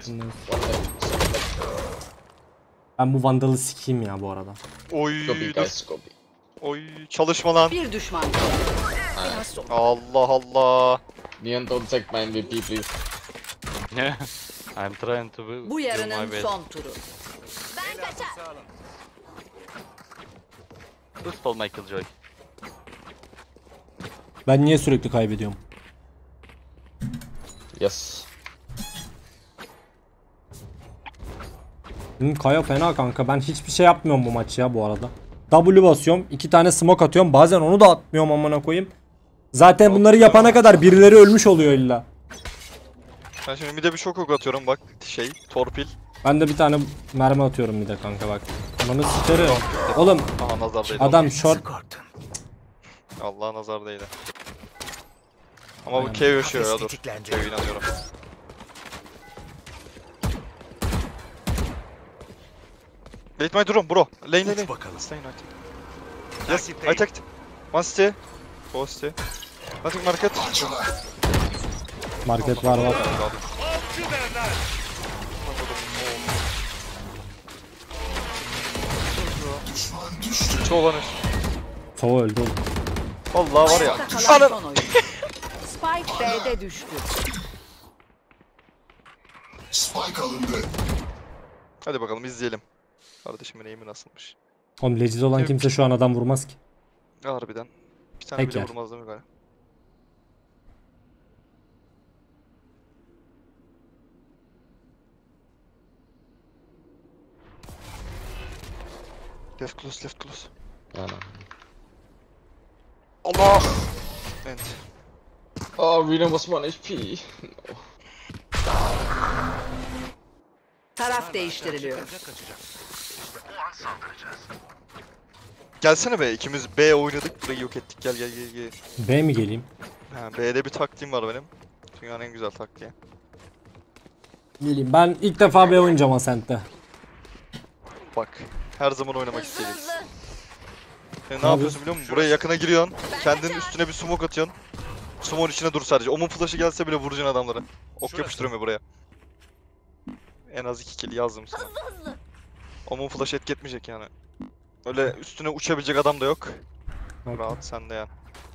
B: Ben bu Vandal'ı sikeyim ya bu arada.
H: Oy.
O: Copy
H: dur.
O: guys, copy.
H: Oy çalışma lan.
J: Bir düşman
H: Allah Allah.
O: Neon, don't take my M V P please.
I: Yeah, I'm trying to do
J: Bu
I: my
J: yarının
I: best.
J: son turu.
A: Ben kaçar.
I: Who stole my killjoy?
B: Ben niye sürekli kaybediyorum?
O: Yes.
B: Benim Kaya fena kanka. Ben hiçbir şey yapmıyorum bu maç ya bu arada. W basıyorum. iki tane smoke atıyorum. Bazen onu da atmıyorum amına koyayım. Zaten bunları yapana kadar birileri ölmüş oluyor illa.
H: Ben şimdi bir de bir şok ok atıyorum bak şey torpil.
B: Ben de bir tane mermi atıyorum bir de kanka bak. Bana sikerim. Oğlum
H: Aha nazardaydı.
B: adam short.
H: Allah nazardaydı. Ama bu Kev yaşıyor ya dur. Kev'e inanıyorum. Wait my drone bro. Lane lane lane. Stay united. Yes, I attacked. One city. Four city. Nothing market.
B: Market var var. Çoğlanır. Sova öldü oğlum.
H: Vallahi var ya.
J: Ayakta kalan son oyun. Spike B'de düştü.
C: Spike alındı.
H: Hadi bakalım izleyelim. Kardeşimin eğimi nasılmış.
B: Oğlum legit olan kimse şu an adam vurmaz ki.
H: Harbiden. Bir tane
B: Tek
H: bile
B: yer.
H: vurmaz değil mi galiba? Left close, left close.
O: Yeah, no.
H: Allah! Evet.
O: Oh, Reno was one H P. No.
J: Taraf değiştiriliyor.
H: Gelsene be, ikimiz B oynadık, burayı yok ettik. Gel gel gel gel.
B: B mi geleyim?
H: Ha, B'de bir taktiğim var benim. Dünyanın en güzel taktiği.
B: Geleyim. Ben ilk defa B oynayacağım Ascent'te.
H: Bak, her zaman oynamak isteyeceksin. Yani ne yapıyorsun biliyor musun? Buraya yakına giriyorsun, kendinin üstüne bir smoke atıyorsun. Smoke'un içine dur sadece. Omun flash'ı gelse bile vuracaksın adamları. Ok yapıştırıyorum buraya. En az iki kill yazdım sana. Omun flash etki etmeyecek yani. Öyle üstüne uçabilecek adam da yok. Rahat sen de yani.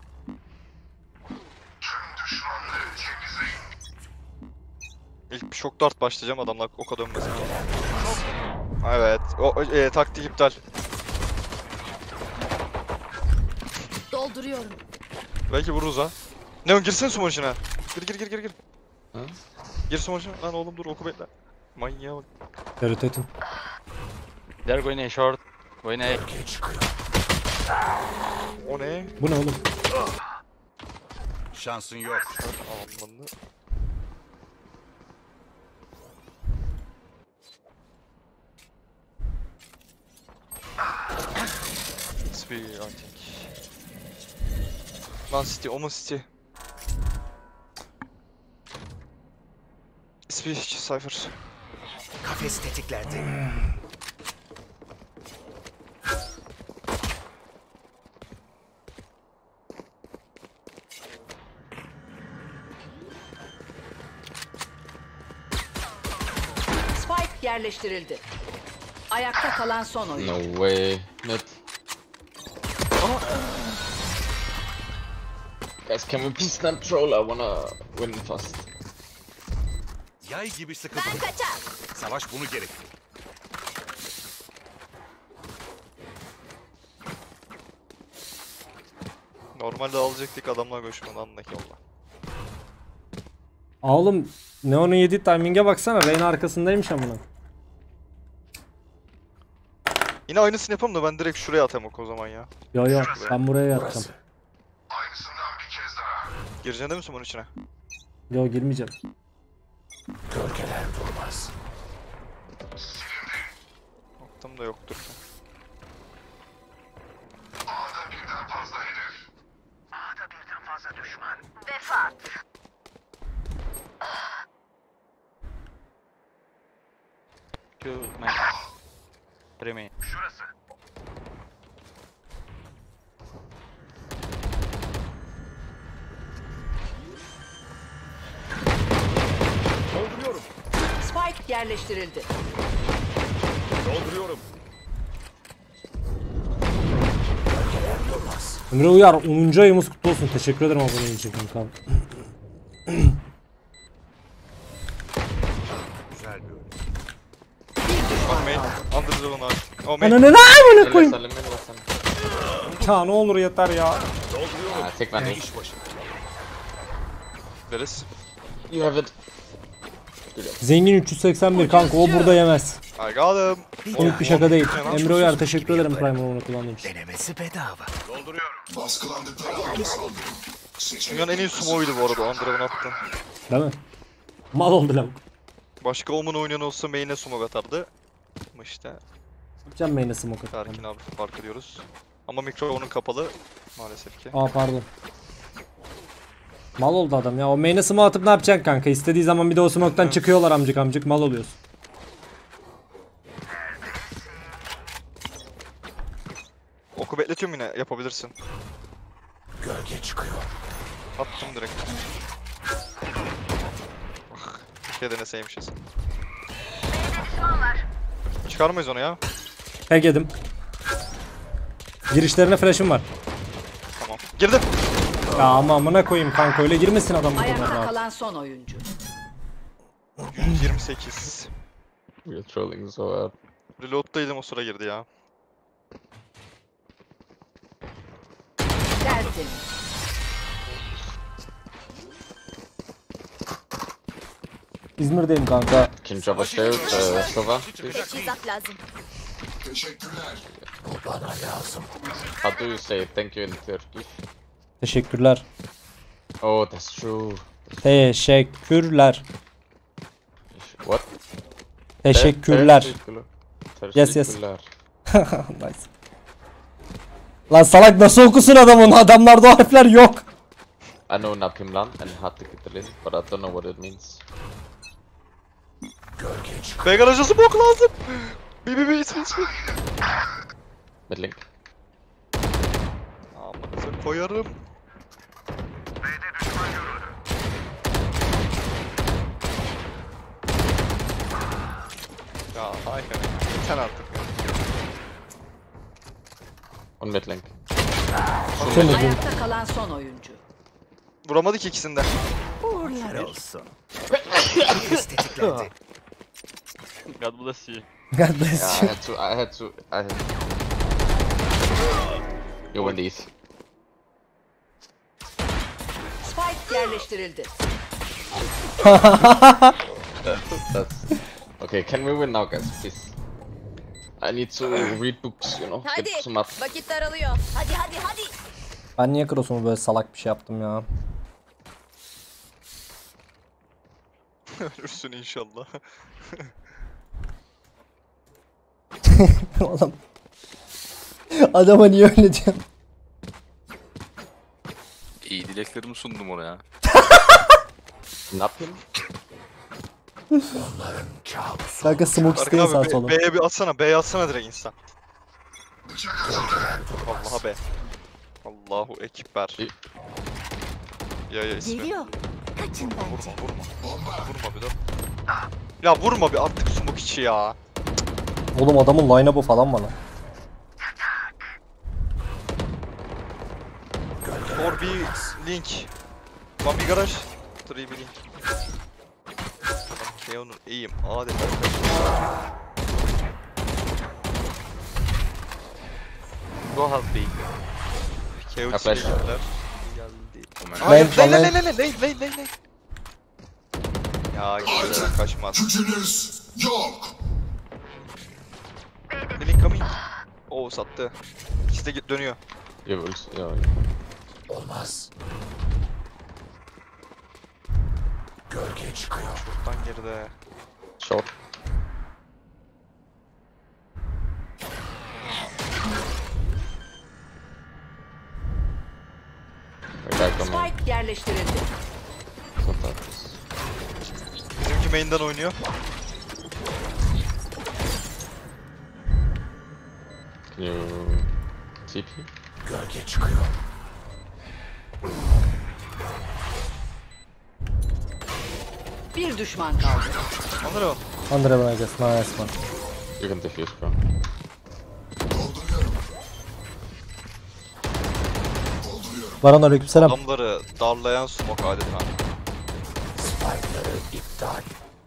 H: İlk bir şok dart başlayacağım, adamlar oka dönmesin. Evet, o e, taktik iptal.
A: Dolduruyorum.
H: Belki vururuz ha. Neon girsene sumo içine. Gir gir gir gir gir.
O: Hı?
H: Gir sumo içine. Lan oğlum dur oku bekle. Manyağa bak.
B: Terötetin.
I: They're going A short. Going A.
H: O ne?
B: Bu ne oğlum?
N: Şansın yok.
H: Amanını. It's B, I think. Lan City, Omen City. It's B, Cypher.
C: Kafes tetiklendi.
J: yerleştirildi. Ayakta kalan son oyun.
O: No way. Mid. Guys, can we please stand troll? I wanna win fast.
N: Yay gibi sıkı dur. Savaş bunu gerektirir.
H: Normalde alacaktık, adamlar göçmedi andaki yolla.
B: Aa oğlum Neon'un yediği timing'e baksana, Reyna arkasındaymış amına.
H: Yine aynısını yapalım da ben direkt şuraya atayım o zaman ya.
B: Yo yo ben buraya yatacağım.
H: Gireceksin değil misin bunun içine?
B: Yo girmeyeceğim.
E: Gölgeler durmaz.
H: Attım da yoktur.
C: A'da birden fazla hedef. A'da birden fazla düşman. Defat.
I: Two main. Three main.
C: Şurası.
N: Dolduruyorum.
J: Spike yerleştirildi.
N: Dolduruyorum.
B: Emre Uyar onuncu ayımız kutlu olsun. Teşekkür ederim abone için kanka.
N: Güzel bir oyun.
H: One main. Under the one abi. O main.
B: Ana ne ne böyle koyayım?
O: Salim beni baksana.
B: Ya ne olur yeter ya.
N: Dolduruyorum.
O: Ah, take one.
N: İş başında.
H: Deriz.
O: You have it.
B: Zengin üç yüz seksen bir kanka, o burada yemez.
H: I got him.
B: Komik bir şaka değil. Emre Uyar teşekkür ederim Prime'ı onu kullandığın için.
E: Denemesi bedava.
C: Dolduruyorum. Baskılandıkları aldı saldırı.
H: Dünyanın en iyi sumo'ydu bu arada, Under'ın attı.
B: Değil mi? Mal oldu lan.
H: Başka Omen oynayan olsa main'e sumo atardı. Ama işte
B: Yapacağım main'e smoke atarım.
H: Erkin abi fark ediyoruz. Ama mikro onun kapalı maalesef ki.
B: Aa pardon. Mal oldu adam ya. O main'e smoke atıp ne yapacaksın kanka? İstediği zaman bir de o smoke'tan çıkıyorlar amcık amcık, mal oluyorsun.
H: Oku bekletiyorum yine, yapabilirsin.
E: Gölge çıkıyor.
H: Attım direkt. Ah, bir şey deneseymişiz. Çıkarmayız onu ya.
B: Tek yedim. Girişlerine flash'ım var.
H: Tamam. Girdim.
B: Ya ama amına koyayım kanka, öyle girmesin adam bu kadar
J: Ayakta
B: rahat.
J: kalan son oyuncu.
H: yüz yirmi sekiz.
O: We're trolling so hard.
H: Reload'daydım, o sıra girdi ya.
J: Tertemiz.
B: İzmir'deyim kanka.
O: Can you drop a shield, uh, Sova?
A: Teçhizat lazım.
C: Teşekkürler.
E: Bu bana lazım.
O: How do you say thank you in Turkish?
B: Teşekkürler.
O: Oh, that's true.
B: Teşekkürler.
O: What?
B: Teşekkürler.
O: Teşekkürler.
B: Yes, yes.
O: Teşekkürler.
B: Nice. Lan salak nasıl okusun adam onu? Adamlarda o harfler yok.
O: I know Napimlan and Hattikitrin, but I don't know what it means.
E: Gölge çıkıyor.
H: B garajı smoke lazım. Bi bi bi ismi ismi.
O: Midlink.
H: Amanıza koyarım.
C: B'de düşman görüldü.
H: Ya hayır. Sen artık.
O: On midlink.
J: Ayakta kalan son oyuncu.
H: Vuramadı ki ikisinde.
E: Uğurlar olsun. Nefis tetiklendi.
I: God bless you.
B: God bless
O: Yeah, I had to, I had to, I had You win these.
J: Spike yerleştirildi.
O: That's... Okay, can we win now, guys, please? I need to read books, you know,
A: Hadi.
O: get some up.
A: Vakit daralıyor. Hadi hadi hadi.
B: Ben niye cross'umu böyle salak bir şey yaptım ya?
H: Ölürsün inşallah.
B: Oğlum. Adama niye öyle diyorsun?
P: İyi dileklerimi sundum ona ya.
O: Ne yapayım?
E: Onların kabusu.
B: Kanka smoke isteyin sağ
H: Abi
B: solum.
H: B'ye bir atsana, B'ye atsana direkt insan. Vallahi be. Allahu ekber. Ya ya ismi.
A: Geliyor. Kaçın bence.
H: Vurma vurma. Vurma bir de. Ya vurma bir attık smoke içi ya.
B: Oğlum adamın line-up'ı falan var lan.
H: Or bir link. One bir garaj. Three bir link. Keon'un eğim adeta.
O: Go half B.
H: Keon
O: A flash.
H: geldi.
B: Lane,
H: Lane lane
B: lane.
H: lane lane lane lane lane. Ya güzel kaçmaz.
C: Gücünüz yok.
H: Link coming. Oo sattı. İkisi de git- dönüyor.
O: You will, yeah.
E: Olmaz. Gölge çıkıyor.
H: Şuradan geride.
O: Short.
J: Spike yerleştirildi.
H: Bizimki main'den oynuyor.
O: Can you T P?
E: Gölge çıkıyor.
J: Bir düşman kaldı.
H: Anladın mı?
B: Under heaven I guess. Nice man.
O: You can defuse, bro.
B: Baran aleykümselam.
H: Adamları darlayan smoke adeta.
E: Spike'ları iptal.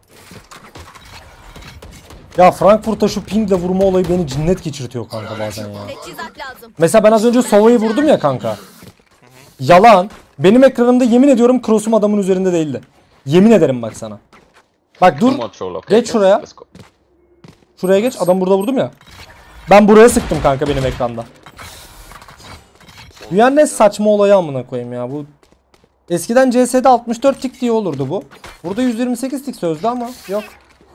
B: Ya Frankfurt'a şu pingle vurma olayı beni cinnet geçirtiyor kanka bazen ya.
A: Teçhizat lazım.
B: Mesela ben az önce Sova'yı vurdum ya kanka. Yalan. Benim ekranımda yemin ediyorum cross'um adamın üzerinde değildi. Yemin ederim bak sana. Bak dur. Geç şuraya. Şuraya geç. Adam burada vurdum ya. Ben buraya sıktım kanka benim ekranda. Dünyanın ne saçma olayı amına koyayım ya bu. Eskiden C S'de altmış dört tik diye olurdu bu. Burada yüz yirmi sekiz tik sözlü ama yok.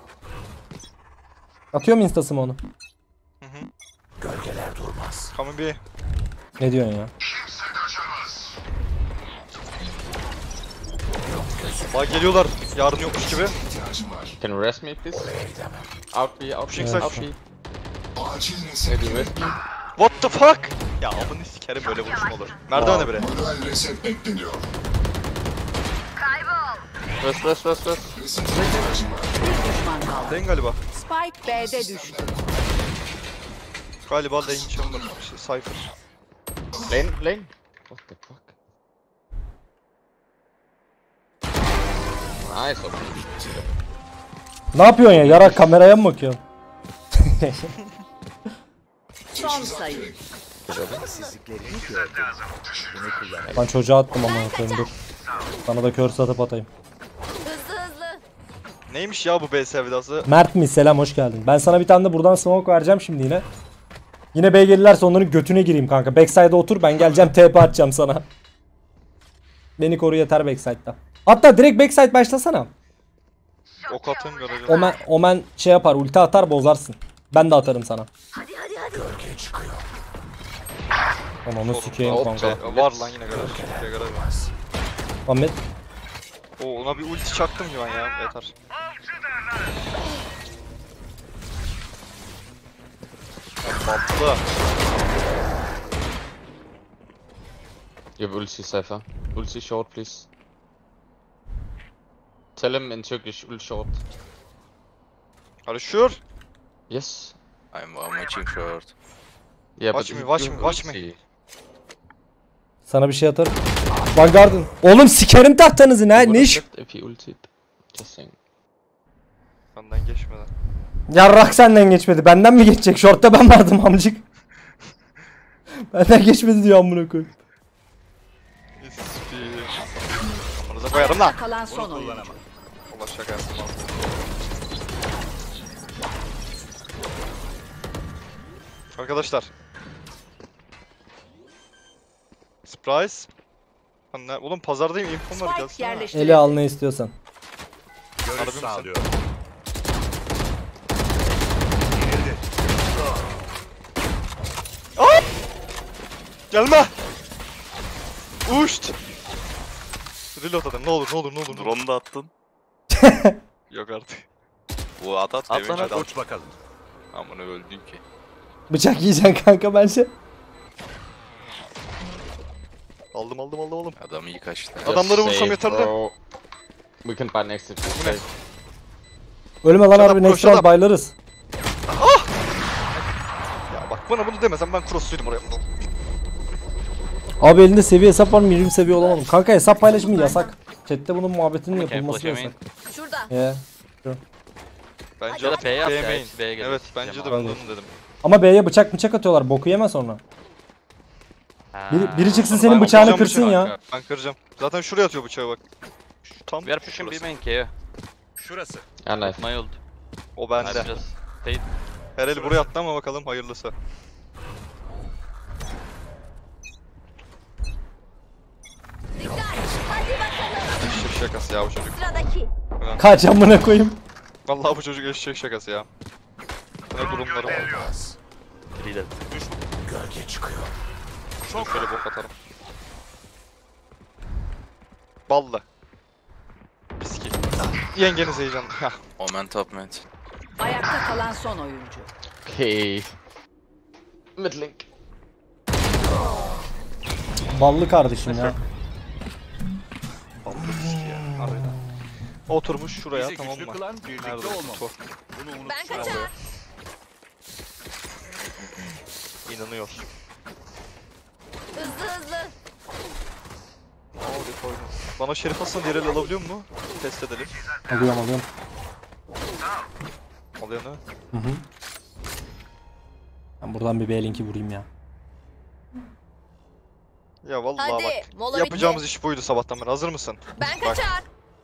B: Atıyorum instasımı onu.
E: Gölgeler durmaz.
H: Come bir.
B: Ne diyorsun ya?
H: Bak geliyorlar. Yarın yokmuş gibi.
O: Can you rest me, please? Out B, out B,
H: Evet.
O: out B. Maybe rest me.
H: What the fuck? Ya amını sikerim böyle vuruşma olur. Merdivene bire.
C: Manuel reset bekleniyor.
O: Rest, rest, rest, rest.
J: Bir düşman kaldı.
H: Lane galiba.
J: Spike B'de düştü.
H: Galiba lane chamber. Şey, Cypher.
O: Lane, lane. What the fuck? Nice oğlum.
B: Ne yapıyorsun ya? Yarak kameraya mı bakıyorsun?
J: Son sayı.
B: Ben çocuğa attım ama koyayım dur. Sana da kör satıp atayım.
A: Hızlı hızlı.
H: Neymiş ya bu B sevdası?
B: Mert mi? Selam hoş geldin. Ben sana bir tane de buradan smoke vereceğim şimdi yine. Yine B gelirlerse onların götüne gireyim kanka. Backside'a otur ben geleceğim T P atacağım sana. Beni koru yeter backside'da. Hatta direkt backside başlasana.
H: Ok atayım garajı.
B: Omen, Omen şey yapar ulti atar bozarsın. Ben de atarım sana.
A: Hadi hadi hadi.
E: Gölge çıkıyor.
B: Onu sikeyim
H: Hop
B: kanka.
H: be, var lan yine garaj. Yine garaj var.
B: Ahmet.
H: Oo ona bir ulti çaktım ki ben ya. Yeter. Tatlı.
O: You have ulti, Cypher. Ulti short, please. Tell him in Turkish, ult short.
H: Are you sure?
O: Yes.
P: I'm, I'm watching short.
O: Yeah,
H: Watch
O: but
H: me,
O: you
H: watch
O: have
H: me, watch me.
O: ulti.
B: Sana bir şey atarım. Vanguard'ın. Oğlum sikerim tahtanızı ne? Ne iş?
O: If he ulted. Just saying.
H: Benden geçmeden.
B: Yarrak senden geçmedi. Benden mi geçecek? Short'ta ben vardım amcık. Benden geçmedi diyor amına koyayım.
H: Amanıza koyarım lan.
J: Kalan son oyuncu.
H: Allah şaka yaptım lan. Arkadaşlar. Surprise. Anne, oğlum pazardayım infom var gelsin. ha.
B: Eli al ne istiyorsan.
N: Görüş
H: Harbi misin?
N: sağlıyorum.
H: Aa! Gelme. Uçt. Reload atın ne olur ne olur ne olur.
P: Drone'u da attın.
H: Yok artık.
P: Bu at at.
N: At
P: demin
N: lan
P: adam.
N: uç bakalım.
P: Amına öldün ki.
B: Bıçak yiyeceksin kanka bence.
H: Aldım aldım aldım aldım.
P: Adam iyi kaçtı.
H: Adamları
O: Just
H: vursam
O: save,
H: yeterli.
O: bro. We can buy next if you save.
B: Ölme lan harbi next round baylarız.
H: Ya bak bana bunu demesen ben cross'luydum oraya.
B: Abi elinde seviye hesap var mı? yirmi seviye olamadım. Kanka hesap paylaşımı yasak. Chat'te bunun muhabbetinin yapılması yasak.
A: Şurada.
B: Yeah.
H: Bence
I: Ya da B'ye at ya,
H: B'ye
I: hepsi B'ye gelir.
H: Evet bence de ben
B: Aynen.
H: onu dedim.
B: Ama B'ye bıçak bıçak atıyorlar. Boku yeme sonra. Biri, biri çıksın senin
H: Ben
B: bıçağını
H: kıracağım
B: kırsın
H: bıçağı.
B: ya.
H: Ben kıracağım. Zaten şuraya atıyor bıçağı bak. Şu tam
I: We are pushing B main K.
N: Şurası.
O: Yeah, nice.
I: My ult.
H: O bende.
I: I'm just fade.
H: Her el buraya attı ama bakalım hayırlısı. Eşek şakası ya bu çocuk.
A: Sıradaki.
H: Ulan.
B: Kaç amına koyayım.
H: Vallahi bu çocuk eşek şakası ya. Ne durumları var.
I: Leader.
N: Gölge çıkıyor.
H: Çok şöyle bok atarım. Ballı. Piski. Yengeniz heyecanlı. Hah.
P: Omen top mid.
J: Ayakta kalan son oyuncu.
O: Okay. Midlink.
B: Ballı kardeşim ya.
H: Ballı piski ya. Harbiden. Oturmuş şuraya
N: Bizi
H: tamam
N: güçlü
H: mı?
N: kılan birlikte
H: Nerede
N: olmamız.
H: o?
N: Bunu unutma.
A: Ben kaçar.
H: İnanıyor.
A: Hızlı hızlı.
H: Hadi koydum. Bana Şerif Hasan diğer el alabiliyor mu? Test edelim.
B: Alıyorum alıyorum.
H: Alıyor ne?
B: Hı hı. Ben buradan bir B-Link'i vurayım ya.
H: Ya vallahi
A: Hadi,
H: bak.
A: mola
H: Yapacağımız
A: bitti.
H: iş buydu sabahtan beri. Hazır mısın?
A: Ben
H: Bak.
A: kaçar.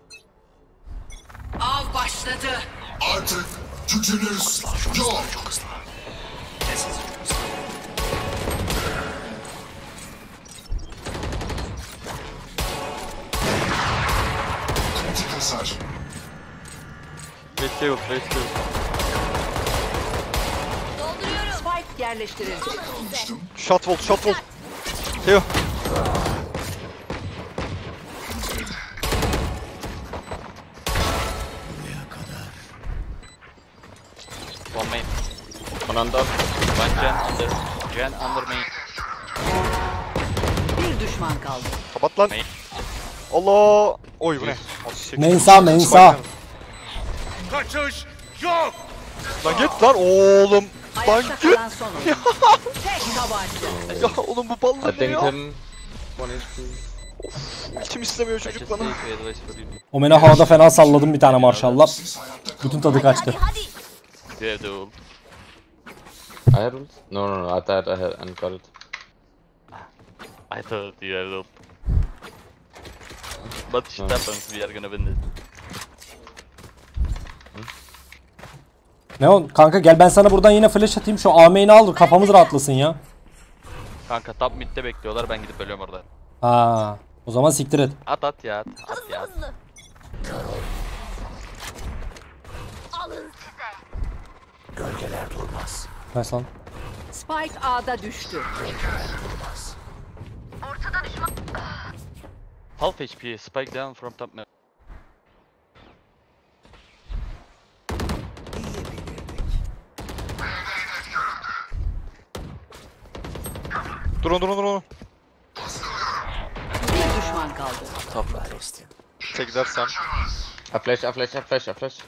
J: Av başladı.
E: Artık gücünüz yok.
P: Çok hızlı.
E: Kritik hasar.
H: Bekliyor, bekliyor.
A: Dolduruyorum.
J: Spike yerleştirildi.
H: Shotwall, shotwall. Teo.
I: One main.
O: One under.
I: One gen under. Gen under main.
J: Bir düşman kaldı.
H: Kapat lan. Allah. Oy bu ne?
B: Main sağ, main sağ.
N: Kaçış yok.
H: Lan git lan oğlum. Lan
J: Ayakta
H: git.
J: kalan son oyuncu. Tek tabanca.
H: Ya oğlum bu ballı
O: I
H: ne
O: think
H: ya?
O: him. One H P.
H: Kim istemiyor
I: I
H: çocuk
I: just
H: bana?
I: take advice for you.
B: Omen'e havada fena salladım bir tane maşallah. Bütün tadı kaçtı.
A: Hadi.
I: You have the ult.
O: I had ult? No, no, no. I thought I had and got it.
I: I thought you had ult. But shit happens, we are gonna win this.
B: Ne o? Kanka gel ben sana buradan yine flash atayım. Şu A main'i al kafamız rahatlasın ya.
I: Kanka top mid'de bekliyorlar, ben gidip ölüyorum orada.
B: Ha, o zaman siktir et.
I: At at ya at, at ya at.
A: Hızlı. Alın size.
E: Gölgeler durmaz.
B: Nice lan.
J: Spike A'da düştü.
A: Ortada düşman.
I: Half H P, spike down from top mid.
H: Durun durun durun.
J: Bir düşman kaldı.
P: Top mid last.
H: Tek dersem.
O: I flash, I flash, I flash, I flash.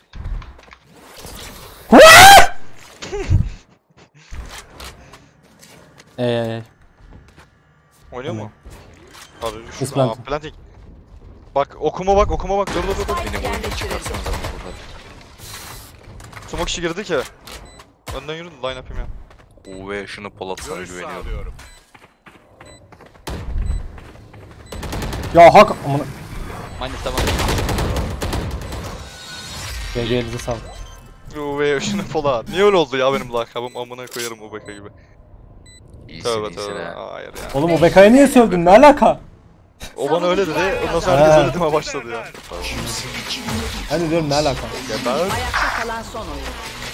B: Eee.
H: Oynuyor mu? Abi
B: Biz
H: şu
B: planting.
H: Aa, planting. Bak okuma bak okuma bak dur dur dur. dur.
J: Spike yerleştirildi.
H: Smoke işi girdi ki. Önden yürü line yapayım ya.
P: U V ışını Polat sana
N: Görüş
P: güveniyorum.
N: sağlıyorum.
B: Ya hak amına.
I: Minus seven.
B: G G elinize sağlık.
H: U V ışını Polat. Niye öyle oldu ya benim lakabım amına koyarım U B K gibi.
P: İyisin
H: Tövbe
P: iyisin
H: tövbe.
P: ha.
H: Hayır ya.
B: Oğlum o Beka'yı niye sövdün? Ne alaka?
H: O bana öyle dedi. Ondan sonra herkes
B: Ha.
H: öyle demeye başladı ya.
B: Hani diyorum ne alaka?
H: Ya ben
J: Ayakta kalan son oyuncu.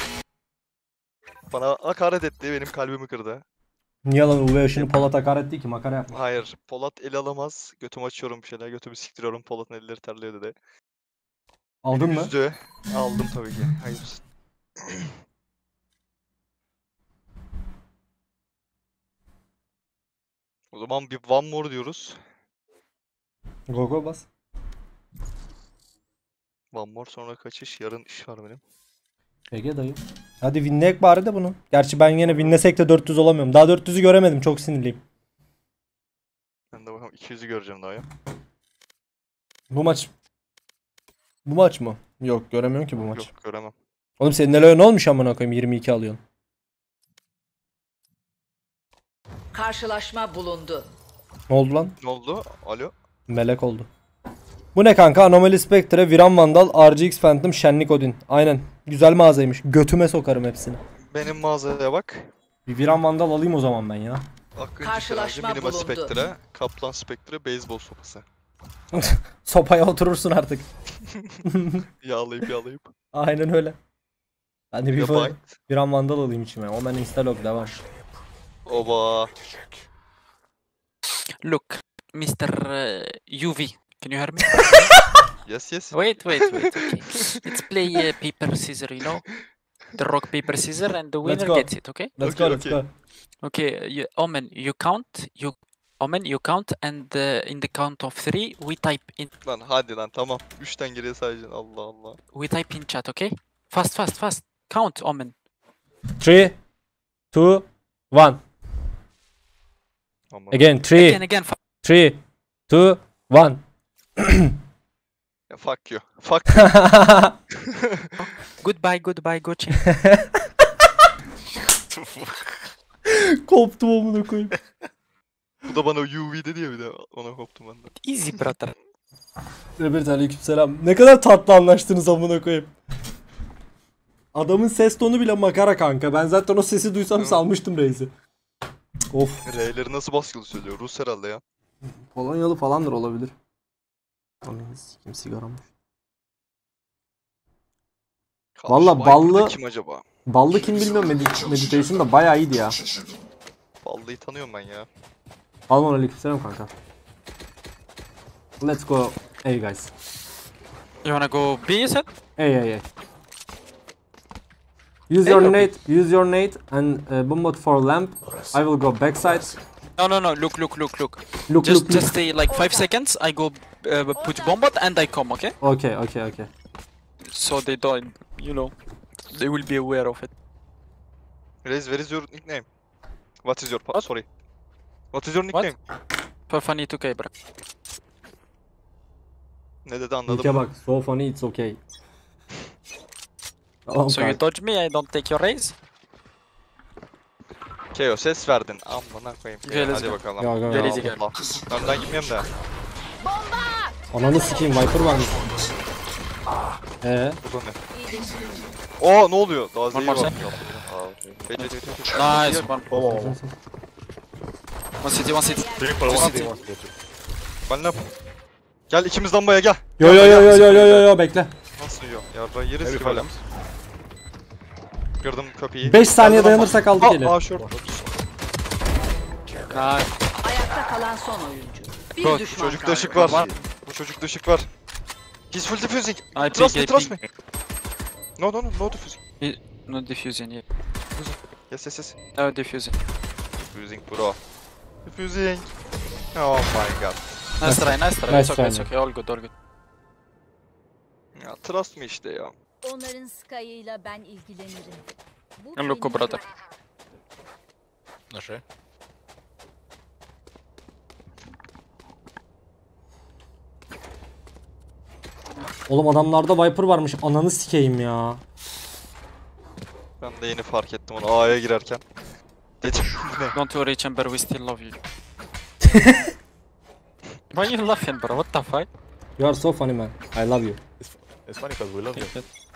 H: bana hakaret etti, benim kalbimi kırdı.
B: Niye lan U V ışını Polat hakaret değil ki makara yapma.
H: Hayır, Polat el alamaz. Götümü açıyorum bir şeyler, götümü siktiriyorum. Polat'ın elleri terliyor dedi.
B: Aldın mı?
H: Üzdü. Aldım tabii ki. Hayır. O zaman bir one more diyoruz.
B: Go go bas.
H: One more sonra kaçış. Yarın iş var benim.
B: Ege dayı. Hadi winleyek bari de bunu. Gerçi ben yine winlesek de dört yüz olamıyorum. Daha dört yüzü göremedim. Çok sinirliyim.
H: Ben de bakalım iki yüzü göreceğim daha ya.
B: Bu maç. Bu maç mı? Yok göremiyorum ki bu maç.
H: Yok göremem.
B: Oğlum senin neler ne olmuş amına koyayım yirmi iki alıyorsun.
J: Karşılaşma bulundu.
B: Ne oldu lan?
H: Ne oldu? Alo?
B: Melek oldu. Bu ne kanka? Anomaly Spectre, Viran Vandal, R G X Phantom, Shenlik Odin. Aynen. Güzel mağazaymış. Götüme sokarım hepsini.
H: Benim mağazaya bak.
B: Bir Viran Vandal alayım o zaman ben ya.
H: Akıncı
J: Karşılaşma
H: Şerenci, Minima
J: bulundu.
H: Spectre, Kaplan Spectre, Beyzbol sopası.
B: Sopaya oturursun artık.
H: Yağlayıp yağlayıp.
B: Aynen öyle. Hadi bir
H: Gigabyte.
B: Viran Vandal alayım içime. Omen Instalog devam.
H: Oba.
Q: Look, mister Uh, U V, can you hear me?
H: Yes, yes.
Q: Wait, wait, wait. Okay. Let's play uh, paper scissor. You know, the rock paper scissor, and the
B: Let's
Q: winner
B: go.
Q: gets it. Okay.
B: Let's
H: Okay,
B: go, let's
H: okay.
B: go.
Q: Okay, you, Omen, you count. You, Omen, you count, and uh, in the count of three, we type in.
H: Lan hadi lan tamam. Üçten geriye sayacaksın. Allah Allah.
Q: We type in chat. Okay. Fast, fast, fast. Count, Omen.
B: three, two, one.
H: Aman.
B: Again, three,
Q: Again, again. fa-
B: three, two, one.
H: Ya, fuck you. Fuck you.
Q: Goodbye, goodbye, go change.
B: Koptum amına koyayım.
H: Bu da bana U V dedi ya bir de. Ona koptum ben de.
Q: Easy, brother.
B: Rebert aleykümselam. Ne kadar tatlı anlaştınız amına koyayım. Adamın ses tonu bile makara kanka. Ben zaten o sesi duysam salmıştım reisi. Of.
H: R'leri nasıl baskılı söylüyor? Rus herhalde ya.
B: Polonyalı falandır olabilir. Ananı sikim sigaram. Valla
H: Karşı
B: ballı
H: Viper'da kim acaba?
B: ballı kim bilmiyorum Medi- Meditation da bayağı iyiydi ya.
H: Ballıyı tanıyorum ben ya.
B: Alman aleykümselam kanka. Let's go. Hey guys.
Q: You wanna go B, you said?
B: Hey hey hey. Use
Q: Hey,
B: your
Q: okay.
B: nade, use your nade and uh, bombot for lamp. I will go backside.
Q: No, no, no. Look, look, look, look.
B: Look,
Q: just,
B: look,
Q: just
B: look.
Q: stay like five seconds. I go uh, put bombot and I come. Okay.
B: Okay, okay, okay.
Q: So they don't, you know, they will be aware of it.
H: Reis, where is your nickname? What is your pa- sorry. What is your nickname?
Q: Perfani two K, bro.
H: Ne dedi anladım.
B: Nike bak, so funny it's okay. Tamam
Q: So you
B: kanka.
Q: dodge me, I don't take your raise.
H: Keo ses verdin. Amına koyayım. Keo,
Q: Okay, let's
H: hadi
Q: go.
H: bakalım.
B: Ya, ya,
Q: Very
B: ya.
Q: easy game.
H: Allah. Önden gitmiyorum da.
B: Ananı sikeyim Viper varmış. Eee?
H: Bu da ne? Oo ne oluyor? Daha
Q: One
H: zehir
Q: more
H: var.
Q: set.
H: Wait, wait, wait, wait.
Q: Nice one. One city, one city.
H: Ben ne yapayım? Gel ikimiz lambaya gel.
B: Yo yo yo yo yo yo yo yo bekle.
H: Nasıl yiyor? Yarra yeriz ki böyle. Kırdım kapıyı.
B: beş saniye
H: Geldi lamba.
B: dayanırsak aldık
H: Aa,
B: eli.
H: Aa short.
Q: Nice.
J: Ayakta kalan son oyuncu. Bir
Q: Good.
J: düşman
H: Çocukta
J: kaldı.
H: ışık var. Bu çocukta ışık var. He's full diffusing.
Q: I
H: Trust
Q: pick,
H: me,
Q: I
H: trust me.
Q: pick.
H: No, no, no, no diffusing.
Q: He- No diffusing yet.
H: Yes, yes, yes.
Q: No diffusing.
H: Diffusing bro. Diffusing. Oh my god.
Q: Nice try, nice try.
B: Nice
Q: It's okay,
B: try,
Q: it's
B: man.
Q: okay. All good, all good.
H: Ya trust me işte ya.
A: Onların Sky'ıyla ben ilgilenirim. Bu
Q: I'm loco,
A: benim-
Q: brother.
N: Наши.
B: Oğlum adamlarda Viper varmış. Ananı sikeyim ya.
H: Ben de yeni fark ettim onu A'ya girerken. Dedim bu ne?
Q: Don't worry, Chamber, we still love you. Why you laughing, bro? What the fuck?
B: You are so funny man. I love you.
N: It's funny because we love you.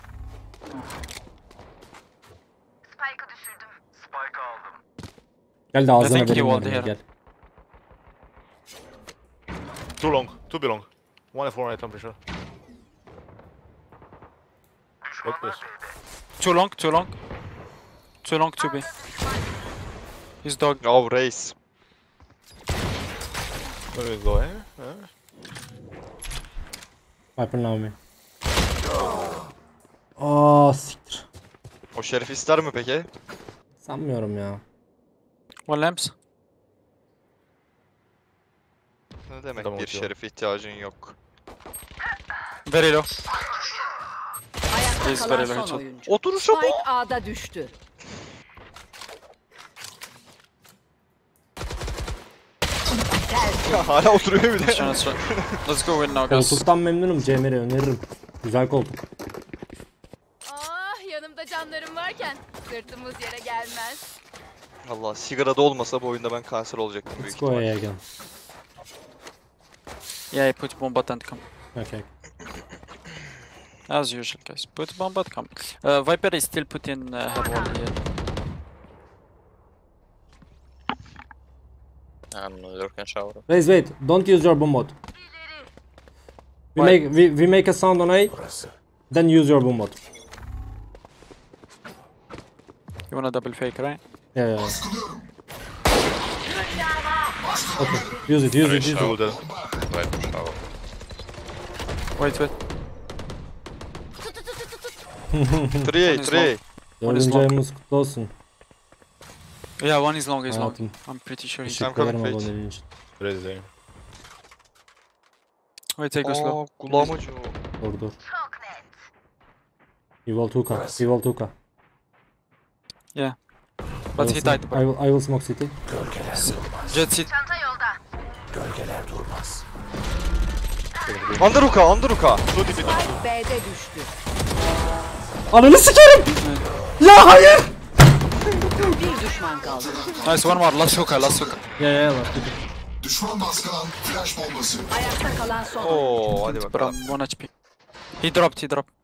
B: Gel de ağzına
Q: think he
B: vereyim
Q: walled
B: ben
Q: here.
B: gel.
N: Too long. Too be long. One F one right, I'm pretty sure. Look this.
Q: Too long, too long. Too long to be. He's dog.
H: Oh reis.
N: Where we go, eh? eh?
B: Viper now me. Aa siktir.
H: O şerif ister mi peki?
B: Sanmıyorum ya.
Q: One lamps.
H: Ne demek
N: Tamam,
H: bir
N: okey.
H: şerife ihtiyacın yok.
Q: Very low.
J: Ayakta Ayakta
Q: He's
J: kalan
Q: very
J: son
Q: low.
J: oyuncu.
H: Oturuşa
J: Spike A'da düştü.
H: Ya hala oturuyor bir de.
Q: Chance, right. Let's go in now, guys.
B: Koltuktan memnunum Cemre, öneririm. Güzel koltuk.
A: Ah, yanımda canlarım varken sırtımız yere gelmez.
H: Allah sigarada olmasa bu oyunda ben kanser olacaktım büyük
B: Let's go
H: ihtimal.
B: A'ya again.
Q: Yeah, put bomb bot and come.
B: Okay.
Q: As usual, guys. Put bomb bot, come. Uh, Viper is still putting uh, her wall here.
O: I'm lurking shower.
B: Wait, wait. Don't use your bomb mod. We
Q: Why?
B: make we, we make a sound on A. Then use your bomb mod.
Q: You wanna double fake, right?
B: Yeah, yeah, yeah. Okay. Use it, use it, use it.
O: Shower. Right, shower.
Q: Wait, wait.
H: Three, three.
B: Dördüncü ayımız kutlu olsun.
Q: Yeah, one is long, is long.
B: Hayatım.
Q: I'm pretty sure he's.
B: Teşekkür ederim aboneliğin için.
O: Ready.
Q: Wait, take go slow.
H: Aa, kulağım acıyor.
B: Dur dur. Evil Tuka, Evil Tuka.
Q: Yeah.
B: I
Q: But
B: will
Q: he
B: smoke-
Q: died.
B: I will, I will smoke city.
Q: Jet sit.
E: Gölgeler durmaz.
H: Underhook'a, Underhook'a.
J: Spike B'de düştü.
B: Ananı sikerim! Ya hayır!
J: Bir düşman kaldı.
Q: Nice, one more. Last hookah, last hookah.
B: Ya ya bak.
E: Düşman baskılan flash bombası.
J: Ayakta kalan son oyuncu.
H: Oo, hadi bakalım.
Q: Bro, one H P. He dropped, he dropped.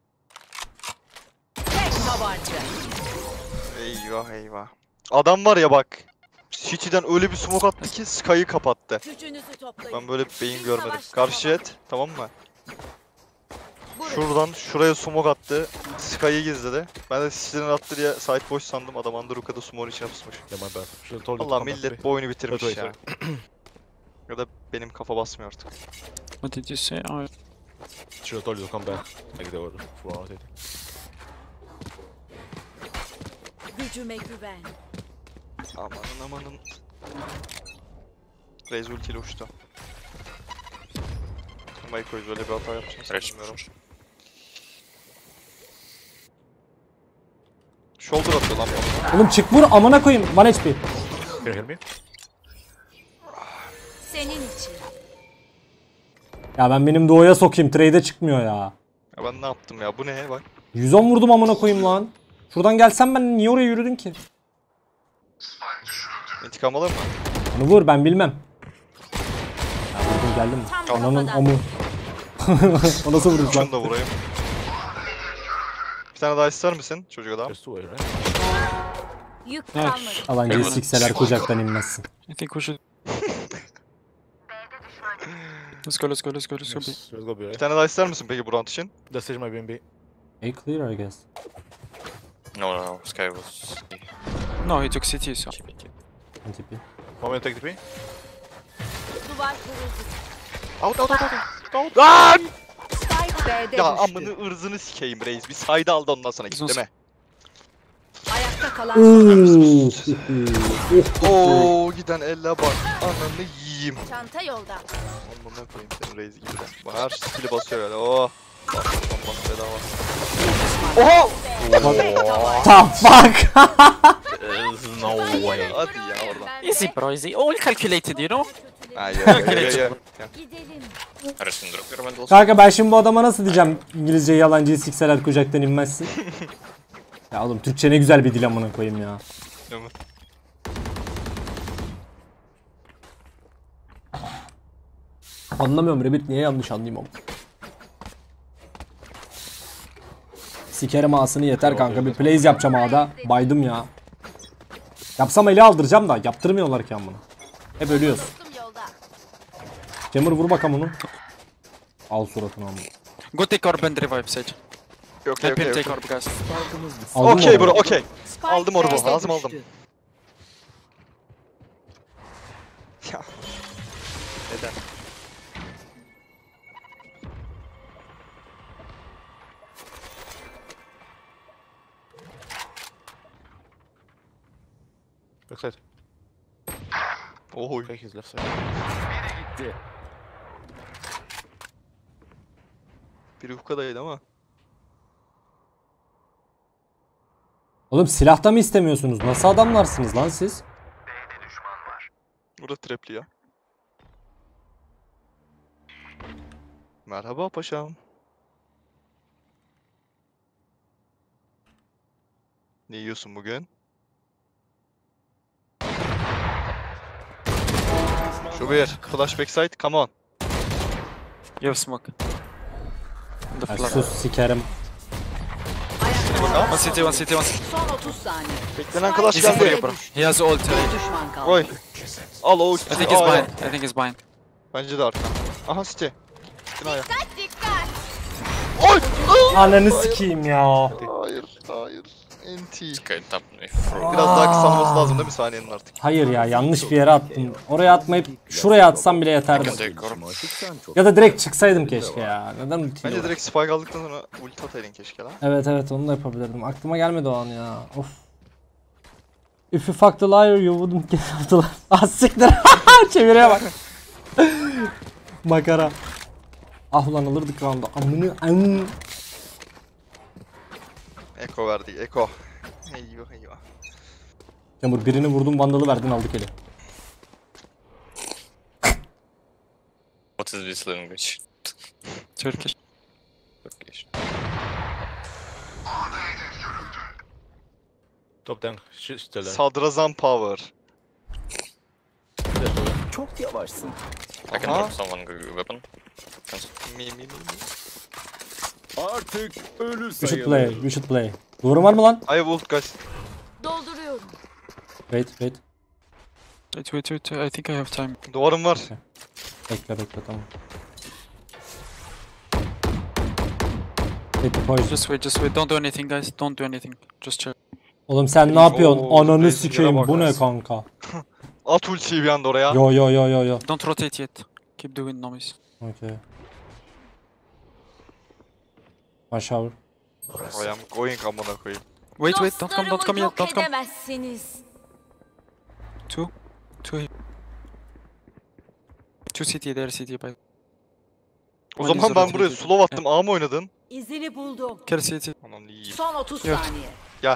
J: Tek tabanca.
H: Eyvah eyvah. Adam var ya bak. City'den öyle bir smoke attı ki Sky'ı kapattı.
A: Gücünüzü toplayın.
H: Ben böyle beyin görmedim. Karşı et, tamam mı? Şuradan şuraya smoke attı. Sky'ı gizledi. Ben de City'den attı diye site boş sandım. Adam Underhook'da smoke'un içine pusmuş. Allah millet bu oyunu bitirmiş ya. Ya da benim kafa basmıyor artık.
Q: What did you say? Oh,
N: Should have told you to come back. Like they were full rotating.
A: Gücüme güven.
H: Amanın amanın. Raze ultiyle uçtu. Mayko'yuz öyle bir hata yapacağını bilmiyorum. Shoulder atıyor lan bana.
B: Oğlum çık vur amına koyayım. one H P.
N: Can you hear me?
A: Senin için.
B: Ya ben benim doğuya sokayım. Trade'e çıkmıyor ya.
H: Ya ben ne yaptım ya? Bu ne bak?
B: yüz on vurdum amına koyayım lan. Şuradan gelsem ben niye oraya yürüdün ki?
H: İntikam alır mı?
B: Onu vur ben bilmem. Ya vurdum geldim mi? Ananın amı. O nasıl vuruş lan?
H: Şunu da vurayım. Bir tane daha ister misin çocuk adam?
A: Yük
Q: Evet.
A: kalmadı.
B: Alancıyı sikseler kucaktan inmezsin.
Q: I think we should. Let's go, let's go, let's go, let's go. B.
N: Yes, let's go B,
H: Bir
N: right?
H: tane daha ister misin peki bu round için?
N: The stage might be in B.
B: A clear I guess.
O: No, no, no. Sky was.
Q: No, he took C T, so.
B: N T P.
N: Want me to take the B?
A: Duvar kuruldu.
H: Out out out out. Out. Lan!
J: Spike B'de
H: Ya
J: düştü.
H: amını ırzını sikeyim reis. Bir sayda aldı ondan sonra git deme.
J: Ayakta kalan son oyuncu.
H: Oo giden elle bak. Ananı yiyeyim.
A: Çanta yolda.
H: Amına koyayım senin reis gibi de. Bak her skill'i basıyor öyle. Oh. Bas bas bas bedava. Oha!
B: The fuck?
O: There's no way.
H: Hadi ya oradan.
Q: Easy, bro, easy. All calculated, you know?
H: Ha ya ya ya ya.
A: Gidelim.
O: Arasın drop your man
B: Kanka ben şimdi bu adama nasıl diyeceğim İngilizce yalancıyı sikseler kucaktan inmezsin. Ya oğlum Türkçe ne güzel bir dil amına koyayım ya.
H: Değil mi?
B: Anlamıyorum Rabbit niye yanlış anlayayım ama. Sikerim ağasını yeter kanka bir plays yapacağım ağda. Baydım ya. Yapsam eli aldıracağım da yaptırmıyorlar ki amına. Hep ölüyoruz. Jammer vur bakalım onu. Al suratını amına.
Q: Go take orb and revive, Sage.
H: Okey
Q: Help him
H: okey
Q: take
H: okey.
Q: orb, guys.
B: Aldın mı
H: Okey
B: onu?
H: bro okey.
J: Spike
H: Aldım orbu.
J: B'de
H: Lazım aldım.
J: düştü.
H: Ya. Neden?
N: Backside.
H: Oho.
N: Okay, he's left side.
H: Biri hukadaydı ama.
B: Oğlum silahta mı istemiyorsunuz? Nasıl adamlarsınız lan siz?
H: Burada trapli ya. Merhaba paşam. Ne yiyorsun bugün? Şu bir. Flash backside, come on.
Q: You have smoke. The
B: Ay,
Q: flash.
B: sus sikerim.
Q: One city, one city, one city.
J: Son otuz saniye.
H: Beklenen clutch
Q: He's in
H: geldi.
Q: here, bro. He has ult.
J: Bir düşman kaldı.
H: Oy. Al o
Q: I
H: ulti.
Q: think he's
H: Aa,
Q: bind. I think he's bind.
H: Bence de arka. Aha City. City aya.
A: Dikkat.
H: Oy!
B: Ananı sikeyim ya.
H: Hayır, hayır. N T.
O: Okay, top me.
H: Biraz daha kısalması lazım değil mi saniyenin artık?
B: Hayır ya, yanlış bir yere attım. Oraya atmayıp şuraya atsam bile yeterdi.
D: Açıksan çok.
B: Ya da direkt çıksaydım keşke ya. Neden ultiyle
H: Bence
B: uğraştım?
H: direkt spike aldıktan sonra ulti ataydın keşke lan.
B: Evet evet, onu da yapabilirdim. Aklıma gelmedi o an ya. Of. If you fuck the liar you wouldn't get off the liar. Ah siktir. Çeviriye bak. Makara. Ah ulan alırdık round'da. Amını amını.
H: Eko verdi, Eko. Eyvah eyvah.
B: Yağmur birini vurdum, vandalı verdin, aldık eli.
O: What is this language?
Q: Turkish.
O: Turkish.
N: Top tank. Shit still there.
H: Sadrazam power.
D: Çok yavaşsın.
O: I can
H: Aha.
O: drop someone good weapon.
H: Mi mi mi mi.
D: Artık ölü
B: We should play, we should play. Duvarın var mı lan?
H: I have ult guys.
A: Dolduruyorum.
B: Wait wait.
Q: Wait, wait, wait. I think I have time.
H: Duvarım var.
B: Bekle bekle, tamam. Wait the poison.
Q: Just wait, just wait. Don't do anything, guys. Don't do anything. Just chill.
B: Oğlum sen ne yapıyorsun?
H: Oo,
B: Ananı
H: benzincere
B: sikeyim,
H: bak
B: bu ne
H: guys.
B: kanka?
H: At ultiyi bir anda oraya.
B: Yo yo yo yo yo.
Q: Don't rotate yet. Keep doing noise.
B: Okay. One shower.
H: I am going amına koyayım.
Q: Wait, wait. Don't come, don't come yet. Don't come.
A: Edemezsiniz.
Q: Two. Two here. Two C T, there C T by.
H: O
Q: One
H: zaman
Q: is
H: ben
Q: rotated.
H: buraya slow attım. A mı oynadın?
J: İzini buldum.
Q: Carry C T.
H: Anam iyi.
J: Son otuz
Q: Yok.
J: saniye.
H: Gel.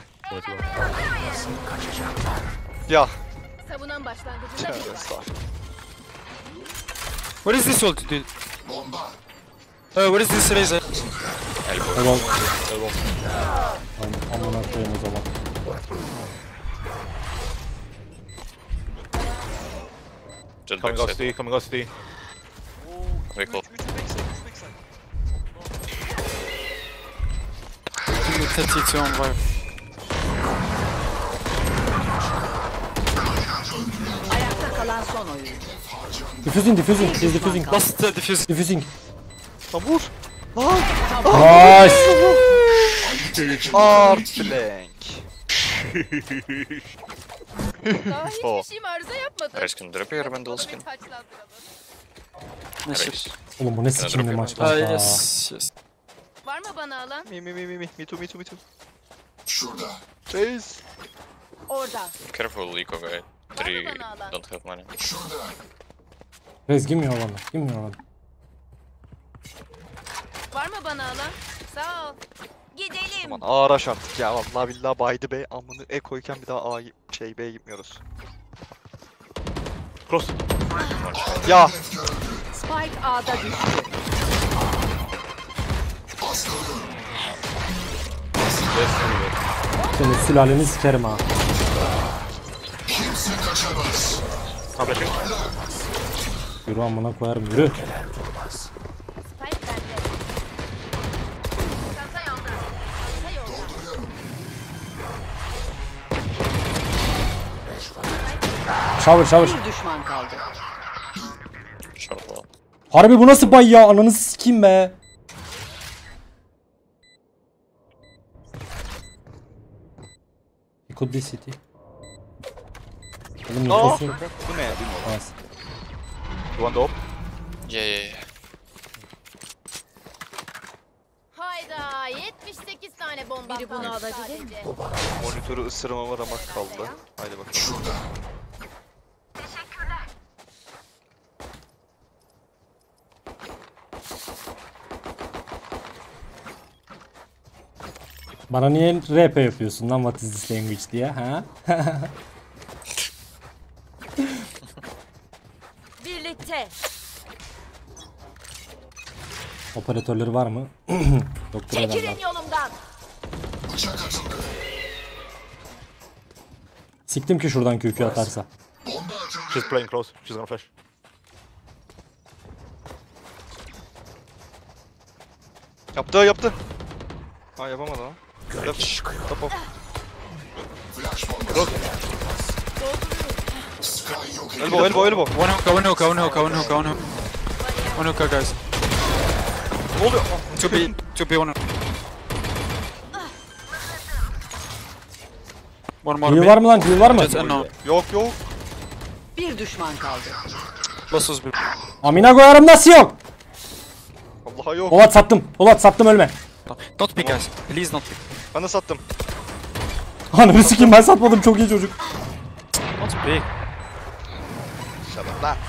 H: Ya.
A: Savunan başlangıcında
H: Tövbe
A: biri var.
H: estağfurullah.
Q: What is this ult, dude? Uh, what is this razor?
B: Tamam. Am- Amına koyayım o zaman.
O: Just
N: Coming off
O: backside.
N: C, coming off C.
O: Very close.
Q: thirty two on fire.
J: Ayakta kalan son oyun.
B: Diffusing diffusing. He's diffusing.
Q: Last uh, diffuse.
B: Diffusing.
H: Lan vur. Lan.
B: Nice.
H: Art flank.
A: Daha
H: O.
A: hiçbir şeyim arıza yapmadı.
O: Ares can drop here, ben de ulskin.
Q: Nice.
B: Oğlum bu ne sikimli maç
Q: Uh,
B: kanka.
Q: yes, yes.
A: Var mı bana alan?
H: Mi mi mi mi mi. Me too me too me too.
C: Şurada.
H: Chase.
A: Orada.
O: Careful, Eco guy. Three
A: bana alan?
O: don't have money.
C: Şurada.
B: Rez girmiyor bana. Girmiyor bana.
A: Var mı bana alan? Sağ ol. Gidelim.
H: Aman A araş artık ya. Vallahi billahi baydı be. Amını Eko'yken bir daha A şey B'ye gitmiyoruz.
N: Cross.
H: Ya.
J: Spike A'da düştü.
B: Senin sülaleni sikerim ha.
C: Kimse kaçamaz.
N: Flashing.
B: Yürü amına koyarım, yürü.
A: Spike bende. Çanta yolda. Çanta yolda.
B: Shower shower.
J: Bir düşman kaldı.
O: Short wall.
B: Harbi bu nasıl bay ya? Ananı sikeyim be. It could be city. Oğlum
H: Aa.
B: nefesin.
H: Bu ne?
B: Nice.
N: One top.
O: Yeah, yeah, yeah.
A: Hayda yetmiş sekiz tane bomba.
J: Biri bunu alabilir mi?
H: Monitörü ısırma var ama kaldı. Haydi bakalım.
C: Şurada.
B: Bana niye R P yapıyorsun lan what is this language diye ha?
A: Birlikte.
B: Operatörleri var mı? Doktor adam
A: Çekilin
B: var.
A: yolumdan.
B: Siktim ki şuradan Q Q atarsa.
N: She's playing close. She's gonna flash.
H: Yaptı yaptı. Ha yapamadı lan. Left. Top off. Elbow elbow elbow.
Q: One hookah, one hookah, one hookah, one hookah, one hookah. One hookah, guys.
H: Ne oluyor?
Q: two B, two B, one hookah. One more
B: Heal
Q: B.
B: var mı lan? Heal var mı?
Q: Just unknown.
H: Yok yok.
J: Bir düşman kaldı.
Q: Losses B.
B: Amına koyarım nasıl yok?
H: Vallahi yok.
B: Polat sattım. Polat sattım ölme.
Q: Don't pick guys. Please don't pick.
H: Ben de sattım.
B: Ananı sikeyim ben satmadım çok iyi çocuk.
Q: Don't pick.
H: Şabat lan.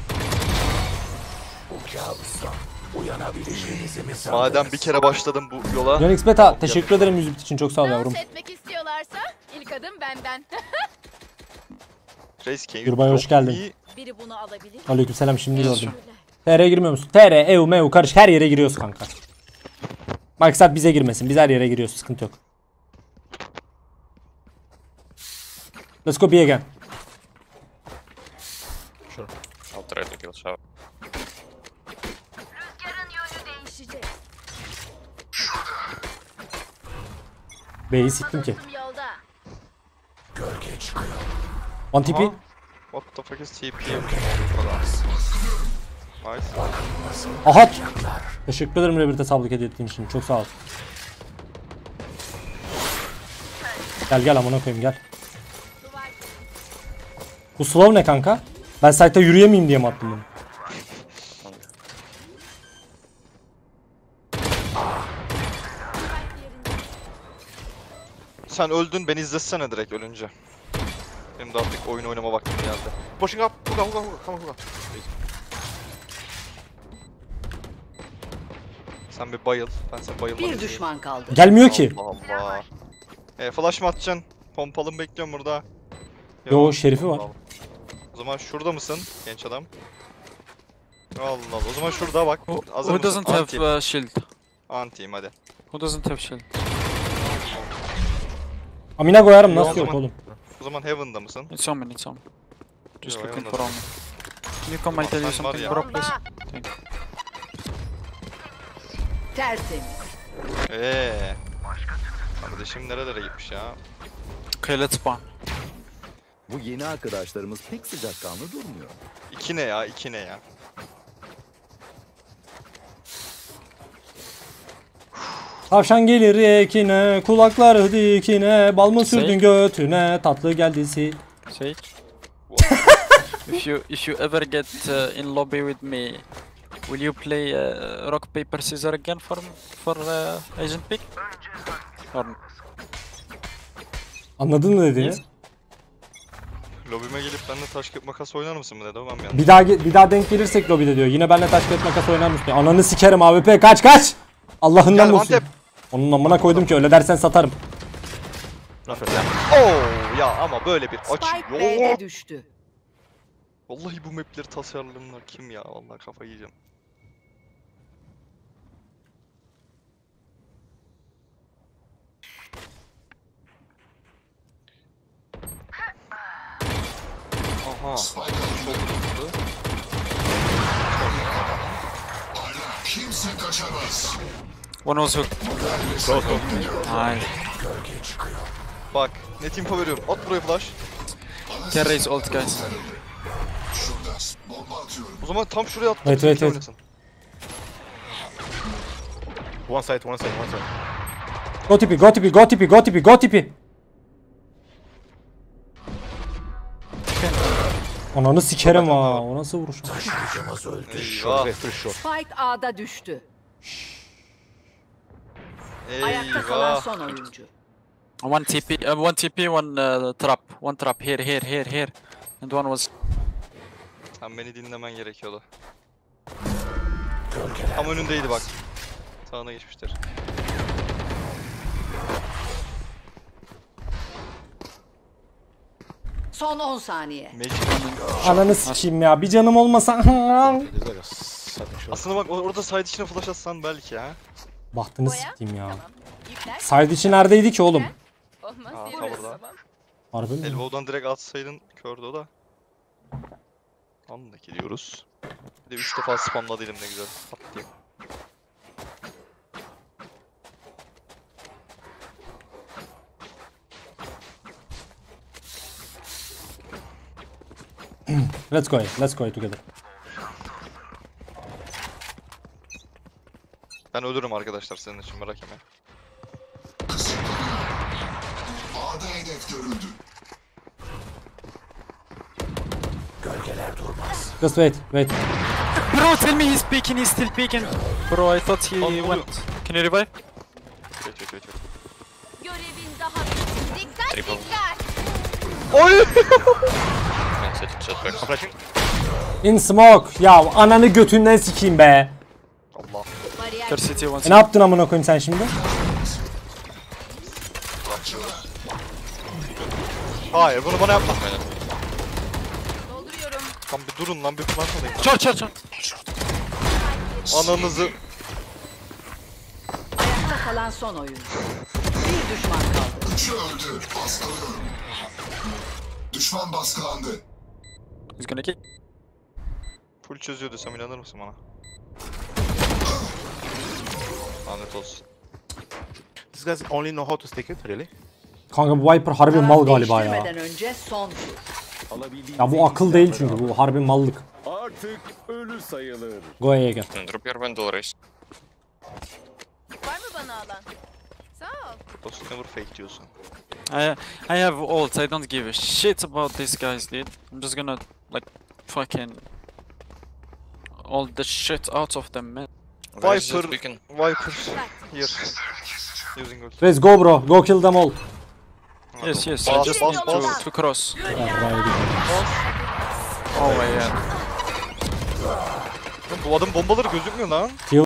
H: Madem bir kere başladım bu yola.
B: Yanix Beta teşekkür ederim yüz bit için çok sağ ol yavrum.
A: Dans etmek istiyorlarsa ilk adım benden.
H: Reis can you
B: Gürbay hoş
H: drop
B: geldin.
H: me?
A: Biri bunu alabilir.
B: Aleykümselam şimdi gördüm. T R'ye girmiyor musun? T R, E U, M E U karış her yere giriyoruz kanka. Maksat bize girmesin. Biz her yere giriyoruz. Sıkıntı yok. Let's go B again.
M: Sure. I'll try to kill shower.
A: Rüzgarın yönü değişecek.
B: B'yi siktim ki.
A: Yolda.
N: Gölge çıkıyor.
B: One T P.
H: Aha. What the fuck is T P? Nice.
B: Aha. Teşekkür ederim Rebirt'e sablık hediye ettiğin için. Çok sağ ol. Gel gel amına koyayım gel. Bu slow ne kanka? Ben site'ta yürüyemeyeyim diye mi attım bunu?
H: Sen öldün, beni izlesene direkt ölünce. Benim de artık oyun oynama vaktim geldi.
N: Pushing up. Hookah, hookah, hookah. Come on, hookah.
H: Sen bir bayıl, ben sen bayılmanı
J: Bir
H: izleyeyim.
J: düşman kaldı.
B: Gelmiyor ki.
H: Allah Allah. E, flash mı atacaksın? Pompalım bekliyorum burada.
B: Yo, Şerif'i var.
H: O zaman şurada mısın genç adam? Allah Allah. O zaman şurada bak. Hazır
Q: Who
H: mısın?
Q: doesn't have
H: Anti.
Q: uh, shield?
H: Antiyim hadi.
Q: Who doesn't have shield?
B: Amına koyarım
H: Yo, o
B: nasıl yok
H: zaman-
B: oğlum?
H: O zaman Heaven'da mısın?
Q: It's on me, it's on me. Just
H: Yo,
Q: looking
H: Heaven'da
Q: for
H: da.
Q: on me. Can you come, I tell you
H: Sen var
Q: something,
H: ya.
Q: bro, please? Thank you.
J: Tertemiz.
H: Eee. Kardeşim nerelere gitmiş ya?
Q: Okay, let's spawn.
D: Bu yeni arkadaşlarımız pek sıcakkanlı durmuyor.
H: İki ne ya? İki ne ya?
B: Tavşan gelir ekine, kulakları dikine, bal mı sürdün
Q: Say.
B: götüne, tatlı geldisi.
Q: Sage. if you if you ever get uh, in lobby with me, will you play uh, rock paper scissors again for for uh, Agent Pick? Or
B: Anladın mı dediğini?
Q: Yes.
H: Lobime gelip benimle taş kağıt makas oynar mısın mı dedi, ben mi yanlış?
B: Bir daha ge- bir daha denk gelirsek lobide diyor. Yine benimle taş kağıt makas oynar mısın? Ananı sikerim A W P kaç kaç. Allah'ından
H: Gel,
B: bulsun.
H: Antep.
B: Onun amına koydum ki öyle dersen satarım.
H: Oo ya ama böyle bir açı
J: Spike
H: yok.
J: B'de düştü.
H: Vallahi bu mapleri tasarlayanlar kim ya? Vallahi kafayı yiyeceğim. Aha. Çok hızlı.
E: Kimse kaçamaz.
Q: one was hooked. Nice.
H: Bak net info veriyorum. At buraya flash.
Q: Can raise ult, guys.
H: O zaman tam şuraya at.
B: Evet, evet, evet.
H: oynasın.
N: One side, one side, one side.
B: Go tipi, go tipi, go tipi, go tipi, go tipi. Ananı sikerim ha. O nasıl vuruş?
H: Eyvah.
J: Spike A'da düştü. Ayakta kalan
H: Eyvah.
J: son oyuncu.
Q: One T P, uh, one T P, one uh, trap, one trap here, here, here, here, and one was.
H: Sen beni dinlemen gerekiyordu. Tam önündeydi bak. Sağına geçmiştir.
J: Son on saniye.
B: Ananı sikeyim ya. Bir canım olmasa.
H: Aslında bak orada side içine flash atsan belki ha.
B: Bahtını sikeyim ya. Side içi neredeydi ki oğlum?
A: Olmaz
H: Aa,
A: diye
H: cover'da.
B: Harbi mi?
H: Elbow'dan direkt atsaydın kördü o da. Anla gidiyoruz. Bir de üç defa spamladıydım ne güzel. Pat diye.
B: Let's go. Let's go together.
H: Ben ölürüm arkadaşlar senin için merak etme.
C: A'da hedef görüldü.
E: Gölgeler durmaz.
B: Just wait, wait.
Q: Bro, tell me he's peeking, he's still peeking. Bro, I thought he went. Can you revive?
H: Wait, wait, wait.
A: Görevin daha bitmedi. Dikkat
O: Triple.
A: dikkat.
H: Oy!
N: Flashing.
B: In smoke. Ya ananı götünden sikeyim be.
H: Allah.
Q: Third city once.
B: E ne yaptın amına koyayım sen şimdi?
H: Hayır bunu bana yapma.
A: Dolduruyorum.
H: Tam bir durun lan bir flash alayım.
Q: Short, short, short.
H: Ananızı.
J: Ayakta kalan son oyuncu. Bir düşman kaldı.
C: Üçü öldü. Baskılıyorum. Düşman baskılandı.
Q: He's gonna kick.
H: Full çözüyor desem inanır mısın bana? Lanet olsun.
N: These guys only know how to stick it, really?
B: Kanka bu Viper harbi mal galiba ya.
J: Değiştirmeden önce son tur.
B: Ya bu akıl değil çünkü bu harbi mallık.
O: Artık ölü sayılır.
B: Go A'ya gel.
O: Drop your vandal race.
A: Var mı bana alan? Sağ ol.
H: Post never fake diyorsun.
Q: I I have ult. I don't give a shit about these guys, dude. I'm just gonna like fucking all the shit out of them, man.
H: Viper, Viper, here. Using ult.
B: Let's go bro. Go kill them all.
Q: Yes, yes. I
H: Bas,
Q: just
H: bas,
Q: need
H: bas.
Q: to to cross.
B: Ya buraya gidiyorum.
Q: Oh my god.
H: Bu adam bombaları gözükmüyor lan.
B: Kill